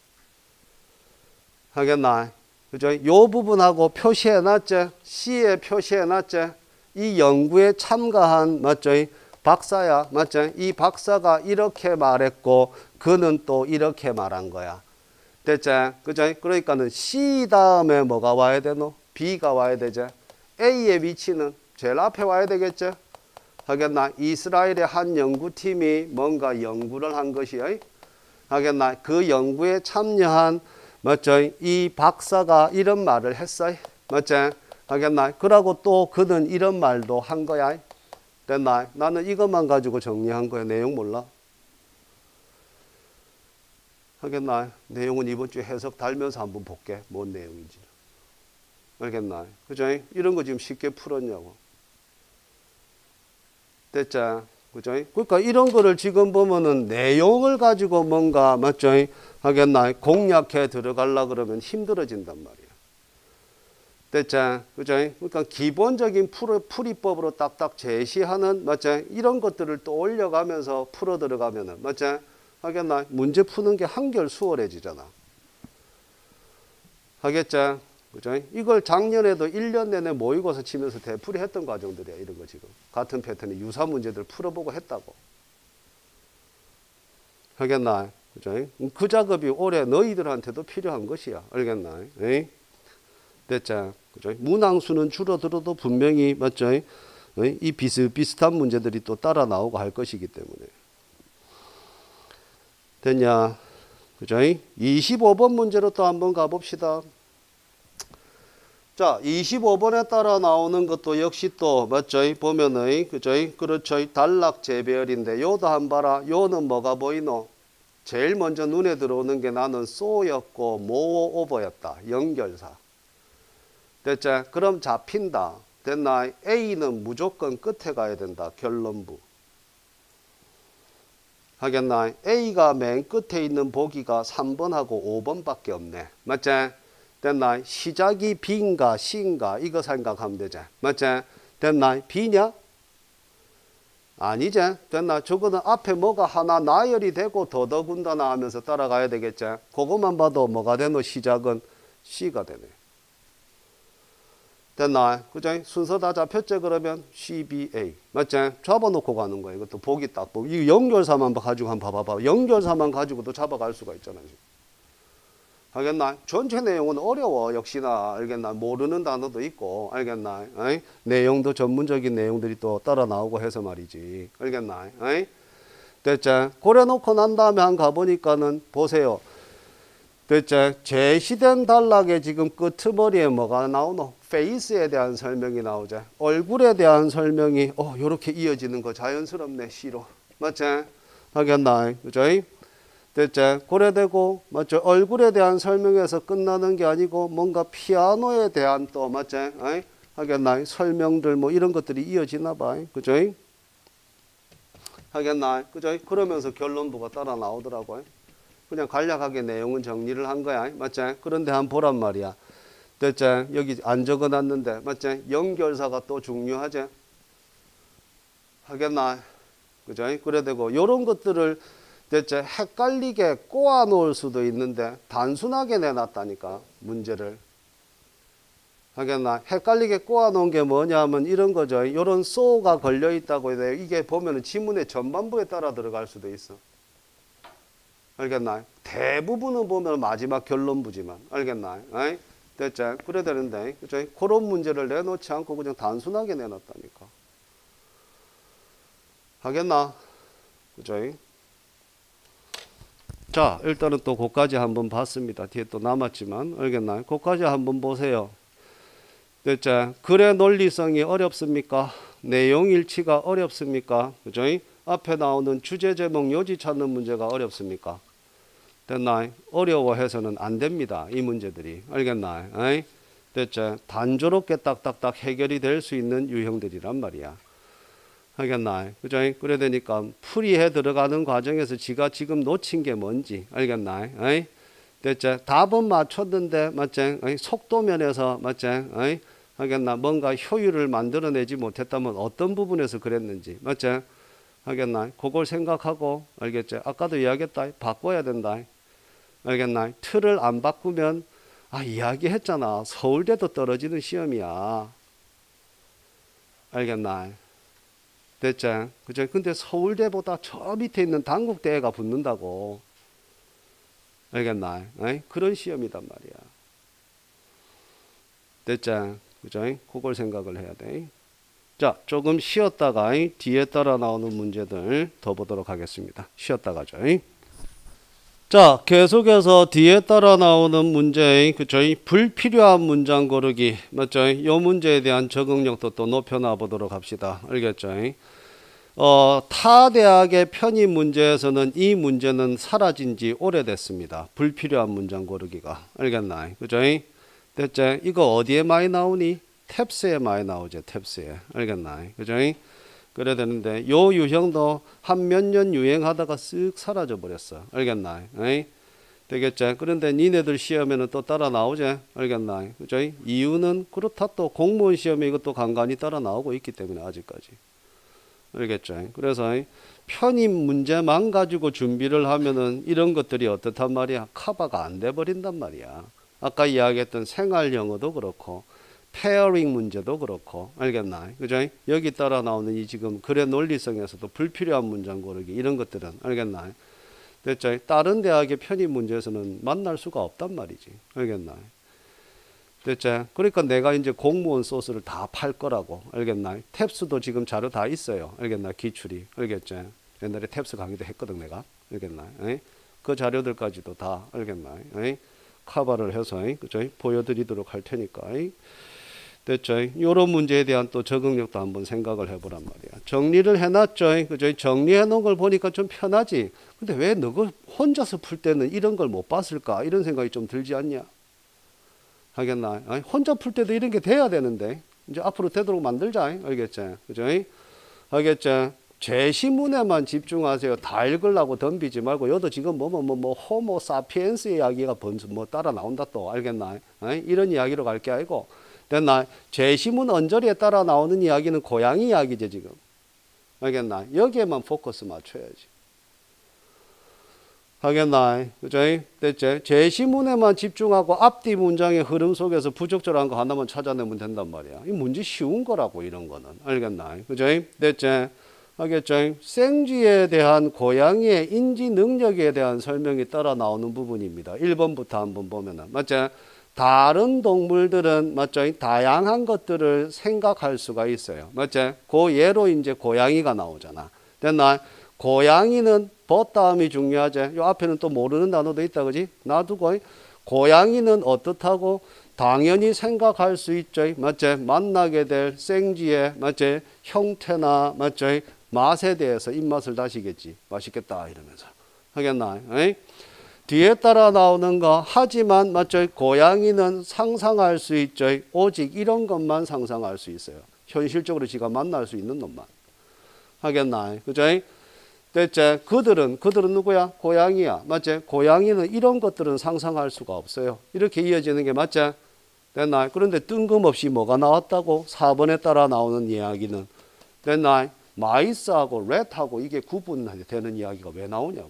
Speaker 1: 하겠나? 그죠? 요 부분하고 표시해놨지? C에 표시해놨지? 이 연구에 참가한 맞죠? 박사야. 맞죠? 이 박사가 이렇게 말했고 그는 또 이렇게 말한 거야. 됐지? 그죠? 그러니까는 C 다음에 뭐가 와야 되노? B가 와야 되지? A의 위치는 제일 앞에 와야 되겠지? 하겠나? 이스라엘의 한 연구팀이 뭔가 연구를 한 것이야. 하겠나? 그 연구에 참여한 맞죠? 이 박사가 이런 말을 했어. 맞지? 하겠나? 그러고 또 그는 이런 말도 한 거야. 됐나? 나는 이것만 가지고 정리한 거야. 내용 몰라. 하겠나? 내용은 이번 주에 해석 달면서 한번 볼게. 뭔 내용인지. 알겠나? 그죠? 이런 거 지금 쉽게 풀었냐고. 됐죠? 그죠? 그러니까 이런 거를 지금 보면은 내용을 가지고 뭔가 맞죠? 하겠나? 공략해 들어가려 그러면 힘들어진단 말이야. 됐죠? 그죠? 그러니까 기본적인 풀, 풀이법으로 딱딱 제시하는, 맞죠? 이런 것들을 또 올려가면서 풀어 들어가면은, 맞죠? 하겠나? 문제 푸는 게 한결 수월해지잖아. 하겠죠? 그죠? 이걸 작년에도 일 년 내내 모의고사 치면서 되풀이 했던 과정들이야, 이런 거 지금. 같은 패턴의 유사 문제들 풀어보고 했다고. 하겠나? 그죠? 그 작업이 올해 너희들한테도 필요한 것이야. 알겠나? 에이? 됐죠? 그죠? 문항수는 줄어들어도 분명히, 맞죠? 이 비슷비슷한 문제들이 또 따라 나오고 할 것이기 때문에. 됐냐? 그죠? 이십오 번 문제로 또 한번 가봅시다. 자, 이십오 번에 따라 나오는 것도 역시 또, 맞죠? 보면은, 그죠? 그렇죠. 단락 재배열인데, 요도 한 봐라. 요는 뭐가 보이노? 제일 먼저 눈에 들어오는 게 나는 쏘였고, 모어 오버였다. 연결사. 됐죠? 그럼 잡힌다. 됐나? A는 무조건 끝에 가야 된다. 결론부. 하겠나? A가 맨 끝에 있는 보기가 삼 번하고 오 번밖에 없네. 맞지? 됐나? 시작이 B인가 C인가 이거 생각하면 되지. 맞지? 됐나? B냐? 아니지? 됐나? 저거는 앞에 뭐가 하나 나열이 되고 더더군다나 하면서 따라가야 되겠지? 그것만 봐도 뭐가 되노? 시작은 C가 되네. 됐나? 그죠? 순서 다 잡혔지? 그러면 C, B, A. 맞지? 잡아놓고 가는 거야. 이것도 보기 딱 보고. 이 연결사만 가지고 한번 봐봐봐. 연결사만 가지고도 잡아갈 수가 있잖아. 지금. 알겠나? 전체 내용은 어려워. 역시나. 알겠나? 모르는 단어도 있고. 알겠나? 어이? 내용도 전문적인 내용들이 또 따라 나오고 해서 말이지. 알겠나? 어이? 됐지? 그래 놓고 난 다음에 한 가보니까는 보세요. 됐죠? 제시된 단락에 지금 끄트머리에 뭐가 나오노? 페이스에 대한 설명이 나오죠. 얼굴에 대한 설명이 어 요렇게 이어지는 거 자연스럽네. C로. 맞지? 하겠나? 그죠? 됐죠? 그래되고 맞죠? 얼굴에 대한 설명에서 끝나는 게 아니고 뭔가 피아노에 대한 또 맞지? 어이? 하겠나? 설명들 뭐 이런 것들이 이어지나 봐. 그죠? 하겠나? 그죠? 그러면서 결론부가 따라 나오더라고요. 그냥 간략하게 내용은 정리를 한 거야. 맞지? 그런데 한번 보란 말이야. 됐지? 여기 안 적어놨는데. 맞지? 연결사가 또 중요하지? 하겠나? 그죠? 그래 되고, 요런 것들을 됐지? 헷갈리게 꼬아 놓을 수도 있는데, 단순하게 내놨다니까, 문제를. 하겠나? 헷갈리게 꼬아 놓은 게 뭐냐 하면 이런 거죠. 요런 so가 걸려 있다고 해요. 이게 보면은 지문의 전반부에 따라 들어갈 수도 있어. 알겠나? 대부분은 보면 마지막 결론부지만. 알겠나? 어이? 됐죠? 그래 되는데. 그죠? 그런 문제를 내놓지 않고 그냥 단순하게 내놨다니까. 하겠나? 그죠? 자, 일단은 또 그까지 한번 봤습니다. 뒤에 또 남았지만. 알겠나? 그까지 한번 보세요. 됐죠? 글의 논리성이 어렵습니까? 내용 일치가 어렵습니까? 그죠? 앞에 나오는 주제 제목 요지 찾는 문제가 어렵습니까? 됐나? 어려워해서는 안 됩니다. 이 문제들이. 알겠나? 어이? 됐죠? 단조롭게 딱딱딱 해결이 될 수 있는 유형들이란 말이야. 알겠나? 그죠? 그래 되니까 풀이해 들어가는 과정에서 지가 지금 놓친 게 뭔지. 알겠나? 어이? 됐죠? 답은 맞췄는데, 맞지? 어이? 속도 면에서, 맞지? 어이? 하겠나? 뭔가 효율을 만들어내지 못했다면 어떤 부분에서 그랬는지. 맞지? 하겠나? 그걸 생각하고, 알겠지? 아까도 이야기했다. 바꿔야 된다. 알겠나? 틀을 안 바꾸면, 아, 이야기했잖아. 서울대도 떨어지는 시험이야. 알겠나? 됐지? 그죠? 근데 서울대보다 저 밑에 있는 단국대가 붙는다고. 알겠나? 에이? 그런 시험이단 말이야. 됐지? 그죠? 그걸 생각을 해야 돼. 자, 조금 쉬었다가 뒤에 따라 나오는 문제들 더 보도록 하겠습니다. 쉬었다가죠. 자, 계속해서 뒤에 따라 나오는 문제, 그쵸? 불필요한 문장 고르기, 맞죠? 이 문제에 대한 적응력도 또 높여놔 보도록 합시다. 알겠죠? 어, 타 대학의 편입 문제에서는 이 문제는 사라진 지 오래됐습니다. 불필요한 문장 고르기가. 알겠나? 그죠? 됐죠? 이거 어디에 많이 나오니? 탭스에 많이 나오죠. 탭스에. 알겠나? 그죠? 그래야 되는데 요 유형도 한 몇 년 유행하다가 쓱 사라져 버렸어. 알겠나? 에이? 되겠지? 그런데 니네들 시험에는 또 따라 나오지? 알겠나? 그죠? 이유는 그렇다. 또 공무원 시험에 이것도 간간히 따라 나오고 있기 때문에 아직까지. 알겠죠? 그래서 편입 문제만 가지고 준비를 하면은 이런 것들이 어떻단 말이야? 커버가 안 돼 버린단 말이야. 아까 이야기했던 생활 영어도 그렇고 페어링 문제도 그렇고 알겠나? 그죠? 여기 따라 나오는 이 지금 글의 논리성에서도 불필요한 문장 고르기 이런 것들은 알겠나? 됐죠? 다른 대학의 편입 문제에서는 만날 수가 없단 말이지. 알겠나? 됐죠? 그러니까 내가 이제 공무원 소스를 다 팔 거라고. 알겠나? 탭스도 지금 자료 다 있어요. 알겠나? 기출이. 알겠죠? 옛날에 탭스 강의도 했거든 내가. 알겠나? 에이? 그 자료들까지도 다 알겠나? 에이? 커버를 해서 에이? 그죠? 보여드리도록 할 테니까. 에이? 됐죠? 이런 문제에 대한 또 적응력도 한번 생각을 해보란 말이야. 정리를 해놨죠? 그죠? 정리해 놓은 걸 보니까 좀 편하지? 근데 왜 너가 혼자서 풀 때는 이런 걸 못 봤을까? 이런 생각이 좀 들지 않냐? 하겠나? 아니, 혼자 풀 때도 이런 게 돼야 되는데, 이제 앞으로 되도록 만들자. 알겠지? 그죠? 알겠지? 제시문에만 집중하세요. 다 읽으려고 덤비지 말고, 여도 지금 뭐, 뭐, 뭐, 뭐, 호모 사피엔스 이야기가 번수 뭐 따라 나온다 또. 알겠나? 아니, 이런 이야기로 갈 게 아니고, 됐나? 제시문 언저리에 따라 나오는 이야기는 고양이 이야기지, 지금. 알겠나? 여기에만 포커스 맞춰야지. 하겠나? 그죠? 됐지? 제시문에만 집중하고 앞뒤 문장의 흐름 속에서 부적절한 거 하나만 찾아내면 된단 말이야. 이 문제 쉬운 거라고, 이런 거는. 알겠나? 그죠? 됐지? 하겠죠? 생쥐에 대한 고양이의 인지 능력에 대한 설명이 따라 나오는 부분입니다. 일 번부터 한번 보면은. 맞지? 다른 동물들은 맞죠? 다양한 것들을 생각할 수가 있어요. 맞죠? 그 예로 이제 고양이가 나오잖아. 됐나? 고양이는 버 다음이 중요하지. 요 앞에는 또 모르는 단어도 있다, 그지? 놔두고 고양이는 어떻다고? 당연히 생각할 수 있죠. 맞지? 만나게 될 생쥐의 맞지? 형태나 맞지? 맛에 대해서 입맛을 다시겠지. 맛있겠다 이러면서 하겠나? 에이? 뒤에 따라 나오는 거 하지만 맞죠? 고양이는 상상할 수 있죠. 오직 이런 것만 상상할 수 있어요. 현실적으로 지가 만날 수 있는 놈만 하겠나? 그죠? 됐지? 그들은 그들은 누구야? 고양이야. 맞지? 고양이는 이런 것들은 상상할 수가 없어요. 이렇게 이어지는 게 맞지? 됐나? 그런데 뜬금없이 뭐가 나왔다고? 사 번에 따라 나오는 이야기는 됐나? 마이스하고 렛하고 이게 구분되는 이야기가 왜 나오냐고.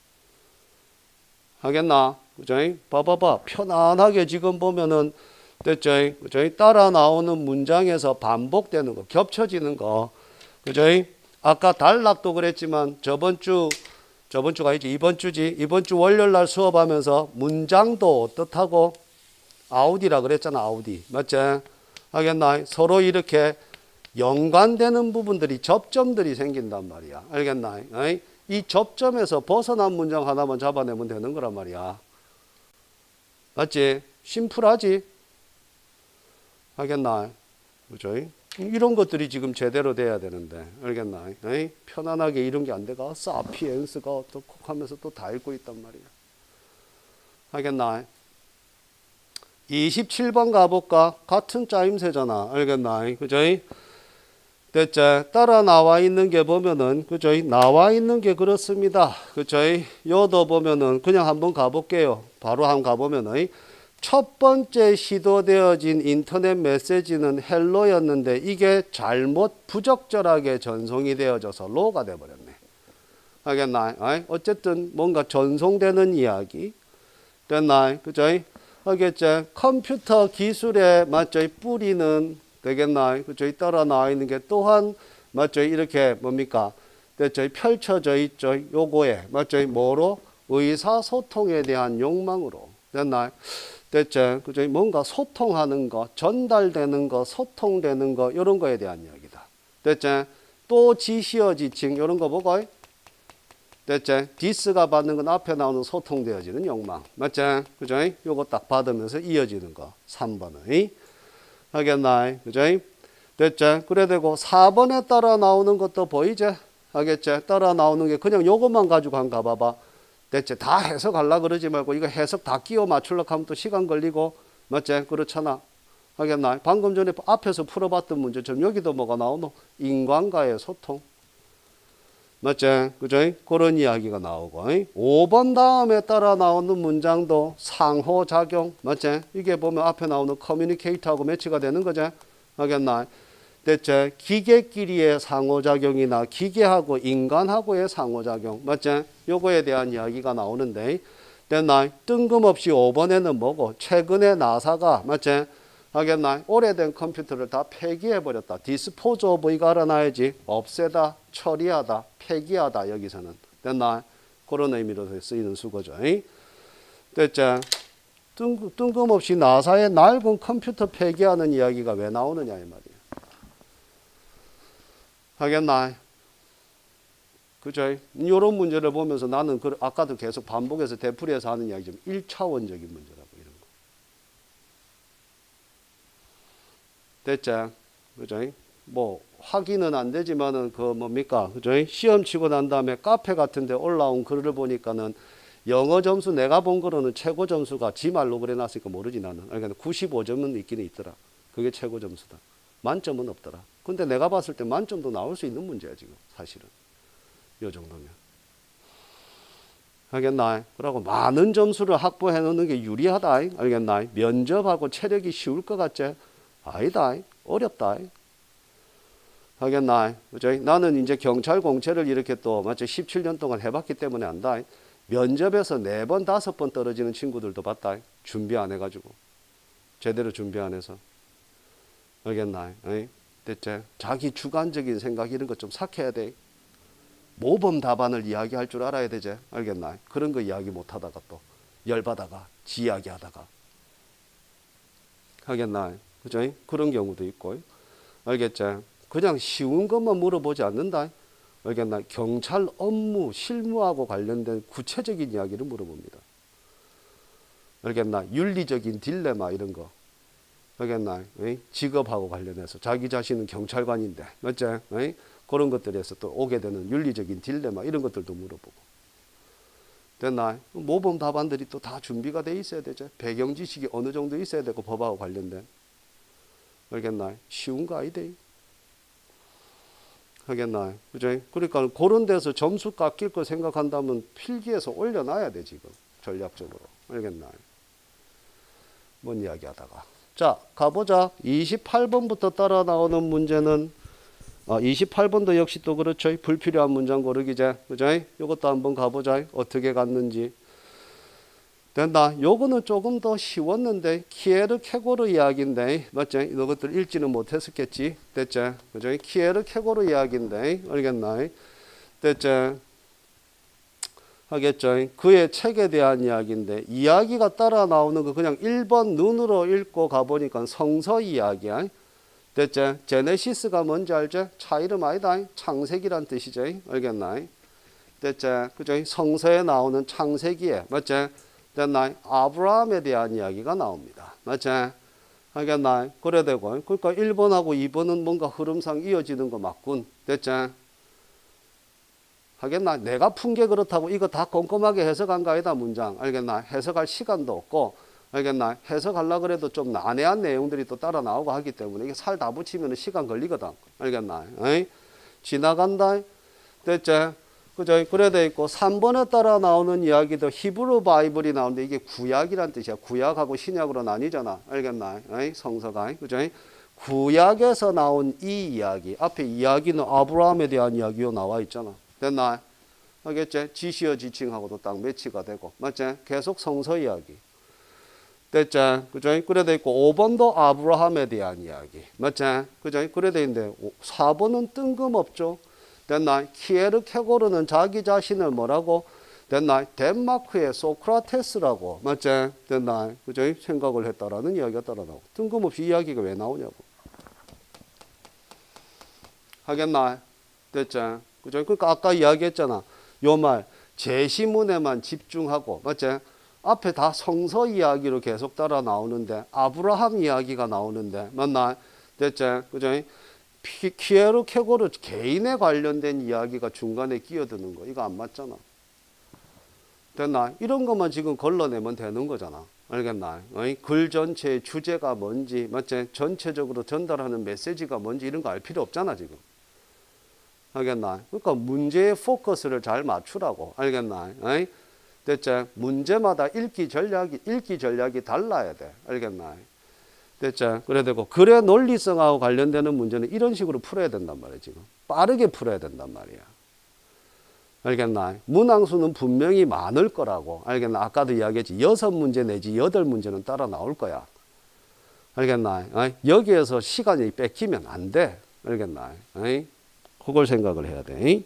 Speaker 1: 하겠나? 그죠? 봐봐봐. 편안하게 지금 보면은, 됐죠? 그죠? 따라 나오는 문장에서 반복되는 거, 겹쳐지는 거. 그죠? 아까 단락도 그랬지만, 저번 주, 저번 주가 이제 이번 주지. 이번 주 월요일 날 수업하면서 문장도 어떻다고? 아우디라 그랬잖아, 아우디. 맞지? 하겠나? 서로 이렇게 연관되는 부분들이, 접점들이 생긴단 말이야. 알겠나? 어이? 이 접점에서 벗어난 문장 하나만 잡아내면 되는 거란 말이야. 맞지? 심플하지? 하겠나? 그죠? 이런 것들이 지금 제대로 돼야 되는데. 알겠나? 에이? 편안하게 이런 게 안 돼가 사피엔스가 어떻고 하면서 또 다 읽고 있단 말이야. 하겠나? 이십칠 번 가볼까? 같은 짜임새잖아. 알겠나? 그죠? 됐지? 따라 나와 있는 게 보면은, 그죠? 나와 있는 게 그렇습니다. 그죠? 요도 보면은, 그냥 한번 가볼게요. 바로 한번 가보면은, 첫 번째 시도되어진 인터넷 메시지는 헬로였는데, 이게 잘못 부적절하게 전송이 되어져서 로가 돼버렸네. 알겠나? 어쨌든 뭔가 전송되는 이야기. 됐나? 그죠? 알겠지? 컴퓨터 기술의 맞죠? 뿌리는 되겠나? 그죠? 따라 나와 있는 게 또한 맞죠? 이렇게 뭡니까? 됐죠? 펼쳐져 있죠. 요거에 맞죠? 뭐로? 의사소통에 대한 욕망으로. 됐나? 됐죠? 그죠? 뭔가 소통하는 거, 전달되는 거, 소통되는 거 이런 거에 대한 이야기다. 됐죠? 또 지시어 지칭 이런 거 보고 됐죠? 디스가 받는 건 앞에 나오는 소통되어지는 욕망. 맞죠? 그죠? 요거 딱 받으면서 이어지는 거. 삼 번의. 하겠나? 그죠? 됐죠? 그래 되고 사 번에 따라 나오는 것도 보이죠? 하겠죠? 따라 나오는 게 그냥 요것만 가지고 한 가봐봐. 됐죠? 다 해석하려고 그러지 말고 이거 해석 다 끼워 맞추려고 하면 또 시간 걸리고. 맞죠? 그렇잖아. 하겠나? 방금 전에 앞에서 풀어봤던 문제처럼 여기도 뭐가 나오노? 인간과의 소통. 맞지? 그죠? 그런 이야기가 나오고. 오 번 다음에 따라 나오는 문장도 상호작용. 맞지? 이게 보면 앞에 나오는 커뮤니케이터하고 매치가 되는 거죠. 알겠나? 대체 기계끼리의 상호작용이나 기계하고 인간하고의 상호작용. 맞지? 요거에 대한 이야기가 나오는데. 됐나? 뜬금없이 오 번에는 뭐고? 최근에 나사가, 맞지? 하겠나? 오래된 컴퓨터를 다 폐기해버렸다. 디스포즈 오브 이거 알아놔야지. 없애다, 처리하다, 폐기하다. 여기서는. 됐나? 그런 의미로 쓰이는 수거죠. 됐죠? 뜬, 뜬금없이 나사의 낡은 컴퓨터 폐기하는 이야기가 왜 나오느냐 이 말이에요. 하겠나? 그죠? 이런 문제를 보면서 나는 그 아까도 계속 반복해서 되풀이해서 하는 이야기 좀 일 차원적인 문제라고 이런 거. 됐죠? 그죠? 뭐 확인은 안 되지만은 그 뭡니까? 그죠? 시험 치고 난 다음에 카페 같은 데 올라온 글을 보니까는 영어 점수 내가 본 거로는 최고 점수가 지 말로 그래 놨으니까 모르지 나는. 그러니까 구십오 점은 있기는 있더라. 그게 최고 점수다. 만점은 없더라. 근데 내가 봤을 때 만점도 나올 수 있는 문제야 지금 사실은. 요 정도면. 알겠나? 그러고 많은 점수를 확보해 놓는 게 유리하다. 알겠나? 면접하고 체력이 쉬울 것 같지? 아니다. 어렵다. 알겠나? 그죠? 나는 이제 경찰 공채를 이렇게 또 맞죠? 십칠 년 동안 해봤기 때문에 안다. 면접에서 네 번, 다섯 번 떨어지는 친구들도 봤다. 준비 안 해가지고. 제대로 준비 안 해서. 알겠나? 에이? 됐지? 자기 주관적인 생각 이런 거 좀 삭혀야 돼. 모범 답안을 이야기할 줄 알아야 되지. 알겠나? 그런 거 이야기 못 하다가 또 열받아가 지 이야기 하다가. 하겠나? 그죠? 그런 경우도 있고. 알겠지? 그냥 쉬운 것만 물어보지 않는다. 알겠나? 경찰 업무, 실무하고 관련된 구체적인 이야기를 물어봅니다. 알겠나? 윤리적인 딜레마 이런 거. 알겠나? 직업하고 관련해서 자기 자신은 경찰관인데, 맞지? 그런 것들에서 또 오게 되는 윤리적인 딜레마 이런 것들도 물어보고. 됐나? 모범 답안들이 또 다 준비가 돼 있어야 되죠. 배경 지식이 어느 정도 있어야 되고 법하고 관련된. 알겠나? 쉬운 거 아니다. 하겠나? 그죠? 그러니까 그런 데서 점수 깎일 거 생각한다면 필기해서 올려놔야 돼 지금 전략적으로. 알겠나? 뭔 이야기 하다가. 자, 가보자. 이십팔 번부터 따라 나오는 문제는 아, 이십팔 번도 역시 또 그렇죠. 불필요한 문장 고르기제. 그죠? 요것도 한번 가보자. 어떻게 갔는지. 된다. 요거는 조금 더 쉬웠는데 키에르 케고르 이야기인데 맞죠? 이것들 읽지는 못했었겠지. 됐죠? 그죠? 키에르 케고르 이야기인데 알겠나? 됐죠? 하겠죠? 그의 책에 대한 이야기인데 이야기가 따라 나오는 거 그냥 일 번 눈으로 읽고 가보니까 성서 이야기야. 됐죠? 제네시스가 뭔지 알죠? 차 이름 아니다. 창세기란 뜻이죠. 알겠나? 됐죠? 그죠? 성서에 나오는 창세기에 맞죠? 됐나? 아브라함에 대한 이야기가 나옵니다. 맞지? 하겠나? 그래 되고. 그러니까 일 번하고 이 번은 뭔가 흐름상 이어지는 거 맞군. 됐지? 하겠나? 내가 푼 게 그렇다고 이거 다 꼼꼼하게 해석한 거 아니다, 문장. 알겠나? 해석할 시간도 없고, 알겠나? 해석하려고 그래도 좀 난해한 내용들이 또 따라 나오고 하기 때문에 이게 살 다 붙이면 시간 걸리거든. 알겠나? 에이? 지나간다. 됐지? 그죠? 그래 돼 있고 삼 번에 따라 나오는 이야기도 히브리 바이블이 나오는데 이게 구약이란 뜻이야. 구약하고 신약으로 나뉘잖아. 알겠나? 에이? 성서가. 그죠? 구약에서 나온 이 이야기. 앞에 이야기는 아브라함에 대한 이야기로 나와 있잖아. 됐나? 알겠지? 지시어 지칭하고도 딱 매치가 되고. 맞지? 계속 성서 이야기. 됐지? 그죠? 그래 돼 있고 오 번도 아브라함에 대한 이야기. 맞지? 그죠? 그래 돼 있는데 사 번은 뜬금없죠. 됐나? 키에르 케고르는 자기 자신을 뭐라고? 됐나? 덴마크의 소크라테스라고. 맞지? 됐나? 그죠? 생각을 했다라는 이야기가 따라 나오고. 뜬금없이 이야기가 왜 나오냐고. 하겠나? 됐지? 그죠? 그러니까 아까 이야기했잖아. 요 말, 제시문에만 집중하고. 맞지? 앞에 다 성서 이야기로 계속 따라 나오는데, 아브라함 이야기가 나오는데, 맞나? 됐지? 그죠? 키에르 케고르 개인에 관련된 이야기가 중간에 끼어드는 거 이거 안 맞잖아. 됐나? 이런 것만 지금 걸러내면 되는 거잖아. 알겠나? 어이? 글 전체의 주제가 뭔지 맞지? 전체적으로 전달하는 메시지가 뭔지 이런 거 알 필요 없잖아 지금. 알겠나? 그러니까 문제의 포커스를 잘 맞추라고. 알겠나? 어이? 됐지? 문제마다 읽기 전략이, 읽기 전략이 달라야 돼. 알겠나? 됐지? 그래야 되고, 그래 논리성하고 관련되는 문제는 이런 식으로 풀어야 된단 말이야, 지금. 빠르게 풀어야 된단 말이야. 알겠나? 문항수는 분명히 많을 거라고. 알겠나? 아까도 이야기했지. 여섯 문제 내지 여덟 문제는 따라 나올 거야. 알겠나? 어이? 여기에서 시간이 뺏기면 안 돼. 알겠나? 어이? 그걸 생각을 해야 돼.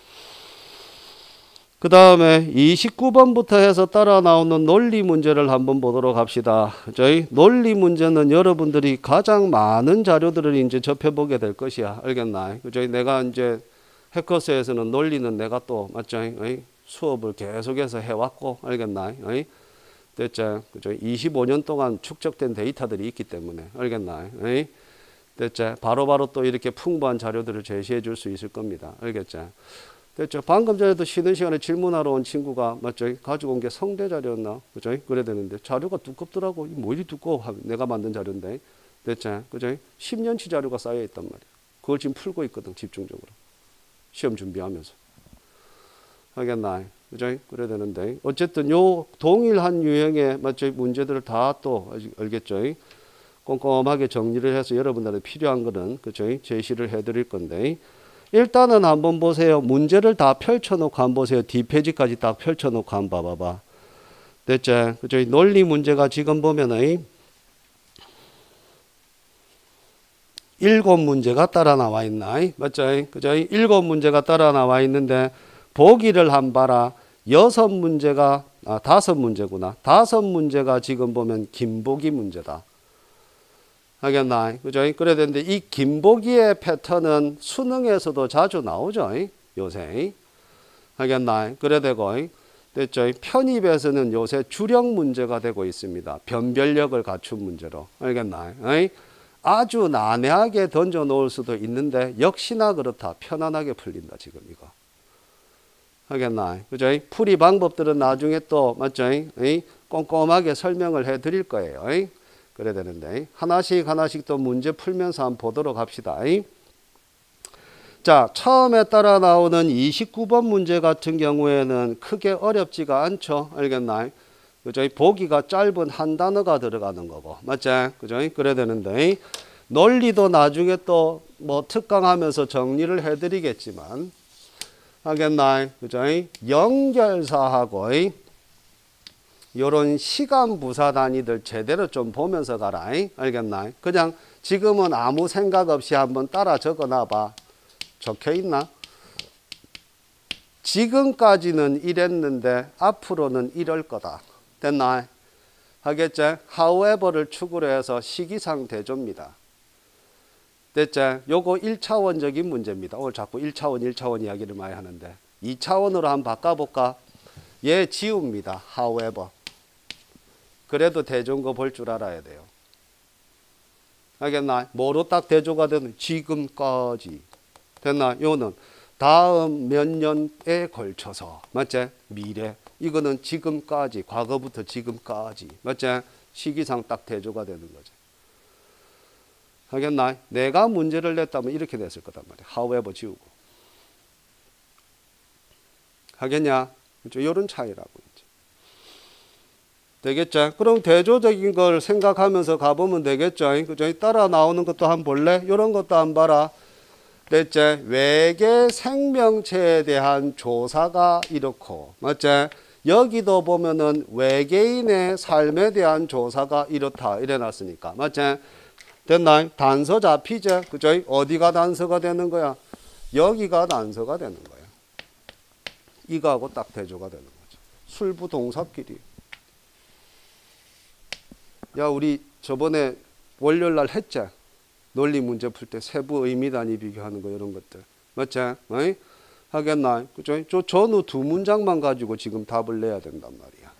Speaker 1: 그 다음에 이십구 번부터 해서 따라 나오는 논리 문제를 한번 보도록 합시다. 저희 논리 문제는 여러분들이 가장 많은 자료들을 이제 접해보게 될 것이야. 알겠나? 저희 내가 이제 해커스에서는 논리는 내가 또 맞죠? 수업을 계속해서 해왔고, 알겠나? 됐죠? 이십오 년 동안 축적된 데이터들이 있기 때문에, 알겠나? 됐죠? 바로바로 또 이렇게 풍부한 자료들을 제시해 줄 수 있을 겁니다. 알겠죠? 됐죠? 방금 전에도 쉬는 시간에 질문하러 온 친구가 맞죠? 가지고 온 게 성대 자료였나? 그죠? 그래야 되는데 자료가 두껍더라고. 뭐 이리 두꺼워? 내가 만든 자료인데. 됐죠? 그죠? 십 년치 자료가 쌓여 있단 말이야. 그걸 지금 풀고 있거든, 집중적으로. 시험 준비하면서. 알겠나? 그죠? 그래야 되는데. 어쨌든 요 동일한 유형의 맞죠? 문제들을 다 또 알겠죠? 꼼꼼하게 정리를 해서 여러분들한테 필요한 거는 그죠? 제시를 해 드릴 건데. 일단은 한번 보세요. 문제를 다 펼쳐놓고 한번 보세요. 뒷페이지까지 딱 펼쳐놓고 한번 봐봐봐. 됐죠? 그죠? 논리 문제가 지금 보면은 일곱 문제가 따라 나와 있나? 맞죠? 그죠? 일곱 문제가 따라 나와 있는데 보기를 한 봐라. 여섯 문제가 아 다섯 문제구나. 다섯 문제가 지금 보면 김보기 문제다. 하겠나? 그죠? 그래야 되는데 이 김보기의 패턴은 수능에서도 자주 나오죠. 요새. 하겠나? 그래야 되고. 됐죠? 편입에서는 요새 주력 문제가 되고 있습니다. 변별력을 갖춘 문제로. 알겠나? 아주 난해하게 던져 놓을 수도 있는데 역시나 그렇다. 편안하게 풀린다. 지금 이거. 하겠나? 그죠? 풀이 방법들은 나중에 또 맞죠? 꼼꼼하게 설명을 해 드릴 거예요. 그래야 되는데 하나씩 하나씩 또 문제 풀면서 한번 보도록 합시다. 자, 처음에 따라 나오는 이십구 번 문제 같은 경우에는 크게 어렵지가 않죠. 알겠나? 그죠? 보기가 짧은 한 단어가 들어가는 거고. 맞죠? 그죠? 그래야 되는데 논리도 나중에 또 뭐 특강하면서 정리를 해 드리겠지만 하겠나? 그죠? 연결사하고 요런 시간 부사 단위들 제대로 좀 보면서 가라. 알겠나? 그냥 지금은 아무 생각 없이 한번 따라 적어 놔봐. 적혀 있나? 지금까지는 이랬는데 앞으로는 이럴 거다. 됐나? 하겠지? however를 축으로 해서 시기상 대조입니다. 됐지? 요거 일 차원적인 문제입니다. 오늘 자꾸 일 차원, 일 차원 이야기를 많이 하는데 이 차원으로 한번 바꿔볼까? 얘 지웁니다. however. 그래도 대조인 거 볼 줄 알아야 돼요. 알겠나? 뭐로 딱 대조가 되는 지금까지. 됐나? 요는 다음 몇 년에 걸쳐서. 맞지? 미래. 이거는 지금까지. 과거부터 지금까지. 맞지? 시기상 딱 대조가 되는 거죠. 알겠나? 내가 문제를 냈다면 이렇게 냈을 거단 말이야. however 지우고. 하겠냐? 이런 차이라고. 되겠죠? 그럼 대조적인 걸 생각하면서 가보면 되겠죠? 그죠? 따라 나오는 것도 한번 볼래? 이런 것도 한번 봐라. 됐죠? 외계 생명체에 대한 조사가 이렇고, 맞죠? 여기도 보면은 외계인의 삶에 대한 조사가 이렇다. 이래 놨으니까. 맞죠? 됐나? 단서 잡히죠? 그죠? 어디가 단서가 되는 거야? 여기가 단서가 되는 거야. 이거하고 딱 대조가 되는 거죠. 술부 동사끼리. 야, 우리 저번에 월요일 날 했지? 논리 문제 풀 때 세부 의미 단위 비교하는 거 이런 것들. 맞지? 어이? 하겠나? 그죠? 저 전후 두 문장만 가지고 지금 답을 내야 된단 말이야.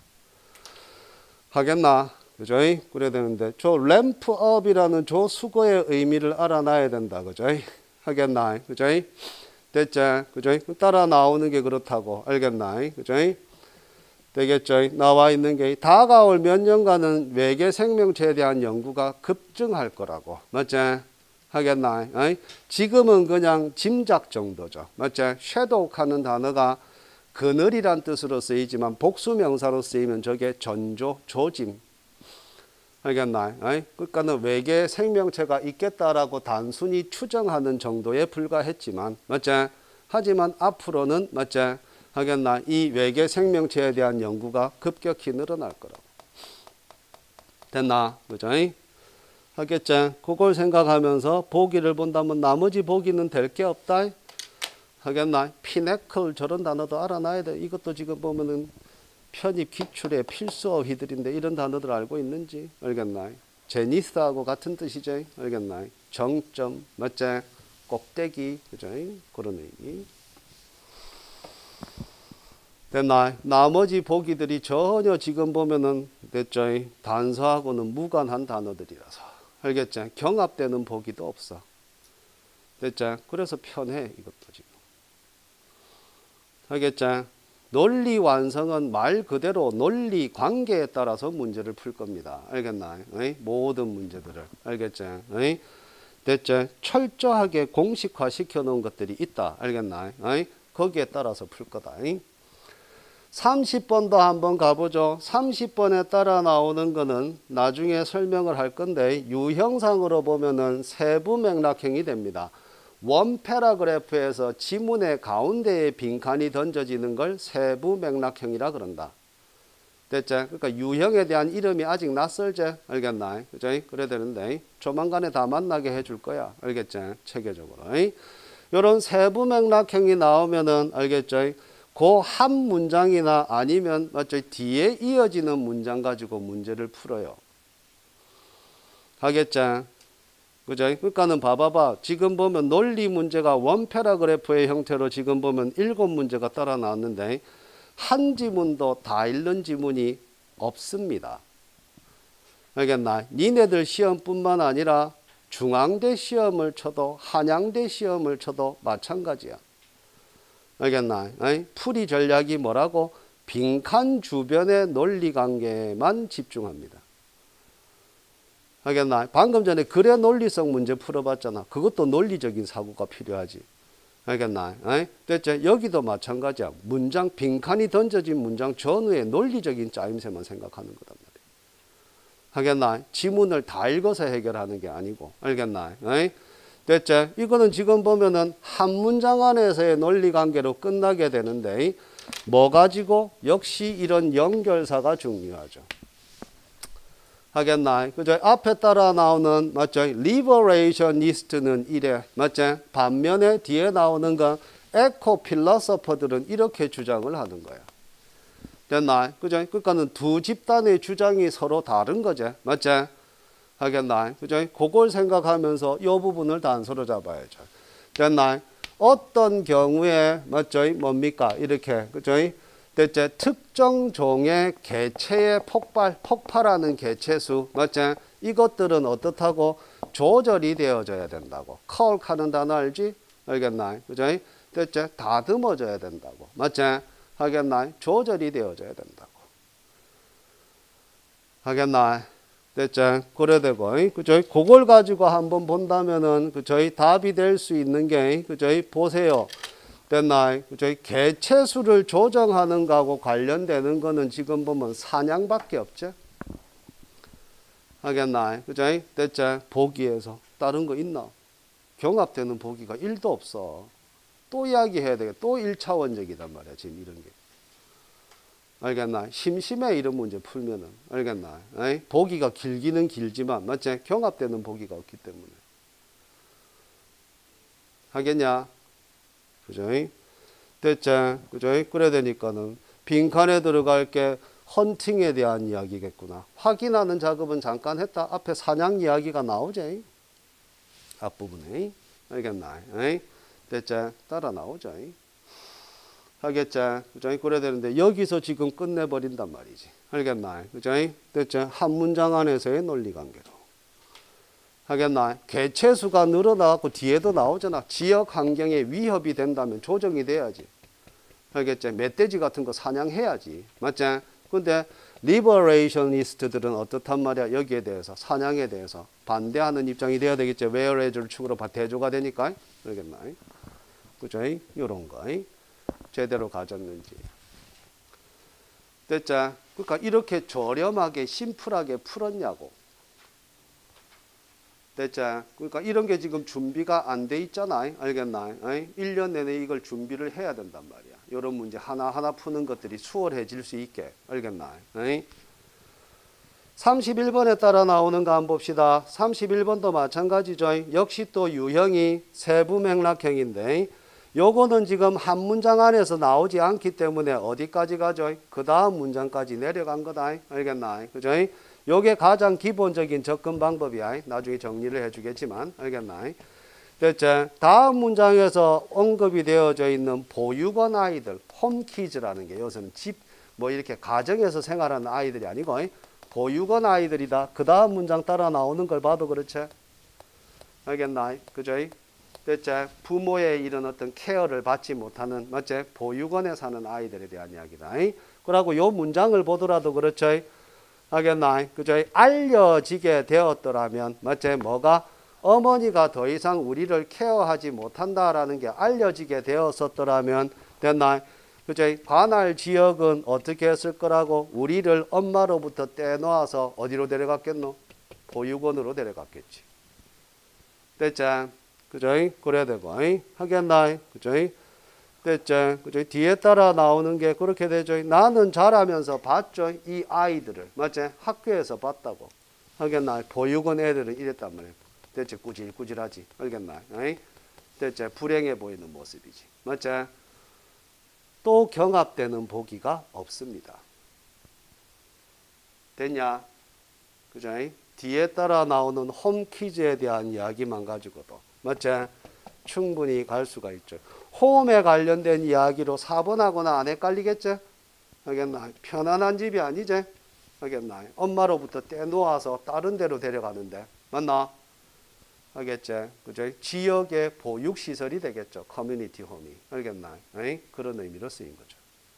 Speaker 1: 하겠나? 그죠? 그래야 되는데 저 램프업이라는 저 수거의 의미를 알아놔야 된다. 그죠? 하겠나? 그죠? 됐지? 그죠? 따라 나오는 게 그렇다고. 알겠나? 그죠? 되겠죠? 나와 있는 게 다가올 몇 년간은 외계 생명체에 대한 연구가 급증할 거라고. 맞지? 하겠나? 어이? 지금은 그냥 짐작 정도죠. 맞죠? 섀도우 하는 단어가 그늘이란 뜻으로 쓰이지만 복수명사로 쓰이면 저게 전조, 조짐. 알겠나? 어이? 그러니까는 외계 생명체가 있겠다라고 단순히 추정하는 정도에 불과했지만, 맞죠? 하지만 앞으로는, 맞죠? 하겠나? 이 외계 생명체에 대한 연구가 급격히 늘어날 거라고. 됐나? 그죠? 하겠죠? 그걸 생각하면서 보기를 본다면 나머지 보기는 될 게 없다. 하겠나? 피네클 저런 단어도 알아놔야 돼. 이것도 지금 보면은 편입 기출의 필수 어휘들인데 이런 단어들 알고 있는지 알겠나? 제니스하고 같은 뜻이죠. 알겠나? 정점, 맞지? 꼭대기, 그죠? 그런 의미. 됐나? 나머지 보기들이 전혀 지금 보면은 됐죠? 단서하고는 무관한 단어들이라서 알겠죠? 경합되는 보기도 없어. 됐죠? 그래서 편해 이것도 지금. 알겠죠? 논리 완성은 말 그대로 논리 관계에 따라서 문제를 풀 겁니다. 알겠나? 어이? 모든 문제들을. 알겠죠? 어이? 됐죠? 철저하게 공식화 시켜 놓은 것들이 있다. 알겠나? 어이? 거기에 따라서 풀 거다. 어이? 삼십 번도 한번 가보죠. 삼십 번에 따라 나오는 거는 나중에 설명을 할 건데 유형상으로 보면은 세부 맥락형이 됩니다. 원 패러그래프에서 지문의 가운데에 빈칸이 던져지는 걸 세부 맥락형이라 그런다. 됐죠? 그러니까 유형에 대한 이름이 아직 낯설지? 알겠나? 그죠? 그래야 되는데 조만간에 다 만나게 해줄 거야. 알겠죠? 체계적으로. 이런 세부 맥락형이 나오면은 알겠죠? 그 한 문장이나 아니면 맞죠? 뒤에 이어지는 문장 가지고 문제를 풀어요. 하겠죠? 그죠? 그러니까는 봐봐봐. 지금 보면 논리 문제가 원 패러그래프의 형태로 지금 보면 일곱 문제가 따라 나왔는데 한 지문도 다 읽는 지문이 없습니다. 알겠나? 니네들 시험뿐만 아니라 중앙대 시험을 쳐도 한양대 시험을 쳐도 마찬가지야. 알겠나? 어이? 풀이 전략이 뭐라고? 빈칸 주변의 논리관계만 집중합니다. 알겠나? 방금 전에 글의 논리성 문제 풀어봤잖아. 그것도 논리적인 사고가 필요하지. 알겠나? 어이? 됐죠? 여기도 마찬가지야. 문장, 빈칸이 던져진 문장 전후의 논리적인 짜임새만 생각하는 거단 말이야. 알겠나? 지문을 다 읽어서 해결하는 게 아니고. 알겠나? 어이? 됐죠? 이거는 지금 보면은 한 문장 안에서의 논리관계로 끝나게 되는데 뭐 가지고? 역시 이런 연결사가 중요하죠. 하겠나? 그죠? 앞에 따라 나오는 맞죠? liberationist는 이래. 맞죠? 반면에 뒤에 나오는 건 에코 필로소퍼들은 이렇게 주장을 하는 거야. 됐나? 그죠? 그러니까는 두 집단의 주장이 서로 다른 거죠. 맞죠? 하겠나? 그죠? 그걸 생각하면서 이 부분을 단서로 잡아야죠. 됐나? 어떤 경우에 맞죠? 뭡니까? 이렇게 그죠? 됐죠? 특정 종의 개체의 폭발, 폭발하는 개체수 맞죠? 이것들은 어떻다고 조절이 되어져야 된다고. 컬하는 단어 알지? 알겠나? 그죠? 됐죠? 다듬어져야 된다고. 맞죠? 하겠나? 조절이 되어져야 된다고. 하겠나? 됐죠? 그래 되고, 그죠? 그걸 가지고 한번 본다면은, 그죠? 답이 될 수 있는 게, 그죠? 보세요. 됐나? 그죠? 개체수를 조정하는 거하고 관련되는 거는 지금 보면 사냥밖에 없죠? 하겠나? 그죠? 됐죠? 보기에서. 다른 거 있나? 경합되는 보기가 일도 없어. 또 이야기해야 되겠다. 또 일 차원적이단 말이야, 지금 이런 게. 알겠나? 심심해 이런 문제 풀면은. 알겠나? 에이? 보기가 길기는 길지만 맞지? 경합되는 보기가 없기 때문에. 하겠냐? 그죠? 됐지? 그죠? 그래야 되니까는 빈칸에 들어갈 게 헌팅에 대한 이야기겠구나. 확인하는 작업은 잠깐 했다. 앞에 사냥 이야기가 나오지? 앞부분에. 알겠나? 에이? 됐지? 따라 나오죠? 하겠죠? 그죠? 그래야 되는데 여기서 지금 끝내버린단 말이지. 알겠나? 그죠? 됐죠? 한 문장 안에서의 논리관계로. 하겠나? 개체수가 늘어나고 뒤에도 나오잖아. 지역 환경에 위협이 된다면 조정이 돼야지. 알겠죠? 멧돼지 같은 거 사냥해야지. 맞지? 근데 liberationist들은 어떻단 말이야? 여기에 대해서, 사냥에 대해서 반대하는 입장이 돼야 되겠죠. whereas를 축으로 대조가 되니까. 그러겠나? 그죠? 요런 거. 제대로 가졌는지. 됐죠? 그러니까 이렇게 저렴하게, 심플하게 풀었냐고. 됐죠? 그러니까 이런 게 지금 준비가 안 돼 있잖아. 알겠나? 일 년 내내 이걸 준비를 해야 된단 말이야. 이런 문제 하나하나 푸는 것들이 수월해질 수 있게. 알겠나? 삼십일 번에 따라 나오는 거 한번 봅시다. 삼십일 번도 마찬가지죠. 역시 또 유형이 세부맥락형인데 요거는 지금 한 문장 안에서 나오지 않기 때문에 어디까지 가죠? 그 다음 문장까지 내려간 거다. 알겠나? 그죠? 요게 가장 기본적인 접근 방법이야. 나중에 정리를 해주겠지만. 알겠나? 됐죠? 다음 문장에서 언급이 되어져 있는 보육원 아이들, 홈키즈라는 게 요새는 집, 뭐 이렇게 가정에서 생활하는 아이들이 아니고 보육원 아이들이다. 그 다음 문장 따라 나오는 걸 봐도 그렇지? 알겠나? 그죠? 됐죠? 부모의 이런 어떤 케어를 받지 못하는, 맞지? 보육원에 사는 아이들에 대한 이야기다. 그러고 요 문장을 보더라도 그렇죠? 하겠나? 그죠? 알려지게 되었더라면, 맞지? 뭐가? 어머니가 더 이상 우리를 케어하지 못한다라는 게 알려지게 되었었더라면, 됐나? 그죠? 관할 지역은 어떻게 했을 거라고? 우리를 엄마로부터 떼놓아서 어디로 데려갔겠노? 보육원으로 데려갔겠지. 됐죠? 그죠? 그래야 되고, 하겠나? 그죠? 됐죠? 그죠? 뒤에 따라 나오는 게 그렇게 되죠. 나는 자라면서 봤죠. 이 아이들을. 맞지? 학교에서 봤다고. 하겠나? 보육원 애들은 이랬단 말이에요. 됐죠? 꾸질꾸질하지. 알겠나? 됐죠? 불행해 보이는 모습이지. 맞지? 또 경합되는 보기가 없습니다. 됐냐? 그죠? 뒤에 따라 나오는 홈키즈에 대한 이야기만 가지고도. 맞지? 충분히 갈 수가 있죠. 홈에 관련된 이야기로 사 번하거나 안 헷갈리겠죠? 하겠나? 편안한 집이 아니지? 하겠나? 엄마로부터 떼놓아서 다른 데로 데려가는데. 맞나? 하겠지? 그죠? 지역의 보육시설이 되겠죠. 커뮤니티 홈이. 알겠나? 에이? 그런 의미로 쓰인 거죠.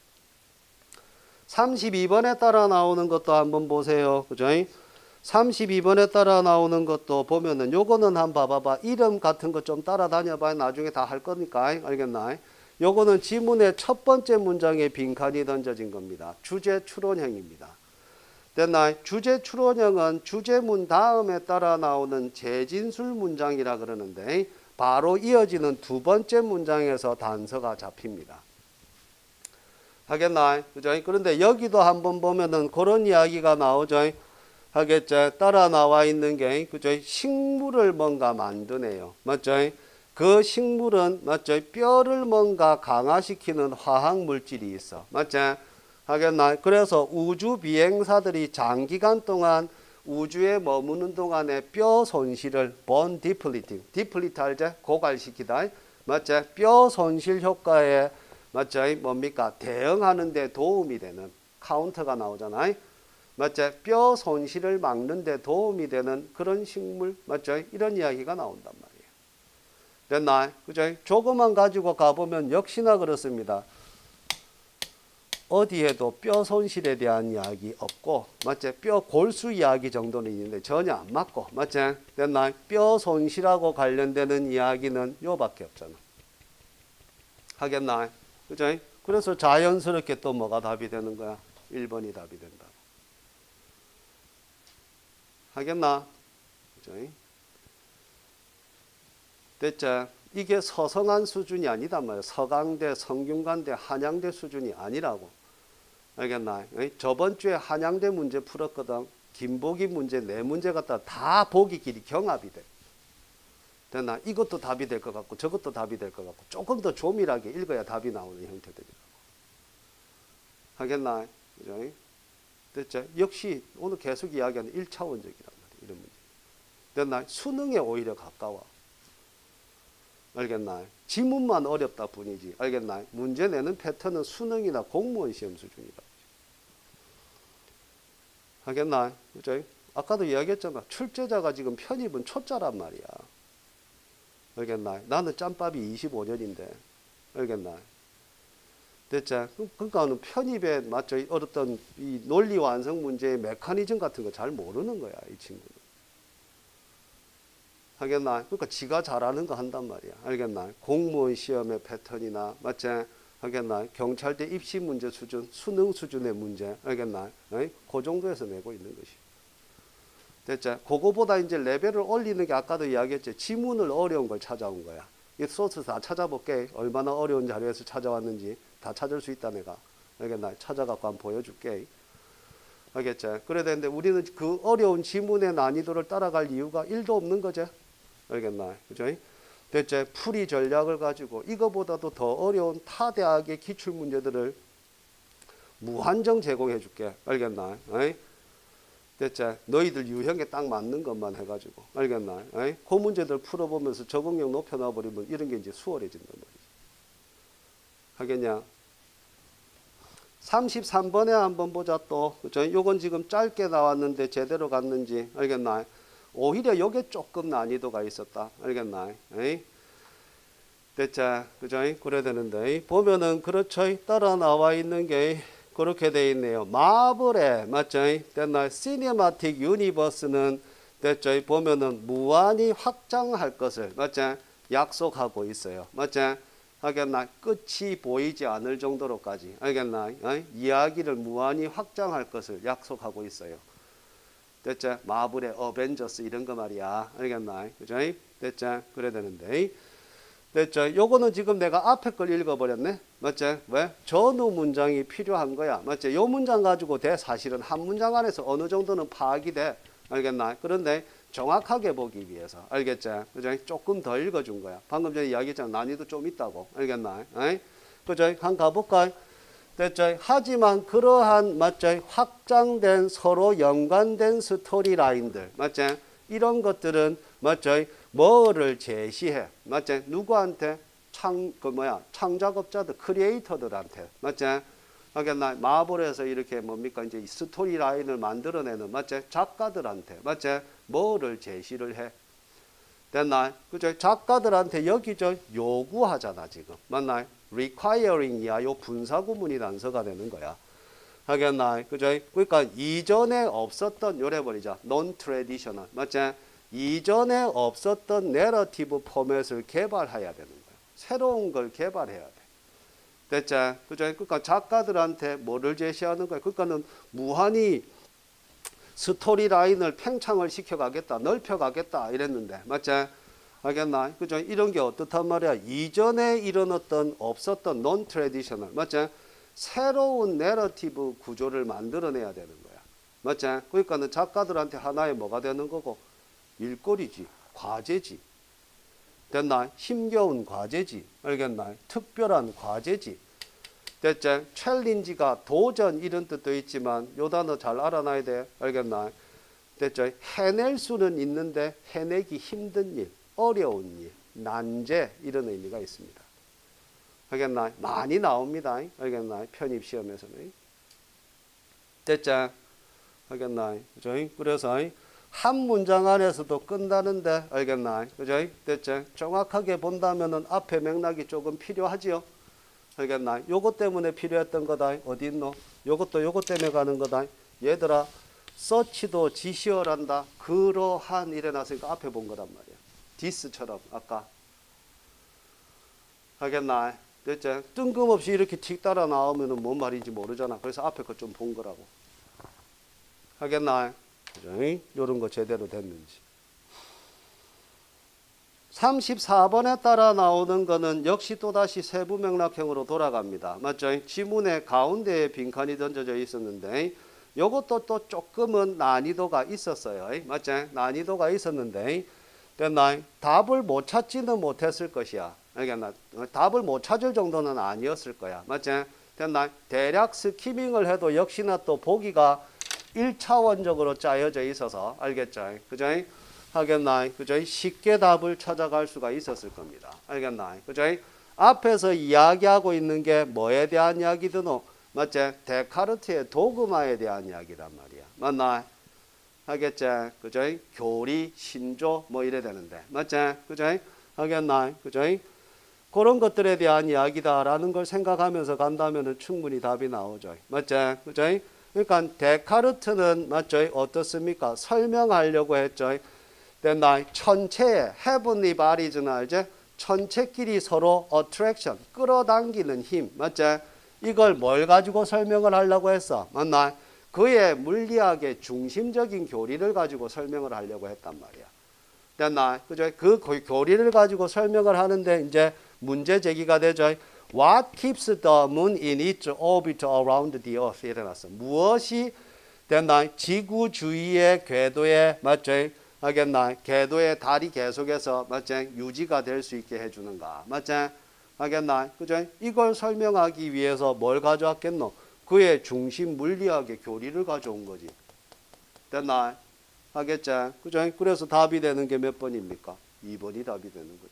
Speaker 1: 삼십이 번에 따라 나오는 것도 한번 보세요. 그죠? 삼십이 번에 따라 나오는 것도 보면은 요거는 한번 봐봐봐. 이름 같은 거 좀 따라다녀봐. 나중에 다 할 거니까. 알겠나? 요거는 지문의 첫 번째 문장에 빈칸이 던져진 겁니다. 주제 추론형입니다. 됐나? 주제 추론형은 주제문 다음에 따라 나오는 재진술 문장이라 그러는데 바로 이어지는 두 번째 문장에서 단서가 잡힙니다. 하겠나? 그죠? 그런데 여기도 한번 보면은 그런 이야기가 나오죠. 하겠죠. 따라 나와 있는 게, 그죠? 식물을 뭔가 만드네요. 맞죠? 그 식물은, 맞죠? 뼈를 뭔가 강화시키는 화학 물질이 있어. 맞죠? 하겠나? 그래서 우주 비행사들이 장기간 동안 우주에 머무는 동안에 뼈 손실을 bone depleting, deplete 알죠? 고갈시키다. 맞죠? 뼈 손실 효과에, 맞죠? 뭡니까? 대응하는 데 도움이 되는 카운터가 나오잖아요. 맞죠? 뼈 손실을 막는 데 도움이 되는 그런 식물, 맞죠? 이런 이야기가 나온단 말이에요. 됐나? 그죠? 조금만 가지고 가보면 역시나 그렇습니다. 어디에도 뼈 손실에 대한 이야기 없고, 맞죠? 뼈 골수 이야기 정도는 있는데 전혀 안 맞고, 맞죠? 됐나? 뼈 손실하고 관련되는 이야기는 요밖에 없잖아. 하겠나? 그죠? 그래서 자연스럽게 또 뭐가 답이 되는 거야? 일 번이 답이 된다. 하겠나? 그죠? 됐죠? 이게 서성한 수준이 아니단 말이에요. 서강대, 성균관대, 한양대 수준이 아니라고. 알겠나? 저번 주에 한양대 문제 풀었거든. 김보기 문제 네 문제 갖다 다 보기 길이 경합이 돼. 됐나? 이것도 답이 될 것 같고 저것도 답이 될 것 같고 조금 더 조밀하게 읽어야 답이 나오는 형태들이라고. 하겠나? 그죠? 됐죠? 역시 오늘 계속 이야기하는 일 차원적이란 말이에요. 이런 문제. 됐나? 수능에 오히려 가까워. 알겠나? 지문만 어렵다 뿐이지. 알겠나? 문제 내는 패턴은 수능이나 공무원 시험 수준이다. 하겠나? 그죠? 아까도 이야기했잖아. 출제자가 지금 편입은 초짜란 말이야. 알겠나? 나는 짬밥이 이십오 년인데. 알겠나? 됐죠? 그러니까는 편입에 맞죠? 어떤 이 논리 완성 문제의 메커니즘 같은 거 잘 모르는 거야, 이 친구는. 알겠나? 그러니까 지가 잘하는 거 한단 말이야. 알겠나? 공무원 시험의 패턴이나 맞지? 알겠나? 경찰대 입시 문제 수준, 수능 수준의 문제, 알겠나? 에이? 그 정도에서 내고 있는 것이. 됐죠? 그거보다 이제 레벨을 올리는 게 아까도 이야기했지. 지문을 어려운 걸 찾아온 거야. 이 소스 다 찾아볼게. 얼마나 어려운 자료에서 찾아왔는지 다 찾을 수 있다 내가. 알겠나? 찾아갖고 한번 보여줄게. 알겠죠? 그래야 되는데 우리는 그 어려운 지문의 난이도를 따라갈 이유가 일도 없는 거죠. 알겠나? 그죠? 됐죠? 풀이 전략을 가지고 이거보다도 더 어려운 타 대학의 기출 문제들을 무한정 제공해 줄게. 알겠나? 어이? 됐죠? 너희들 유형에 딱 맞는 것만 해가지고. 알겠나? 어이? 그 문제들 풀어보면서 적응력 높여놔버리면 이런 게 이제 수월해진단 말이지. 하겠냐? 삼십삼 번에 한번 보자 또. 그죠? 요건 지금 짧게 나왔는데 제대로 갔는지. 알겠나? 오히려 요게 조금 난이도가 있었다. 알겠나? 에이? 됐자. 그죠? 그래야 되는데. 보면은, 그렇죠. 따라 나와 있는 게 그렇게 돼 있네요. 마블의, 맞죠? 됐나? 시네마틱 유니버스는, 됐죠? 보면은, 무한히 확장할 것을, 맞죠? 약속하고 있어요. 맞죠? 알겠나? 끝이 보이지 않을 정도로까지. 알겠나? 어? 이야기를 무한히 확장할 것을 약속하고 있어요. 됐죠? 마블의 어벤져스 이런 거 말이야. 알겠나? 그죠? 됐죠? 그래야 되는데. 됐죠? 요거는 지금 내가 앞에 걸 읽어버렸네. 맞죠? 왜? 전후 문장이 필요한 거야. 맞죠? 요 문장 가지고 돼. 사실은 한 문장 안에서 어느 정도는 파악이 돼. 알겠나? 그런데 정확하게 보기 위해서. 알겠죠? 그죠? 조금 더 읽어준 거야. 방금 전에 이야기했잖아. 난이도 좀 있다고. 알겠나? 에이? 그죠? 한번 가볼까? 됐죠? 하지만 그러한, 맞죠? 확장된 서로 연관된 스토리 라인들. 맞죠? 이런 것들은, 맞죠? 뭐를 제시해. 맞죠? 누구한테? 창, 그 뭐야? 창작업자들, 크리에이터들한테. 맞죠? 하겠나? 마블에서 이렇게 뭡니까? 이제 스토리 라인을 만들어내는, 맞죠? 작가들한테. 맞죠? 뭐를 제시를 해. 됐나? 그죠? 작가들한테 여기 저 요구하잖아, 지금. 맞나요? requiring이야. 요 분사구문이 단서가 되는 거야. 하겠나? 그죠? 그러니까 이전에 없었던, 요래버리자. non-traditional. 맞지? 이전에 없었던 내러티브 포맷을 개발해야 되는 거야. 새로운 걸 개발해야 돼. 됐지? 그죠? 그러니까 작가들한테 뭐를 제시하는 거야? 그러니까는 무한히 스토리 라인을 팽창을 시켜가겠다, 넓혀가겠다 이랬는데, 맞지? 알겠나? 그죠? 이런 게 어떻단 말이야? 이전에 일어났던 없었던 non traditional, 맞지? 새로운 내러티브 구조를 만들어내야 되는 거야, 맞지? 그러니까는 작가들한테 하나의 뭐가 되는 거고, 일거리지, 과제지, 됐나? 힘겨운 과제지, 알겠나? 특별한 과제지. 됐지? 챌린지가 도전 이런 뜻도 있지만 요 단어 잘 알아놔야 돼. 알겠나? 됐죠? 해낼 수는 있는데 해내기 힘든 일, 어려운 일, 난제 이런 의미가 있습니다. 알겠나? 많이 나옵니다. 알겠나? 편입시험에서는. 됐죠? 알겠나? 그죠? 그래서 한 문장 안에서도 끝나는데 알겠나? 그죠? 됐죠? 정확하게 본다면은 앞에 맥락이 조금 필요하지요. 알겠나? 요것 때문에 필요했던 거다. 어디 있노? 요것도 요것 때문에 가는 거다. 얘들아, 서치도 지시어란다. 그러한 이래 놨으니까 앞에 본 거란 말이야. 디스처럼 아까. 알겠나? 됐지? 뜬금없이 이렇게 틱 따라 나오면은 뭔 말인지 모르잖아. 그래서 앞에 거 좀 본 거라고. 알겠나? 그죠? 요런 거 제대로 됐는지. 삼십사 번에 따라 나오는 거는 역시 또다시 세부 맥락형으로 돌아갑니다. 맞죠? 지문의 가운데에 빈칸이 던져져 있었는데 요것도 또 조금은 난이도가 있었어요. 맞죠? 난이도가 있었는데 됐나? 답을 못 찾지는 못했을 것이야. 알겠나? 답을 못 찾을 정도는 아니었을 거야. 맞죠? 됐나? 대략 스키밍을 해도 역시나 또 보기가 일 차원적으로 짜여져 있어서 알겠죠? 그죠? 하겠나? 그죠? 쉽게 답을 찾아갈 수가 있었을 겁니다. 알겠나? 그죠? 앞에서 이야기하고 있는 게 뭐에 대한 이야기드노? 맞지? 데카르트의 도그마에 대한 이야기란 말이야. 맞나? 하겠지? 그죠? 교리, 신조 뭐 이래 되는데. 맞지? 그죠? 하겠나? 그죠? 그런 것들에 대한 이야기다라는 걸 생각하면서 간다면 충분히 답이 나오죠. 맞죠? 그죠? 그러니까 데카르트는 맞죠? 어떻습니까? 설명하려고 했죠. 됐나? 천체의 heavenly bodies는 알죠? 천체끼리 서로 attraction, 끌어당기는 힘. 맞죠? 이걸 뭘 가지고 설명을 하려고 했어? 맞나? 그의 물리학의 중심적인 교리를 가지고 설명을 하려고 했단 말이야. 됐나? 그죠? 그 교리를 가지고 설명을 하는데 이제 문제 제기가 되죠. What keeps the moon in its orbit around the earth? 이래 놨어. 무엇이 됐나? 지구 주위의 궤도에 맞죠? 하겠나? 궤도의 달이 계속해서 맞죠? 유지가 될 수 있게 해주는가? 맞죠? 하겠나? 그죠? 이걸 설명하기 위해서 뭘 가져왔겠노? 그의 중심 물리학의 교리를 가져온 거지. 됐나? 하겠죠? 그죠? 그래서 답이 되는 게 몇 번입니까? 이 번이 답이 되는 거지.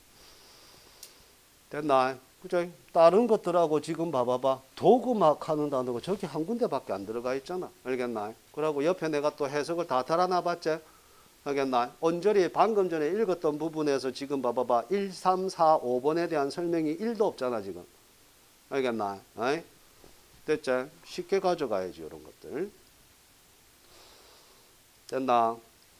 Speaker 1: 됐나? 그죠? 다른 것들하고 지금 봐봐봐. 도구막 하는 단어가 저기 한 군데밖에 안 들어가 있잖아. 알겠나? 그러고 옆에 내가 또 해석을 다 달아놔봤지? 하겠나? 온전히 방금 전에 읽었던 부분에서 지금 봐봐봐. 일, 삼, 사, 오 번에 대한 설명이 일도 없잖아, 지금. 알겠나? 어이? 됐지? 쉽게 가져가야지, 이런 것들. 됐나?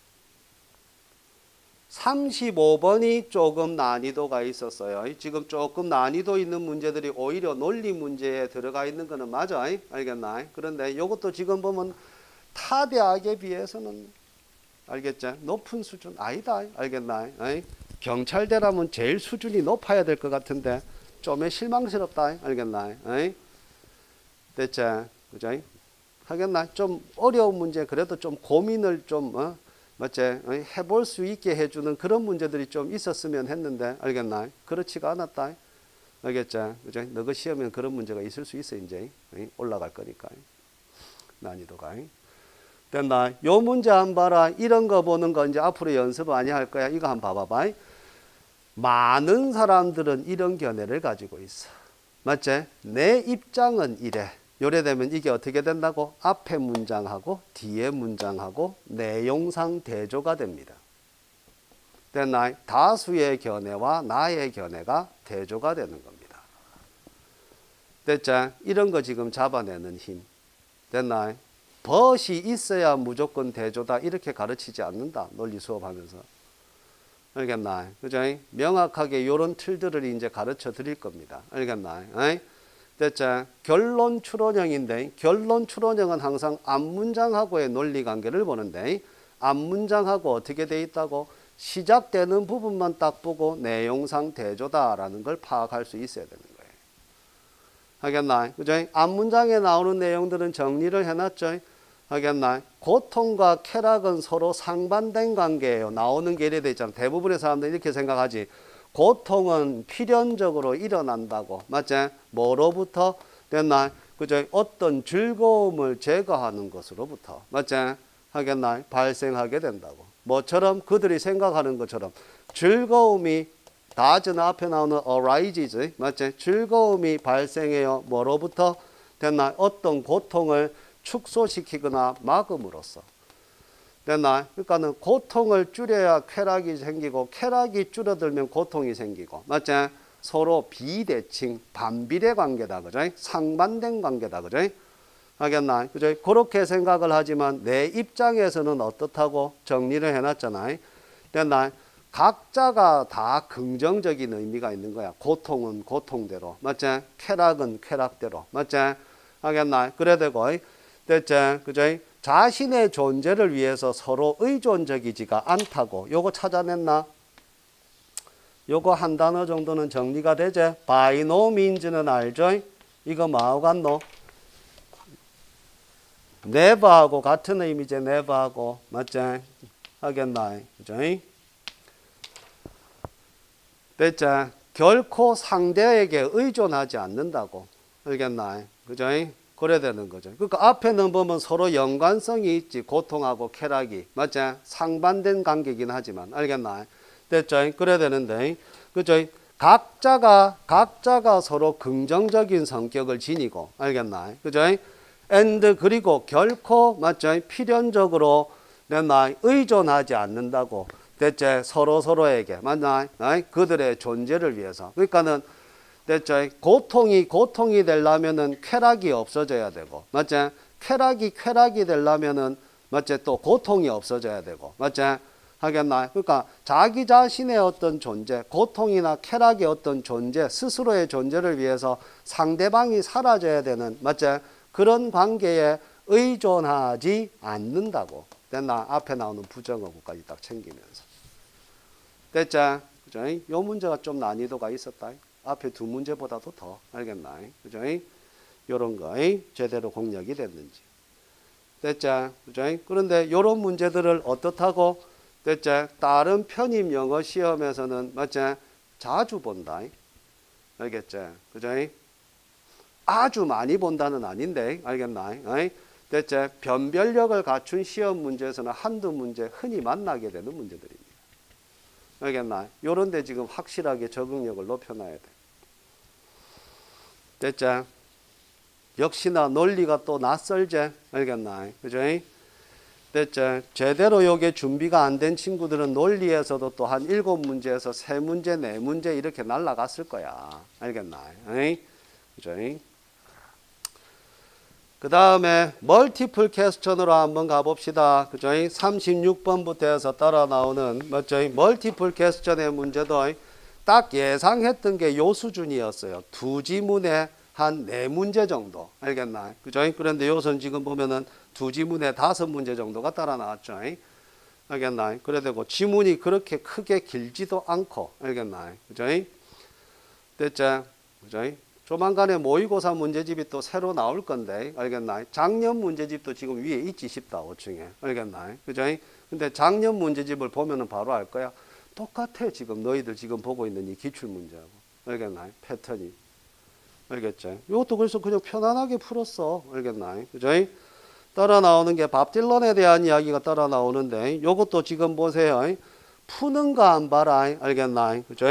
Speaker 1: 삼십오 번이 조금 난이도가 있었어요. 지금 조금 난이도 있는 문제들이 오히려 논리 문제에 들어가 있는 거는 맞아. 알겠나? 그런데 이것도 지금 보면 타 대학에 비해서는 알겠죠? 높은 수준 아니다. 알겠나? 경찰대라면 제일 수준이 높아야 될 것 같은데 좀 실망스럽다. 알겠나? 됐지? 그죠? 하겠나? 좀 어려운 문제 그래도 좀 고민을 좀 어? 맞지? 해볼 수 있게 해주는 그런 문제들이 좀 있었으면 했는데 알겠나? 그렇지가 않았다. 알겠죠? 그죠? 너가 시험에 그런 문제가 있을 수 있어. 이제 올라갈 거니까 난이도가. 됐나? 요 문제 한번 봐라. 이런 거 보는 거 이제 앞으로 연습 많이 할 거야. 이거 한번 봐봐봐. 많은 사람들은 이런 견해를 가지고 있어. 맞지? 내 입장은 이래. 요래 되면 이게 어떻게 된다고? 앞에 문장하고 뒤에 문장하고 내용상 대조가 됩니다. 됐나? 다수의 견해와 나의 견해가 대조가 되는 겁니다. 됐죠? 이런 거 지금 잡아내는 힘. 됐나? 벗이 있어야 무조건 대조다. 이렇게 가르치지 않는다. 논리 수업하면서. 알겠나? 그죠? 명확하게 요런 틀들을 이제 가르쳐 드릴 겁니다. 알겠나? 어이? 됐죠? 결론 추론형인데 결론 추론형은 항상 앞문장하고의 논리관계를 보는데 앞문장하고 어떻게 돼 있다고? 시작되는 부분만 딱 보고 내용상 대조다라는 걸 파악할 수 있어야 되는 거예요. 하겠나? 그죠? 앞문장에 나오는 내용들은 정리를 해놨죠? 하겠나? 고통과 쾌락은 서로 상반된 관계예요. 나오는 게 이래 돼 있잖아. 대부분의 사람들이 이렇게 생각하지. 고통은 필연적으로 일어난다고. 맞지? 뭐로부터? 됐나? 그죠? 어떤 즐거움을 제거하는 것으로부터. 맞지? 하겠나? 발생하게 된다고. 뭐처럼? 그들이 생각하는 것처럼. 즐거움이 다즈는 앞에 나오는 arises. 맞지? 즐거움이 발생해요. 뭐로부터? 됐나? 어떤 고통을 축소시키거나 막음으로써. 됐나? 그러니까는 고통을 줄여야 쾌락이 생기고 쾌락이 줄어들면 고통이 생기고. 맞지? 서로 비대칭, 반비례 관계다. 그죠? 상반된 관계다. 그죠? 하겠나? 그죠? 그렇게 생각을 하지만 내 입장에서는 어떻다고 정리를 해놨잖아. 됐나? 각자가 다 긍정적인 의미가 있는 거야. 고통은 고통대로. 맞지? 쾌락은 쾌락대로. 맞지? 하겠나? 그래 되고. 됐지? 그죠? 자신의 존재를 위해서 서로 의존적이지가 않다고. 요거 찾아냈나? 요거 한 단어 정도는 정리가 되지? by no means는 알죠? 이거 뭐하고 같노? never하고 같은 의미지. never하고. 맞지? 하겠나? 그죠? 됐지? 결코 상대에게 의존하지 않는다고. 알겠나? 그죠? 그래야 되는 거죠. 그러니까 앞에는 보면 서로 연관성이 있지. 고통하고 쾌락이. 맞지? 상반된 관계이긴 하지만. 알겠나? 됐죠? 그래야 되는데. 그죠? 각자가, 각자가 서로 긍정적인 성격을 지니고. 알겠나? 그죠? and 그리고 결코, 맞죠? 필연적으로, 내가 의존하지 않는다고. 대체 서로 서로에게 맞나? 아이? 그들의 존재를 위해서. 그러니까는 대체 고통이 고통이 되려면은 쾌락이 없어져야 되고, 맞지? 쾌락이 쾌락이 되려면은 맞지? 또 고통이 없어져야 되고, 맞지? 하겠나? 그러니까 자기 자신의 어떤 존재, 고통이나 쾌락의 어떤 존재, 스스로의 존재를 위해서 상대방이 사라져야 되는, 맞지? 그런 관계에 의존하지 않는다고. 됐나? 앞에 나오는 부정어구까지 딱 챙기면서. 됐죠? 그죠? 요 문제가 좀 난이도가 있었다. 앞에 두 문제보다도 더. 알겠나? 그죠? 요런 거 제대로 공략이 됐는지. 됐죠? 그죠? 그런데 요런 문제들을 어떻다고? 됐죠? 다른 편입 영어 시험에서는 맞지? 자주 본다. 알겠죠? 그죠? 아주 많이 본다는 아닌데. 알겠나? 됐죠? 변별력을 갖춘 시험 문제에서는 한두 문제 흔히 만나게 되는 문제들입니다. 알겠나? 요런 데 지금 확실하게 적응력을 높여놔야 돼. 됐죠? 역시나 논리가 또 낯설제. 알겠나? 그죠? 됐죠? 제대로 요게 준비가 안 된 친구들은 논리에서도 또 한 일곱 문제에서 세 문제, 네 문제 이렇게 날라갔을 거야. 알겠나? 그죠? 그 다음에 멀티플 퀘스천으로 한번 가봅시다. 그죠? 삼십육 번부터 해서 따라 나오는 맞죠? 멀티플 퀘스천의 문제도 딱 예상했던 게 요 수준이었어요. 두 지문에 한 네 문제 정도. 알겠나? 그죠? 그런데 요선 지금 보면은 두 지문에 다섯 문제 정도가 따라 나왔죠. 알겠나? 그래 되고 지문이 그렇게 크게 길지도 않고. 알겠나? 그죠? 됐죠? 그죠? 조만간에 모의고사 문제집이 또 새로 나올 건데. 알겠나? 작년 문제집도 지금 위에 있지 싶다. 오층에. 알겠나? 그죠? 근데 작년 문제집을 보면은 바로 알 거야. 똑같아. 지금 너희들 지금 보고 있는 이 기출문제하고. 알겠나? 패턴이. 알겠죠? 이것도 그래서 그냥 편안하게 풀었어. 알겠나? 그죠? 따라 나오는 게 밥 딜런에 대한 이야기가 따라 나오는데, 이것도 지금 보세요. 푸는 거 안 봐라. 알겠나? 그죠?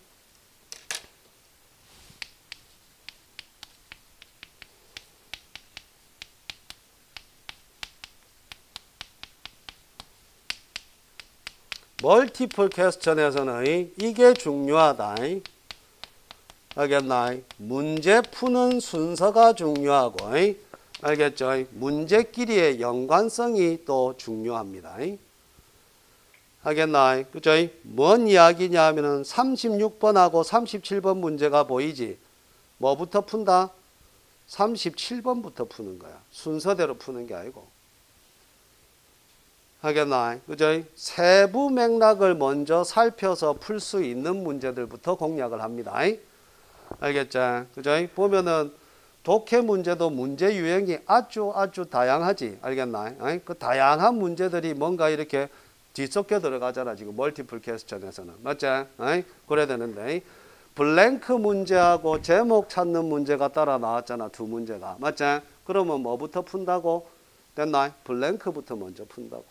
Speaker 1: 멀티플 퀘스천에서는 이게 중요하다. 알겠나? 문제 푸는 순서가 중요하고, 알겠죠? 문제끼리의 연관성이 또 중요합니다. 알겠나? 그죠? 뭔 이야기냐 하면은 삼십육 번하고 삼십칠 번 문제가 보이지? 뭐부터 푼다? 삼십칠 번부터 푸는 거야. 순서대로 푸는 게 아니고. 하겠나? 그죠? 세부 맥락을 먼저 살펴서 풀 수 있는 문제들부터 공략을 합니다. 알겠죠? 그죠? 보면은 독해 문제도 문제 유형이 아주 아주 다양하지. 알겠나? 그 다양한 문제들이 뭔가 이렇게 뒤섞여 들어가잖아. 지금 멀티플 퀘스천에서는. 맞지? 그래야 되는데 블랭크 문제하고 제목 찾는 문제가 따라 나왔잖아. 두 문제가. 맞지? 그러면 뭐부터 푼다고? 됐나? 블랭크부터 먼저 푼다고.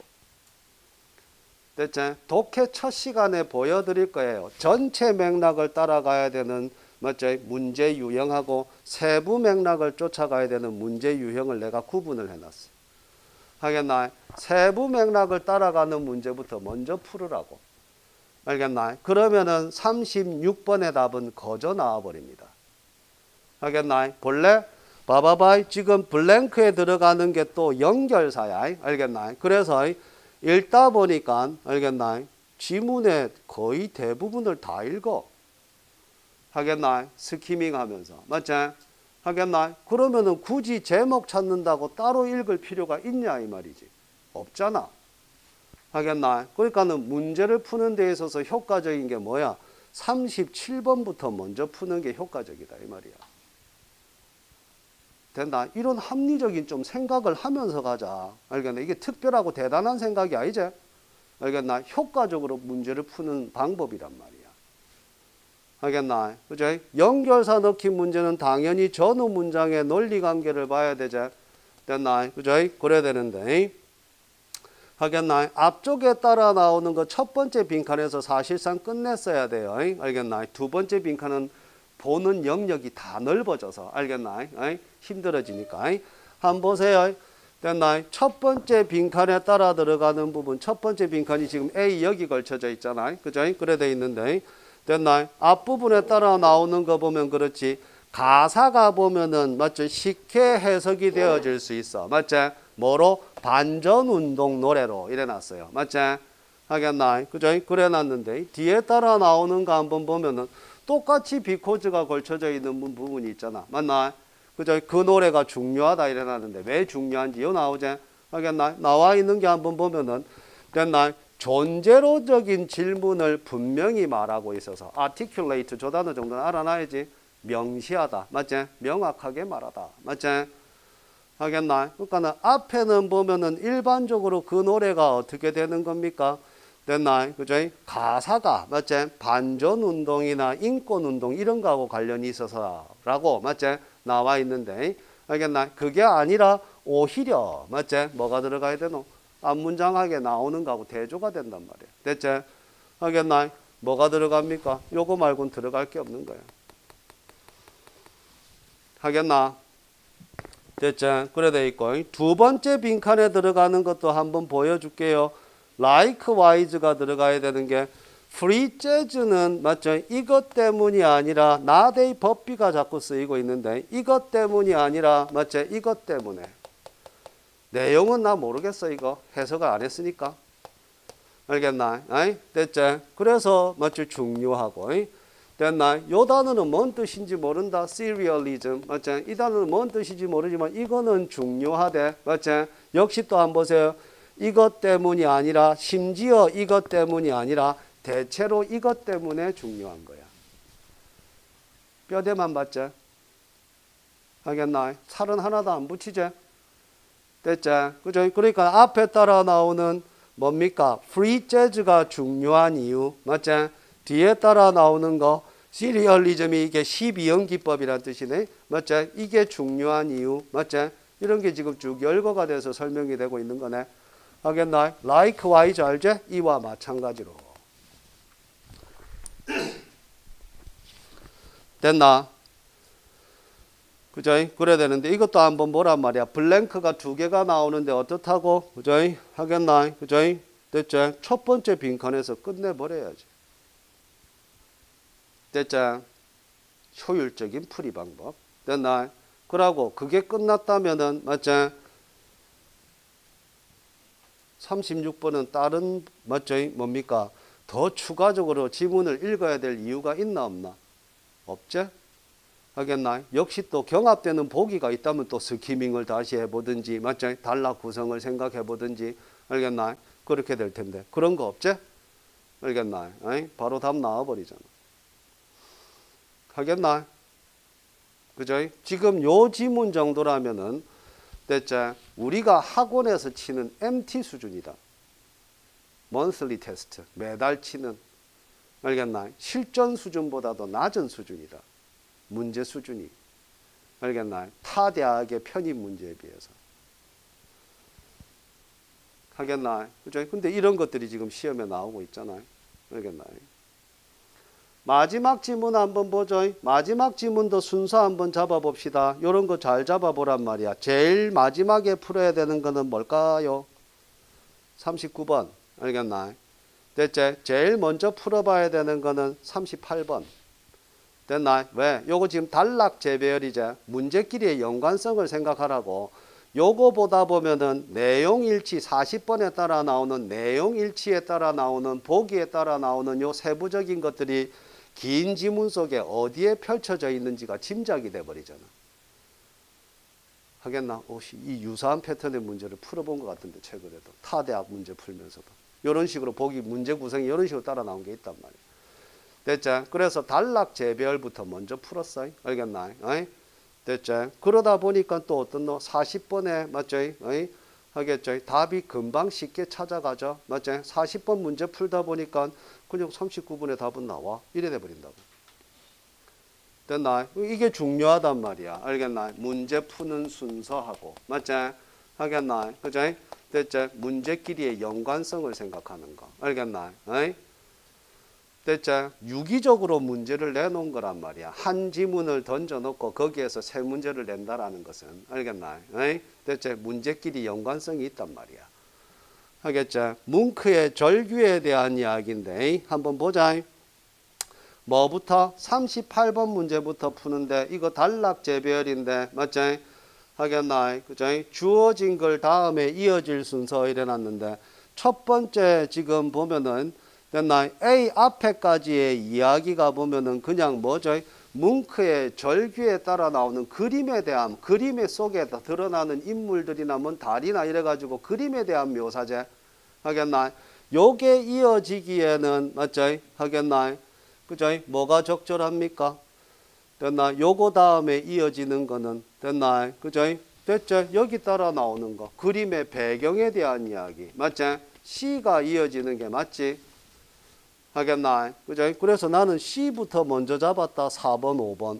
Speaker 1: 됐지? 독해 첫 시간에 보여드릴 거예요. 전체 맥락을 따라가야 되는 맞죠? 문제 유형하고 세부 맥락을 쫓아가야 되는 문제 유형을 내가 구분을 해놨어. 하겠나? 세부 맥락을 따라가는 문제부터 먼저 풀으라고. 알겠나? 그러면은 삼십육 번의 답은 거저 나와버립니다. 알겠나? 본래 봐봐봐. 지금 블랭크에 들어가는 게 또 연결사야. 알겠나? 그래서 읽다 보니까 알겠나? 지문의 거의 대부분을 다 읽어. 하겠나? 스키밍 하면서. 맞지? 하겠나? 그러면은 굳이 제목 찾는다고 따로 읽을 필요가 있냐 이 말이지. 없잖아. 하겠나? 그러니까는 문제를 푸는 데 있어서 효과적인 게 뭐야? 삼십칠 번부터 먼저 푸는 게 효과적이다 이 말이야. 된다. 이런 합리적인 좀 생각을 하면서 가자. 알겠나? 이게 특별하고 대단한 생각이 아니지? 알겠나? 효과적으로 문제를 푸는 방법이란 말이야. 알겠나? 그죠? 연결사 넣기 문제는 당연히 전후 문장의 논리 관계를 봐야 되죠. 됐나? 그죠? 그래야 되는데. 하겠나? 앞쪽에 따라 나오는 거 첫 번째 빈칸에서 사실상 끝냈어야 돼요. 알겠나? 두 번째 빈칸은 보는 영역이 다 넓어져서. 알겠나? 힘들어지니까. 한번 보세요. 됐나? 첫 번째 빈칸에 따라 들어가는 부분, 첫 번째 빈칸이 지금 A 여기 걸쳐져 있잖아. 그죠? 그래 돼 있는데, 됐나? 앞부분에 따라 나오는 거 보면 그렇지. 가사가 보면은 맞죠? 쉽게 해석이 되어질 수 있어. 맞지? 뭐로? 반전운동 노래로 이래 놨어요. 맞지? 하겠나? 그죠? 그래 놨는데, 뒤에 따라 나오는 거 한번 보면은 똑같이 비코즈가 걸쳐져 있는 부분이 있잖아. 맞나? 그죠? 그 노래가 중요하다 이래 놨는데 왜 중요한지 요 나오지? 하겠나? 나와 있는 게 한번 보면은 됐나? 존재로적인 질문을 분명히 말하고 있어서 articulate 저 단어 정도는 알아놔야지. 명시하다. 맞지? 명확하게 말하다. 맞지? 하겠나? 그러니까 앞에는 보면은 일반적으로 그 노래가 어떻게 되는 겁니까? 됐나? 그죠? 가사가 맞지? 반전운동이나 인권운동 이런 거하고 관련이 있어서라고 맞지? 나와 있는데 알겠나? 그게 아니라 오히려 맞지? 뭐가 들어가야 되노? 앞문장하게 나오는 거하고 대조가 된단 말이야. 됐지? 알겠나? 뭐가 들어갑니까? 요거 말고는 들어갈 게 없는 거야. 하겠나? 됐지? 그래 돼 있고 두 번째 빈칸에 들어가는 것도 한번 보여줄게요. likewise가 들어가야 되는 게 free jazz는 맞죠? 이것 때문이 아니라 나데이 법비가 자꾸 쓰이고 있는데 이것 때문이 아니라 맞죠? 이것 때문에 내용은 나 모르겠어. 이거 해석을 안 했으니까 알겠나? 아이? 됐지? 그래서 맞죠? 중요하고 됐나? 요 단어는 뭔 뜻인지 모른다. serialism 맞죠? 이 단어는 뭔 뜻인지 모르지만 이거는 중요하대. 맞죠? 역시 또 한번 보세요. 이것 때문이 아니라 심지어 이것 때문이 아니라 대체로 이것 때문에 중요한 거야. 뼈대만 봤지? 하겠나? 살은 하나도 안 붙이지? 됐지? 그죠? 그러니까 앞에 따라 나오는 뭡니까? free jazz가 중요한 이유. 맞지? 뒤에 따라 나오는 거 시리얼리즘이 이게 십이 형 기법이라는 뜻이네. 맞지? 이게 중요한 이유. 맞지? 이런 게 지금 쭉 열거가 돼서 설명이 되고 있는 거네. 하겠나? likewise 알지? 이와 마찬가지로. 됐나? 그죠? 그래야 되는데 이것도 한번 보란 말이야. 블랭크가 두 개가 나오는데 어떻다고? 그죠? 하겠나? 그죠? 됐죠? 첫 번째 빈칸에서 끝내버려야지. 됐죠? 효율적인 풀이 방법. 됐나? 그러고 그게 끝났다면은 맞죠? 삼십육 번은 다른 맞죠? 뭡니까? 더 추가적으로 지문을 읽어야 될 이유가 있나 없나? 없죠? 하겠나? 역시 또 경합되는 보기가 있다면 또 스키밍을 다시 해보든지 맞죠? 단락 구성을 생각해 보든지 알겠나? 그렇게 될 텐데 그런 거 없죠? 알겠나? 에이? 바로 답 나와버리잖아. 하겠나? 그죠? 지금 요 지문 정도라면은 됐죠? 우리가 학원에서 치는 엠티 수준이다. monthly 테스트 매달 치는 알겠나? 실전 수준보다도 낮은 수준이다. 문제 수준이 알겠나? 타 대학의 편입 문제에 비해서 하겠나? 그죠? 근데 이런 것들이 지금 시험에 나오고 있잖아요. 알겠나? 마지막 지문 한번 보죠. 마지막 지문도 순서 한번 잡아봅시다. 이런 거 잘 잡아보란 말이야. 제일 마지막에 풀어야 되는 거는 뭘까요? 삼십구 번. 알겠나? 됐지? 제일 먼저 풀어봐야 되는 거는 삼십팔 번. 됐나? 왜? 요거 지금 단락 재배열이제. 문제끼리의 연관성을 생각하라고. 요거 보다 보면은 내용 일치 사십 번에 따라 나오는 내용 일치에 따라 나오는 보기에 따라 나오는 요 세부적인 것들이 긴 지문 속에 어디에 펼쳐져 있는지가 짐작이 돼버리잖아. 하겠나? 혹시 이 유사한 패턴의 문제를 풀어본 것 같은데 최근에도 타대학 문제 풀면서도 이런 식으로 보기 문제 구성이 이런 식으로 따라 나온 게 있단 말이야. 됐죠? 그래서 단락 재배열부터 먼저 풀었어. 알겠나? 어이? 됐죠? 그러다 보니까 또 어떤 너 사십 번에 맞죠? 어이? 하겠죠? 답이 금방 쉽게 찾아가죠. 맞죠? 사십 번 문제 풀다 보니까 그냥 삼십구 분의 답은 나와. 이래 돼버린다고. 됐나? 이게 중요하단 말이야. 알겠나? 문제 푸는 순서하고. 맞죠? 하겠나? 그죠? 됐죠? 문제끼리의 연관성을 생각하는 거. 알겠나? 어이? 됐죠? 유기적으로 문제를 내놓은 거란 말이야. 한 지문을 던져놓고 거기에서 세 문제를 낸다라는 것은. 알겠나? 에이? 됐죠? 문제끼리 연관성이 있단 말이야. 알겠죠? 뭉크의 절규에 대한 이야기인데 에이? 한번 보자. 뭐부터? 삼십팔 번 문제부터 푸는데 이거 단락재별인데 맞지? 하겠나? 그죠? 주어진 걸 다음에 이어질 순서 이래놨는데 첫 번째 지금 보면은 됐나? A 앞에까지의 이야기가 보면은 그냥 뭐죠? 뭉크의 절규에 따라 나오는 그림에 대한 그림의 속에 드러나는 인물들이나 뭔 달이나 이래가지고 그림에 대한 묘사제 하겠나? 요게 이어지기에는 맞죠? 하겠나? 그죠? 뭐가 적절합니까? 됐나? 요거 다음에 이어지는 거는 됐나? 그죠? 됐죠? 여기 따라 나오는 거 그림의 배경에 대한 이야기 맞지? C가 이어지는 게 맞지? 하겠나? 그죠? 그래서 나는 C부터 먼저 잡았다. 사 번, 오 번.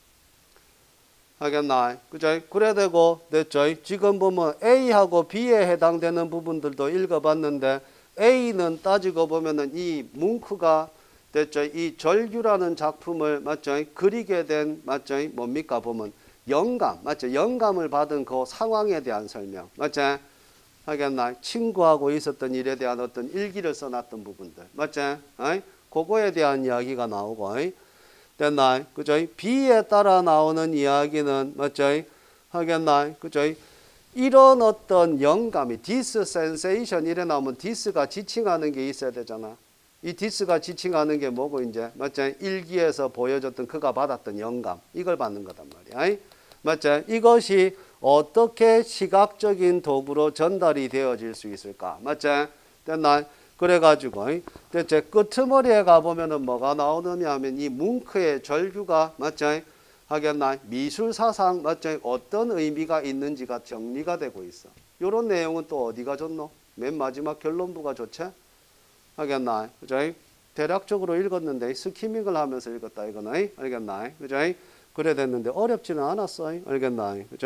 Speaker 1: 하겠나? 그죠? 그래 되고, 됐죠? 지금 보면 A하고 B에 해당되는 부분들도 읽어봤는데, A는 따지고 보면은 이 뭉크가, 됐죠? 이 절규라는 작품을, 맞죠? 그리게 된, 맞죠? 뭡니까? 보면 영감, 맞죠? 영감을 받은 그 상황에 대한 설명, 맞죠? 하겠나? 친구하고 있었던 일에 대한 어떤 일기를 써놨던 부분들. 맞지? 어이? 그거에 대한 이야기가 나오고. 어이? 됐나? 그죠? B에 따라 나오는 이야기는, 맞죠? 하겠나? 그죠? 이런 어떤 영감이, 디스 센세이션 이래 나오면 디스가 지칭하는 게 있어야 되잖아. 이 디스가 지칭하는 게 뭐고, 이제? 맞지? 일기에서 보여줬던 그가 받았던 영감. 이걸 받는 거단 말이야. 어이? 맞지? 이것이 어떻게 시각적인 도구로 전달이 되어질 수 있을까? 맞지? 됐나? 그래가지고, 대체 끄트머리에 가보면은 뭐가 나오느냐 하면 이 뭉크의 절규가, 맞지? 하겠나? 미술사상, 맞지? 어떤 의미가 있는지가 정리가 되고 있어. 요런 내용은 또 어디가 좋노? 맨 마지막 결론부가 좋지? 하겠나? 그죠? 대략적으로 읽었는데 스키밍을 하면서 읽었다, 이거는. 알겠나? 그죠? 그래 됐는데 어렵지는 않았어. 알겠나? 그죠?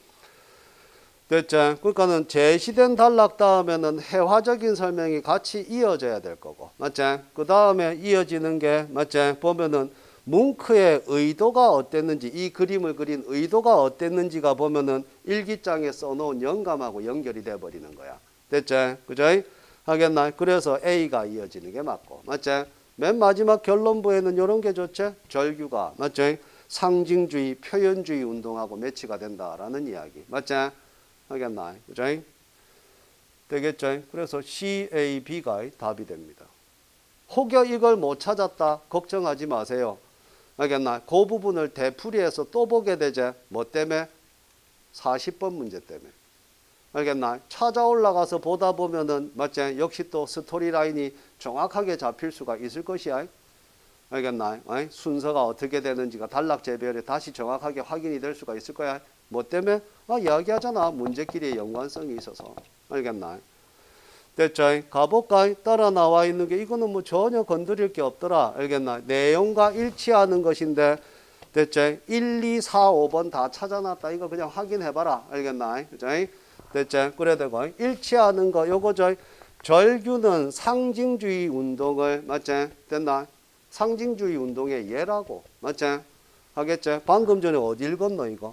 Speaker 1: 됐죠? 그러니까는 제시된 단락 다음에는 해화적인 설명이 같이 이어져야 될 거고, 맞지? 그 다음에 이어지는 게, 맞지? 보면은 뭉크의 의도가 어땠는지, 이 그림을 그린 의도가 어땠는지가 보면은 일기장에 써놓은 영감하고 연결이 돼 버리는 거야. 됐죠? 그죠? 하겠나? 그래서 A가 이어지는 게 맞고, 맞지? 맨 마지막 결론부에는 이런 게 좋지? 절규가, 맞지? 상징주의, 표현주의 운동하고 매치가 된다라는 이야기, 맞지? 하겠나? 그죠? 되겠죠? 그래서 C, A, B가 답이 됩니다. 혹여 이걸 못 찾았다 걱정하지 마세요. 알겠나? 그 부분을 되풀이해서 또 보게 되죠. 뭐 때문에? 사십 번 문제 때문에. 알겠나? 찾아 올라가서 보다 보면은 맞지? 역시 또 스토리 라인이 정확하게 잡힐 수가 있을 것이야. 알겠나? 어이? 순서가 어떻게 되는지가 단락재별에 다시 정확하게 확인이 될 수가 있을 거야. 뭐 때문에? 아, 이야기하잖아. 문제끼리의 연관성이 있어서. 알겠나? 됐죠? 가볼까? 따라 나와 있는 게 이거는 뭐 전혀 건드릴 게 없더라. 알겠나? 내용과 일치하는 것인데 됐죠? 일, 이, 사, 오 번 다 찾아놨다. 이거 그냥 확인해봐라. 알겠나? 그죠? 됐죠? 그래 되고 일치하는 거 요거죠. 절규는 상징주의 운동을 맞지? 됐나? 상징주의 운동의 예라고. 맞지? 하겠죠? 방금 전에 어디 읽었노 이거?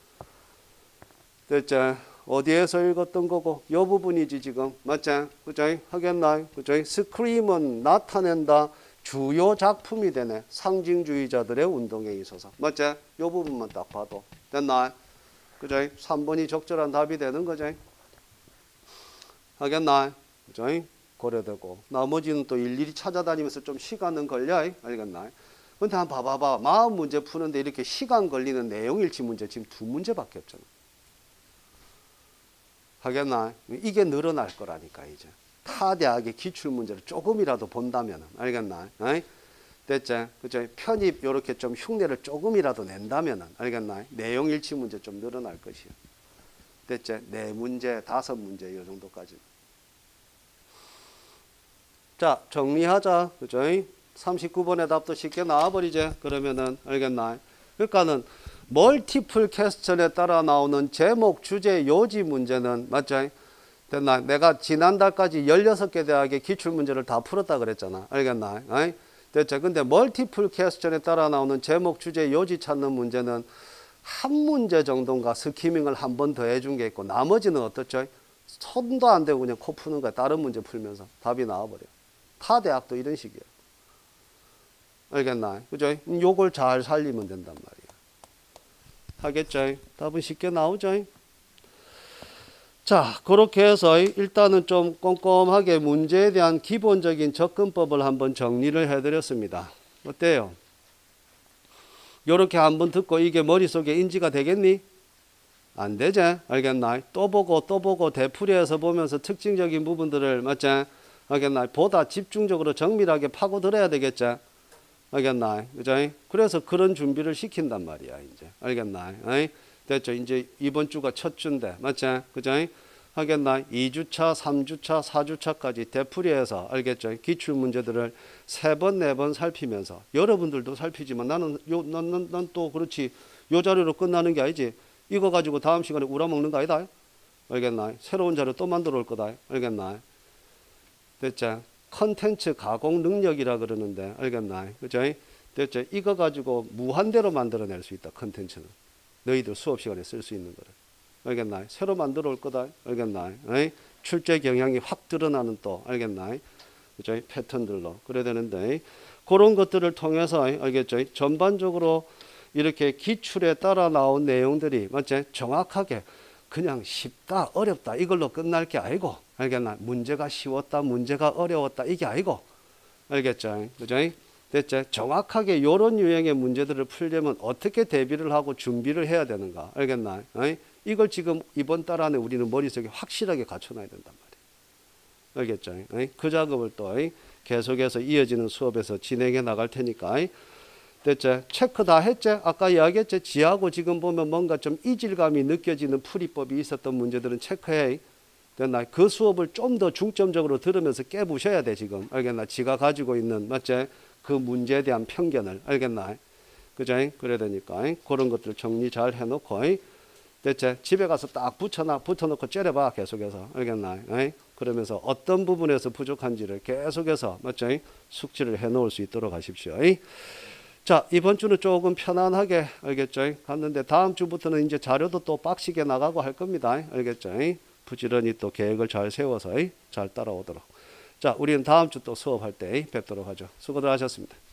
Speaker 1: 됐죠? 어디에서 읽었던 거고 요 부분이지 지금. 맞지? 그죠? 하겠나? 그죠? 스크림은 나타낸다. 주요 작품이 되네. 상징주의자들의 운동에 있어서. 맞지? 요 부분만 딱 봐도. 됐나? 그죠? 삼 번이 적절한 답이 되는 거죠. 하겠나? 그죠? 고려되고. 나머지는 또 일일이 찾아다니면서 좀 시간은 걸려. 알겠나? 근데 한번 봐봐봐. 마음 문제 푸는데 이렇게 시간 걸리는 내용일치 문제 지금 두 문제밖에 없잖아. 하겠나? 이게 늘어날 거라니까 이제. 타 대학의 기출문제를 조금이라도 본다면. 알겠나? 어이? 됐지? 그죠? 편입 요렇게 좀 흉내를 조금이라도 낸다면. 알겠나? 내용일치 문제 좀 늘어날 것이야. 됐지? 네 문제, 다섯 문제 요 정도까지. 자, 정리하자. 그죠? 삼십구 번의 답도 쉽게 나와버리지. 그러면은, 알겠나? 그러니까는, 멀티플 퀘스천에 따라 나오는 제목, 주제, 요지 문제는, 맞죠? 됐나? 내가 지난달까지 열여섯 개 대학의 기출문제를 다 풀었다 그랬잖아. 알겠나? 어이? 됐죠? 근데 멀티플 퀘스천에 따라 나오는 제목, 주제, 요지 찾는 문제는 한 문제 정도인가 스키밍을 한 번 더 해준 게 있고 나머지는 어떻죠? 손도 안 대고 그냥 코 푸는 거야. 다른 문제 풀면서 답이 나와버려요. 타 대학도 이런 식이에요. 알겠나? 그죠? 요걸 잘 살리면 된단 말이에요. 하겠죠? 답은 쉽게 나오죠? 자, 그렇게 해서 일단은 좀 꼼꼼하게 문제에 대한 기본적인 접근법을 한번 정리를 해드렸습니다. 어때요? 요렇게 한번 듣고 이게 머릿속에 인지가 되겠니? 안 되지? 알겠나? 또 보고 또 보고 되풀이해서 보면서 특징적인 부분들을 맞지? 알겠나? 보다 집중적으로 정밀하게 파고들어야 되겠지? 알겠나? 그죠? 그래서 그런 준비를 시킨단 말이야, 이제. 알겠나? 어이? 됐죠? 이제 이번 주가 첫 주인데, 맞지? 그죠? 하겠나? 이 주차, 삼 주차, 사 주차까지 되풀이해서, 알겠죠? 기출 문제들을 세 번, 네 번 살피면서, 여러분들도 살피지만 나는, 요, 난, 난, 난 또 그렇지. 요 자료로 끝나는 게 아니지. 이거 가지고 다음 시간에 우라먹는 거 아니다? 알겠나? 새로운 자료 또 만들어 올 거다. 알겠나? 됐죠? 컨텐츠 가공 능력이라 그러는데, 알겠나? 그죠? 됐죠? 이거 가지고 무한대로 만들어낼 수 있다, 컨텐츠는. 너희들 수업 시간에 쓸 수 있는 거를. 알겠나? 새로 만들어 올 거다. 알겠나? 에이? 출제 경향이 확 드러나는 또, 알겠나? 그죠? 패턴들로. 그래야 되는데, 그런 것들을 통해서, 알겠죠? 전반적으로 이렇게 기출에 따라 나온 내용들이, 맞지? 정확하게 그냥 쉽다, 어렵다, 이걸로 끝날 게 아니고, 알겠나? 문제가 쉬웠다, 문제가 어려웠다, 이게 아니고, 알겠죠? 그죠? 됐죠? 정확하게 요런 유형의 문제들을 풀려면 어떻게 대비를 하고 준비를 해야 되는가, 알겠나? 어이? 이걸 지금 이번 달 안에 우리는 머릿속에 확실하게 갖춰놔야 된단 말이에요. 알겠죠? 어이? 그 작업을 또 어이? 계속해서 이어지는 수업에서 진행해 나갈 테니까, 어이? 됐죠? 체크 다 했지? 아까 이야기했지? 지하고 지금 보면 뭔가 좀 이질감이 느껴지는 풀이법이 있었던 문제들은 체크해. 됐나? 그 수업을 좀 더 중점적으로 들으면서 깨부셔야 돼, 지금. 알겠나? 지가 가지고 있는, 맞지? 그 문제에 대한 편견을. 알겠나? 그죠? 그래야 되니까. 그런 것들 정리 잘 해놓고. 됐지? 집에 가서 딱 붙여놔, 붙여놓고 째려봐, 계속해서. 알겠나? 그러면서 어떤 부분에서 부족한지를 계속해서, 맞죠? 숙지를 해놓을 수 있도록 하십시오. 자, 이번 주는 조금 편안하게, 알겠죠? 갔는데 다음 주부터는 이제 자료도 또 빡시게 나가고 할 겁니다. 알겠죠? 부지런히 또 계획을 잘 세워서 잘 따라오도록. 자, 우리는 다음 주 또 수업할 때 뵙도록 하죠. 수고들 하셨습니다.